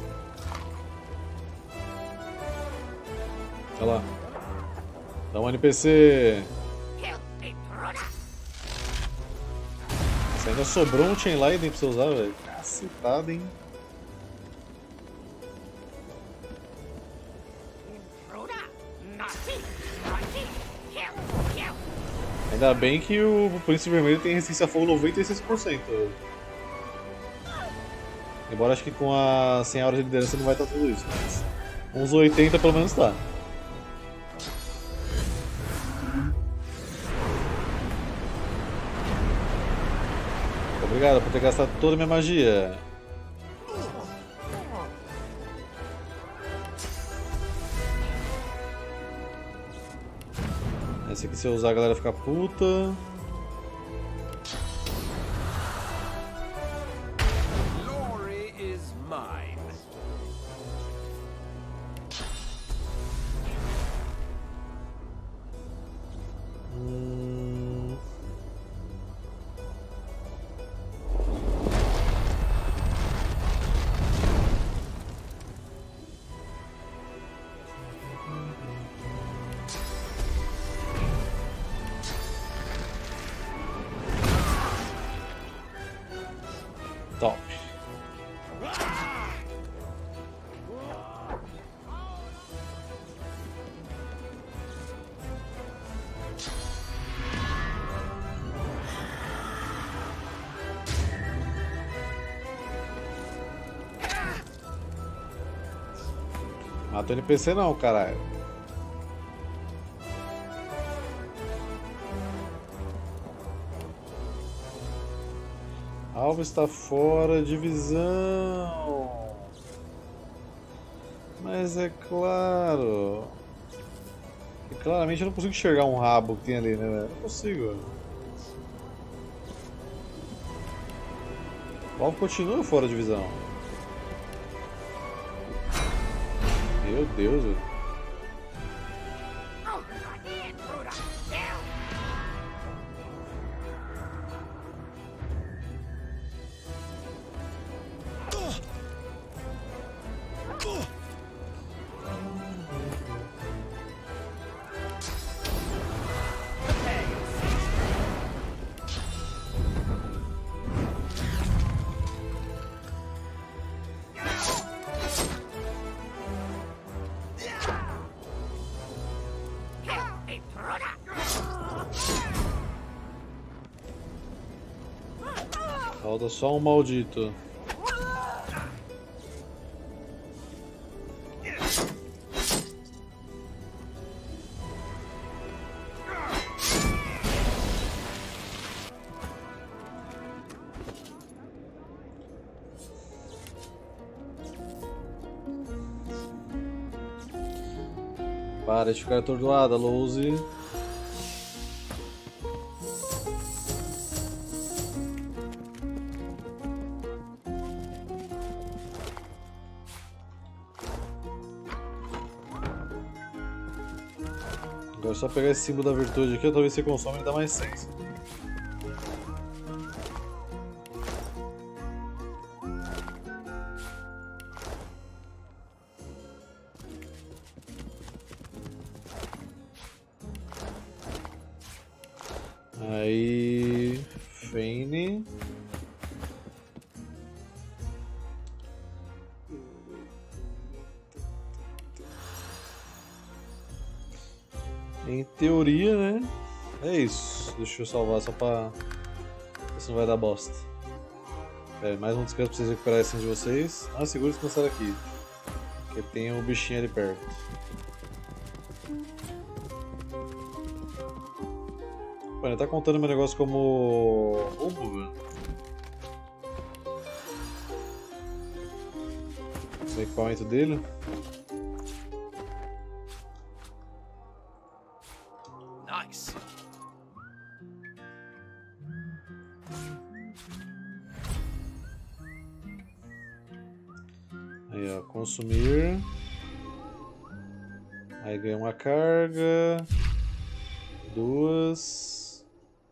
Olha lá. Dá um N P C. Se ainda sobrou um Chain Lightning pra você usar, velho. Cacetado, hein? Ainda bem que o Príncipe Vermelho tem resistência a fogo noventa e seis por cento. Embora acho que com a cem horas de liderança não vai estar tudo isso, mas uns oitenta pelo menos tá. Obrigado por ter gastado toda a minha magia. Esse aqui se eu usar a galera fica puta. Glory is mine. Hum... Top. Mata o N P C não, caralho. Alvo está fora de visão. Mas é claro. E claramente eu não consigo enxergar um rabo que tem ali, né? Não consigo. O alvo continua fora de visão. Meu Deus, velho. Falta só um maldito. Para de ficar atordoada, Louise. Agora é só pegar esse símbolo da virtude aqui, talvez você consome e dá mais senso. Aí, Fane. Em teoria, né? É isso. Deixa eu salvar só pra ver se não vai dar bosta. É, mais um descanso pra vocês recuperar a essência de vocês. Ah, segura descansar aqui. Porque tem um bichinho ali perto. Pô, ele tá contando meu negócio como roubo, velho. O equipamento dele. Nice. Aí, ó, consumir. Aí ganha uma carga. Duas.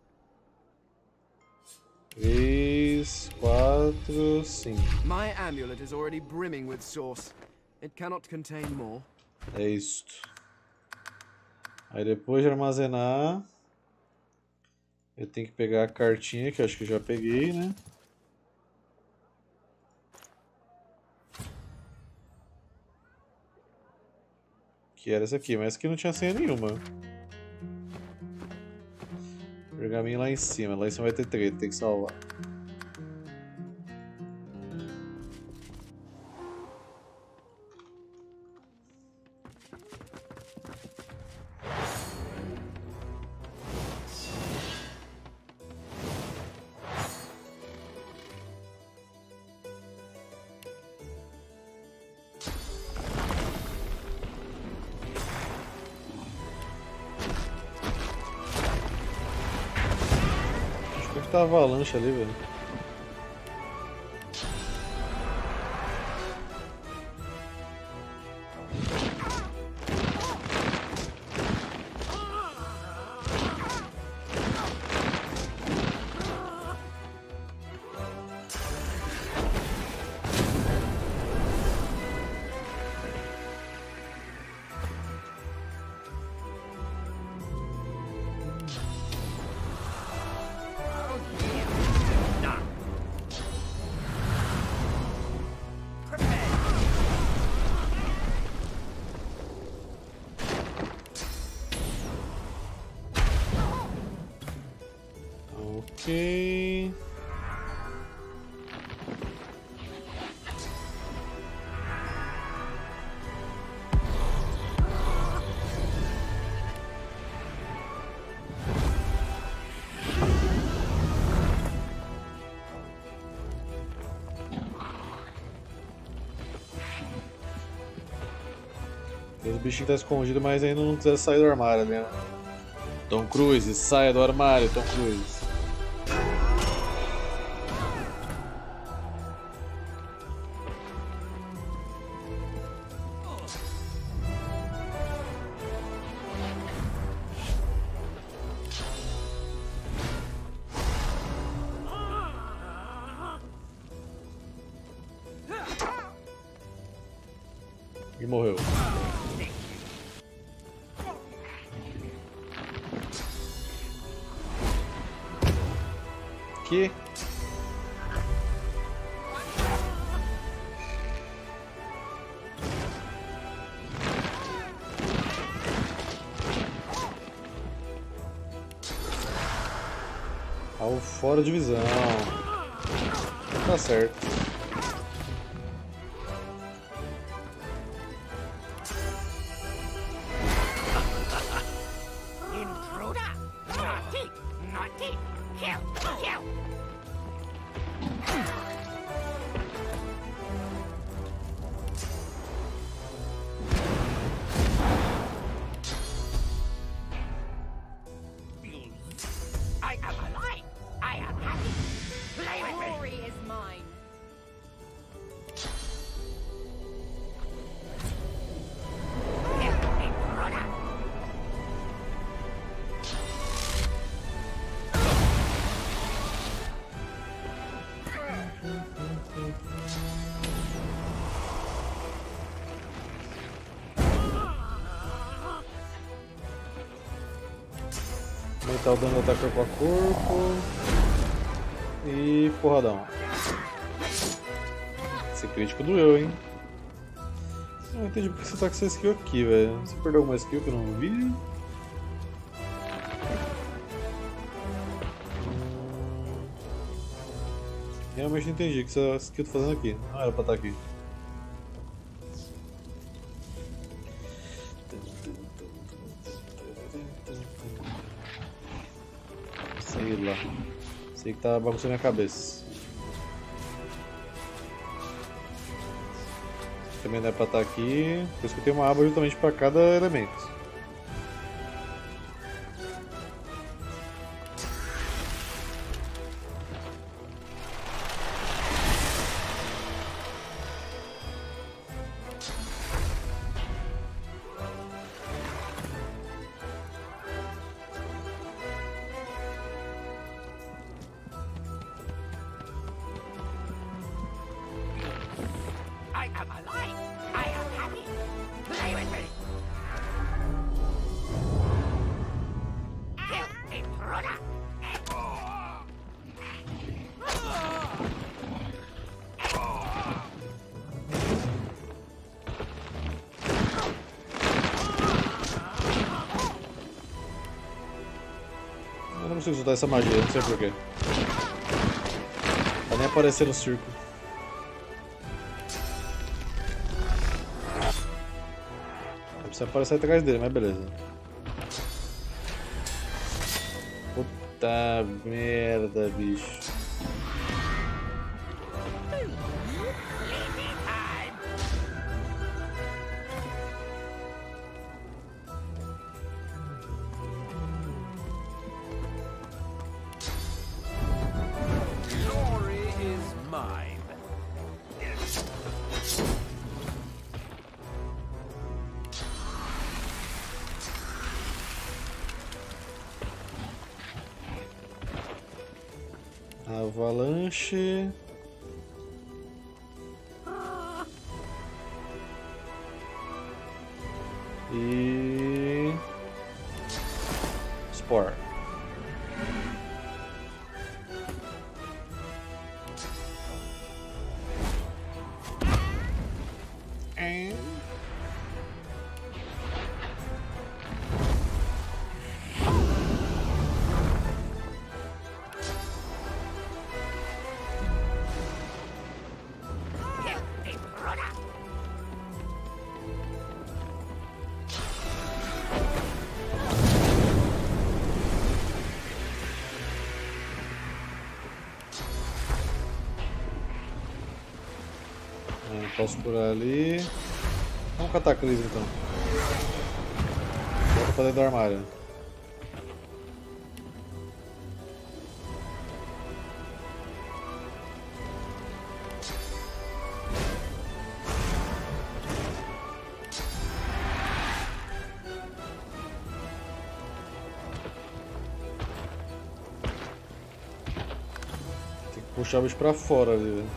Três, quatro, cinco. My amulet is already brimming with sauce. It cannot contain more. É isto. Aí depois de armazenar, eu tenho que pegar a cartinha, que eu acho que eu já peguei, né? Que era essa aqui, mas essa aqui não tinha senha nenhuma. Pergaminho lá em cima, lá em cima vai ter treta, tem que salvar. Tá avalanche ali, velho. Ok. Os bichinhos tá escondido, mas ainda não quiser sair do armário, né? Tom Cruise, saia do armário, Tom Cruise. E morreu. Que? Algo fora de visão. Tá certo. Intruder! Naughty! Naughty! Kill! Kill! I am alive! I am happy! Play with me! Glory is mine. Kill, intruder! Aumentar o dano do ataque corpo a corpo. E porradão. Esse crítico doeu, hein? Não entendi porque você tá com essa skill aqui, velho. Você perdeu alguma skill que eu não vi? Realmente não entendi o que essa skill tá fazendo aqui. Não era pra estar aqui. Sei lá. Sei que tá bagunçando minha cabeça. Também não é pra estar aqui. Por isso que eu tenho uma aba justamente pra cada elemento. I am alive! I am happy! Play with me! Kill, intruder! Eu não consigo soltar essa magia, não sei porquê. Tá nem aparecer no círculo. Precisa aparecer atrás dele, mas beleza. Puta merda, bicho. Glory is mine. Avalanche. E Spore. É. Posso curar ali. Vamos catar Cataclismo então. Volta pra dentro do armário. Tem que puxar o bicho pra fora ali, velho.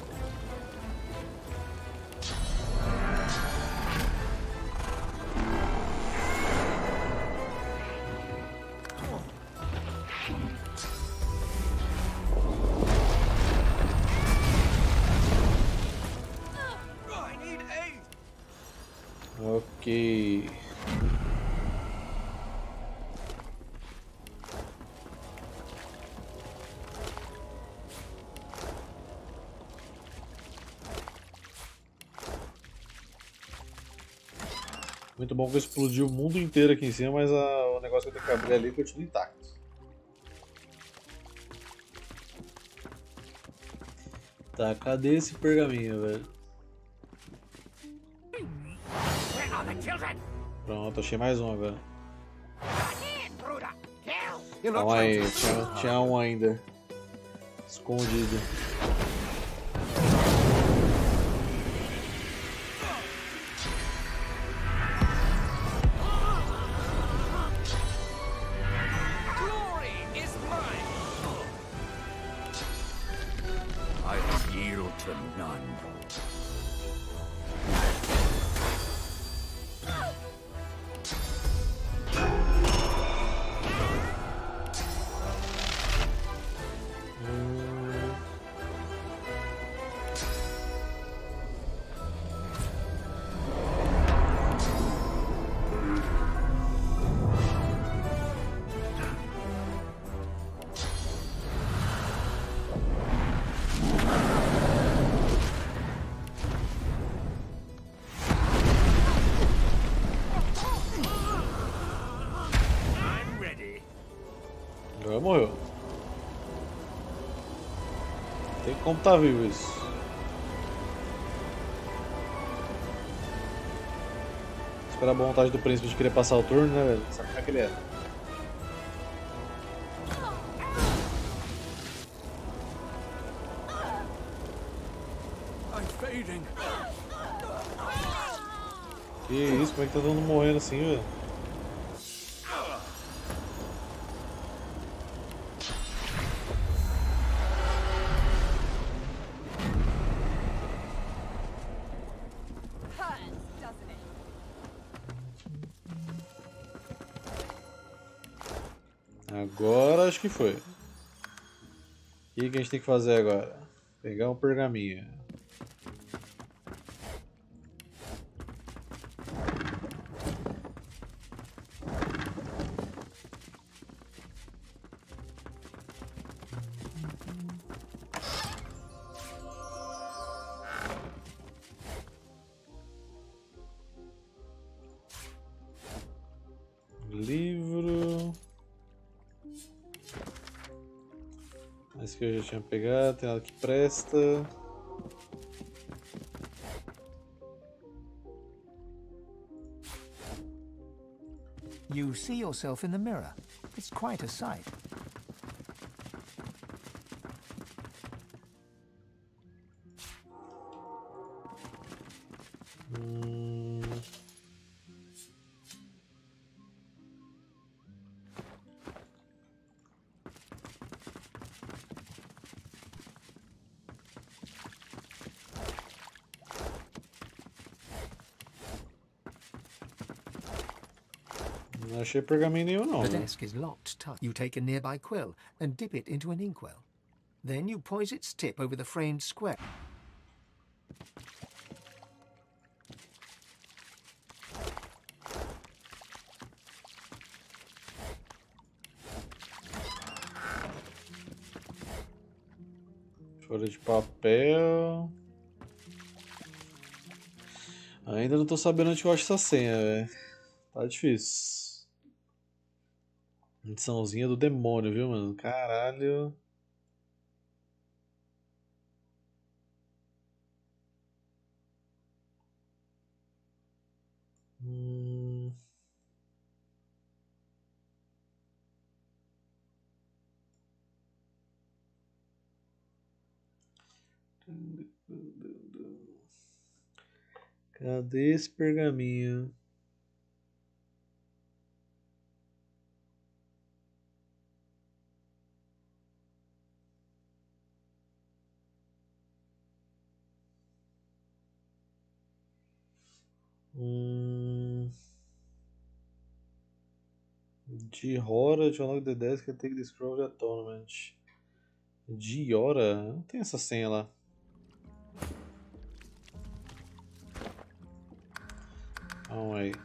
Ok. Muito bom que explodiu o mundo inteiro aqui em cima, mas a, o negócio que eu tenho que abrir ali continua intacto. Tá, cadê esse pergaminho, velho? Pronto, achei mais um agora. Calma aí, tinha, tinha um ainda. Escondido. Agora morreu. Tem como tá vivo isso. Esperar a vontade do príncipe de querer passar o turno, né, velho? Sabe como é que ele é? Que isso? Como é que tá todo mundo morrendo assim, velho? Agora acho que foi. O que, que a gente tem que fazer agora? Pegar um pergaminho. Livro. Esse que eu já tinha pegado, tem nada que presta. You see yourself in the mirror. It's quite a sight. Hum... Não achei pergaminho nenhum, não. The desk is locked tight. You take a nearby quill and dip it into an inkwell. Then you poise its tip over the framed square. Folha de papel. Ainda não tô sabendo onde eu acho essa senha, velho. Tá difícil. Ediçãozinha do demônio, viu, mano? Caralho. Hum... Cadê esse pergaminho? Hum... Dihora, to unlock the desk and take the scroll to the tournament. Dihora? Não tem essa senha lá. Calma aí.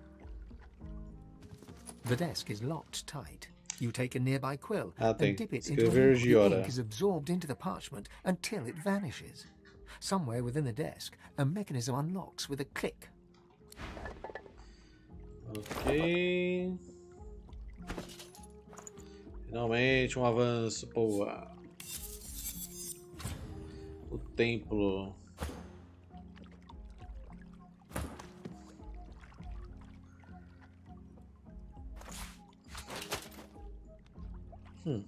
The desk is locked tight. You take a nearby quill Ah, tem. and dip it into Escrever an ink. The Dihora. ink is absorbed into the parchment until it vanishes. Somewhere within the desk, a mechanism unlocks with a click. Ok. Finalmente um avanço, pô. O templo. Hum.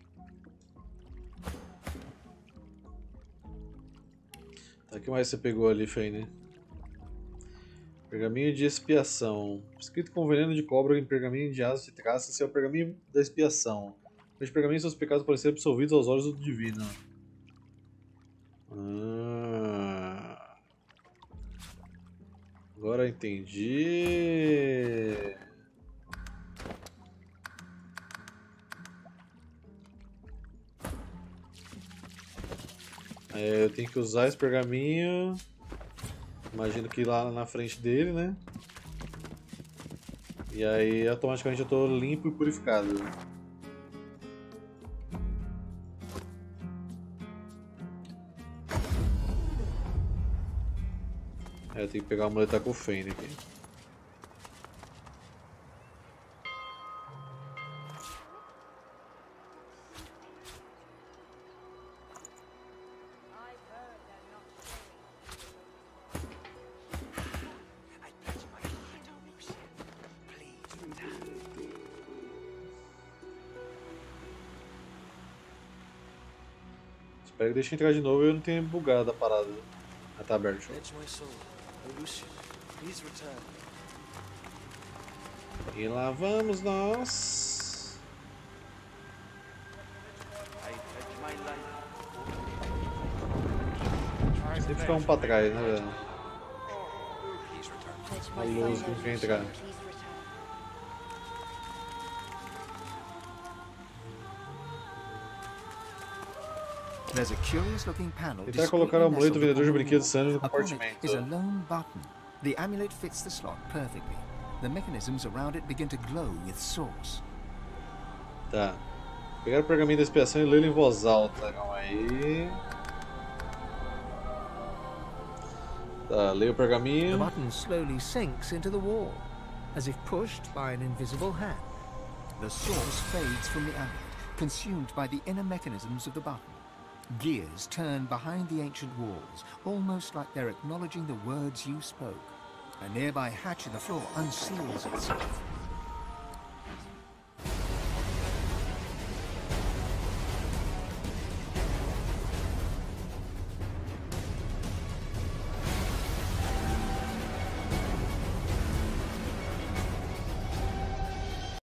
Tá, o que mais você pegou ali, Fane? Pergaminho de expiação. Escrito com veneno de cobra em pergaminho de asas de traça, esse é o pergaminho da expiação. Os pergaminhos seus pecados podem ser absolvidos aos olhos do divino. Ah, agora entendi. É, eu tenho que usar esse pergaminho. Imagino que lá na frente dele, né? E aí automaticamente eu tô limpo e purificado. É, eu tenho que pegar a muleta com o Fane aqui. Espero que deixe eu entrar de novo e eu não tenha bugado a parada. Ah, tá aberto. E lá vamos nós. Sempre fica um pra trás, né, velho? A luz que não quer entrar. There's a curious looking panel. Tentar colocar o amuleto do vendedor de brinquedos Sandy no compartimento. Is a lone button. The amulet fits the slot perfectly. The mechanisms around it begin to glow with source. Tá. Pegar o pergaminho da expiação e ler em voz alta. Calma aí. Tá, leia o pergaminho. The button slowly sinks into the wall, as if pushed by an invisible hand. The source fades from the amulet, consumed by the inner mechanisms of the button. Gears turn behind the ancient walls, almost like they're acknowledging the words you spoke. A nearby hatch in the floor unseals itself.